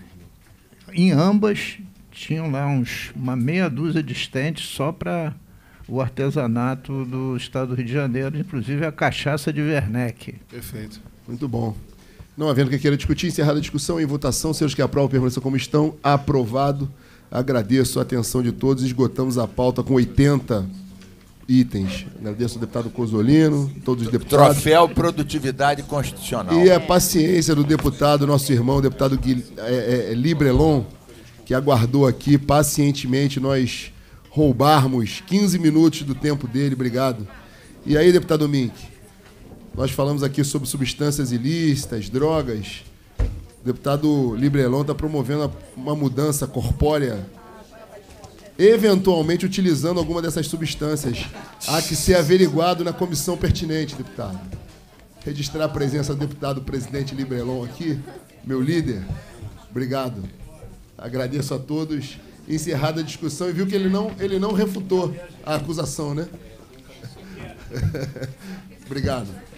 em ambas tinham lá uns, uma meia dúzia de estandes só para o artesanato do Estado do Rio de Janeiro, inclusive a cachaça de Werneck.
Perfeito. Muito bom. Não havendo quem queira discutir, encerrada a discussão, em votação, senhores que aprovam, permaneçam como estão. Aprovado. Agradeço a atenção de todos. Esgotamos a pauta com oitenta itens. Agradeço ao deputado Cozzolino, todos os deputados.
Troféu Produtividade Constitucional.
E a paciência do deputado, nosso irmão, deputado Gui, é, é, Librelon, que aguardou aqui pacientemente nós roubarmos quinze minutos do tempo dele. Obrigado. E aí, deputado Mink, Nós falamos aqui sobre substâncias ilícitas, drogas. O deputado Librelon está promovendo uma mudança corpórea, eventualmente utilizando alguma dessas substâncias. Há que ser averiguado na comissão pertinente, deputado. Registrar a presença do deputado presidente Librelon aqui, meu líder. Obrigado. Agradeço a todos. Encerrada a discussão, e viu que ele não, ele não refutou a acusação, né? Obrigado.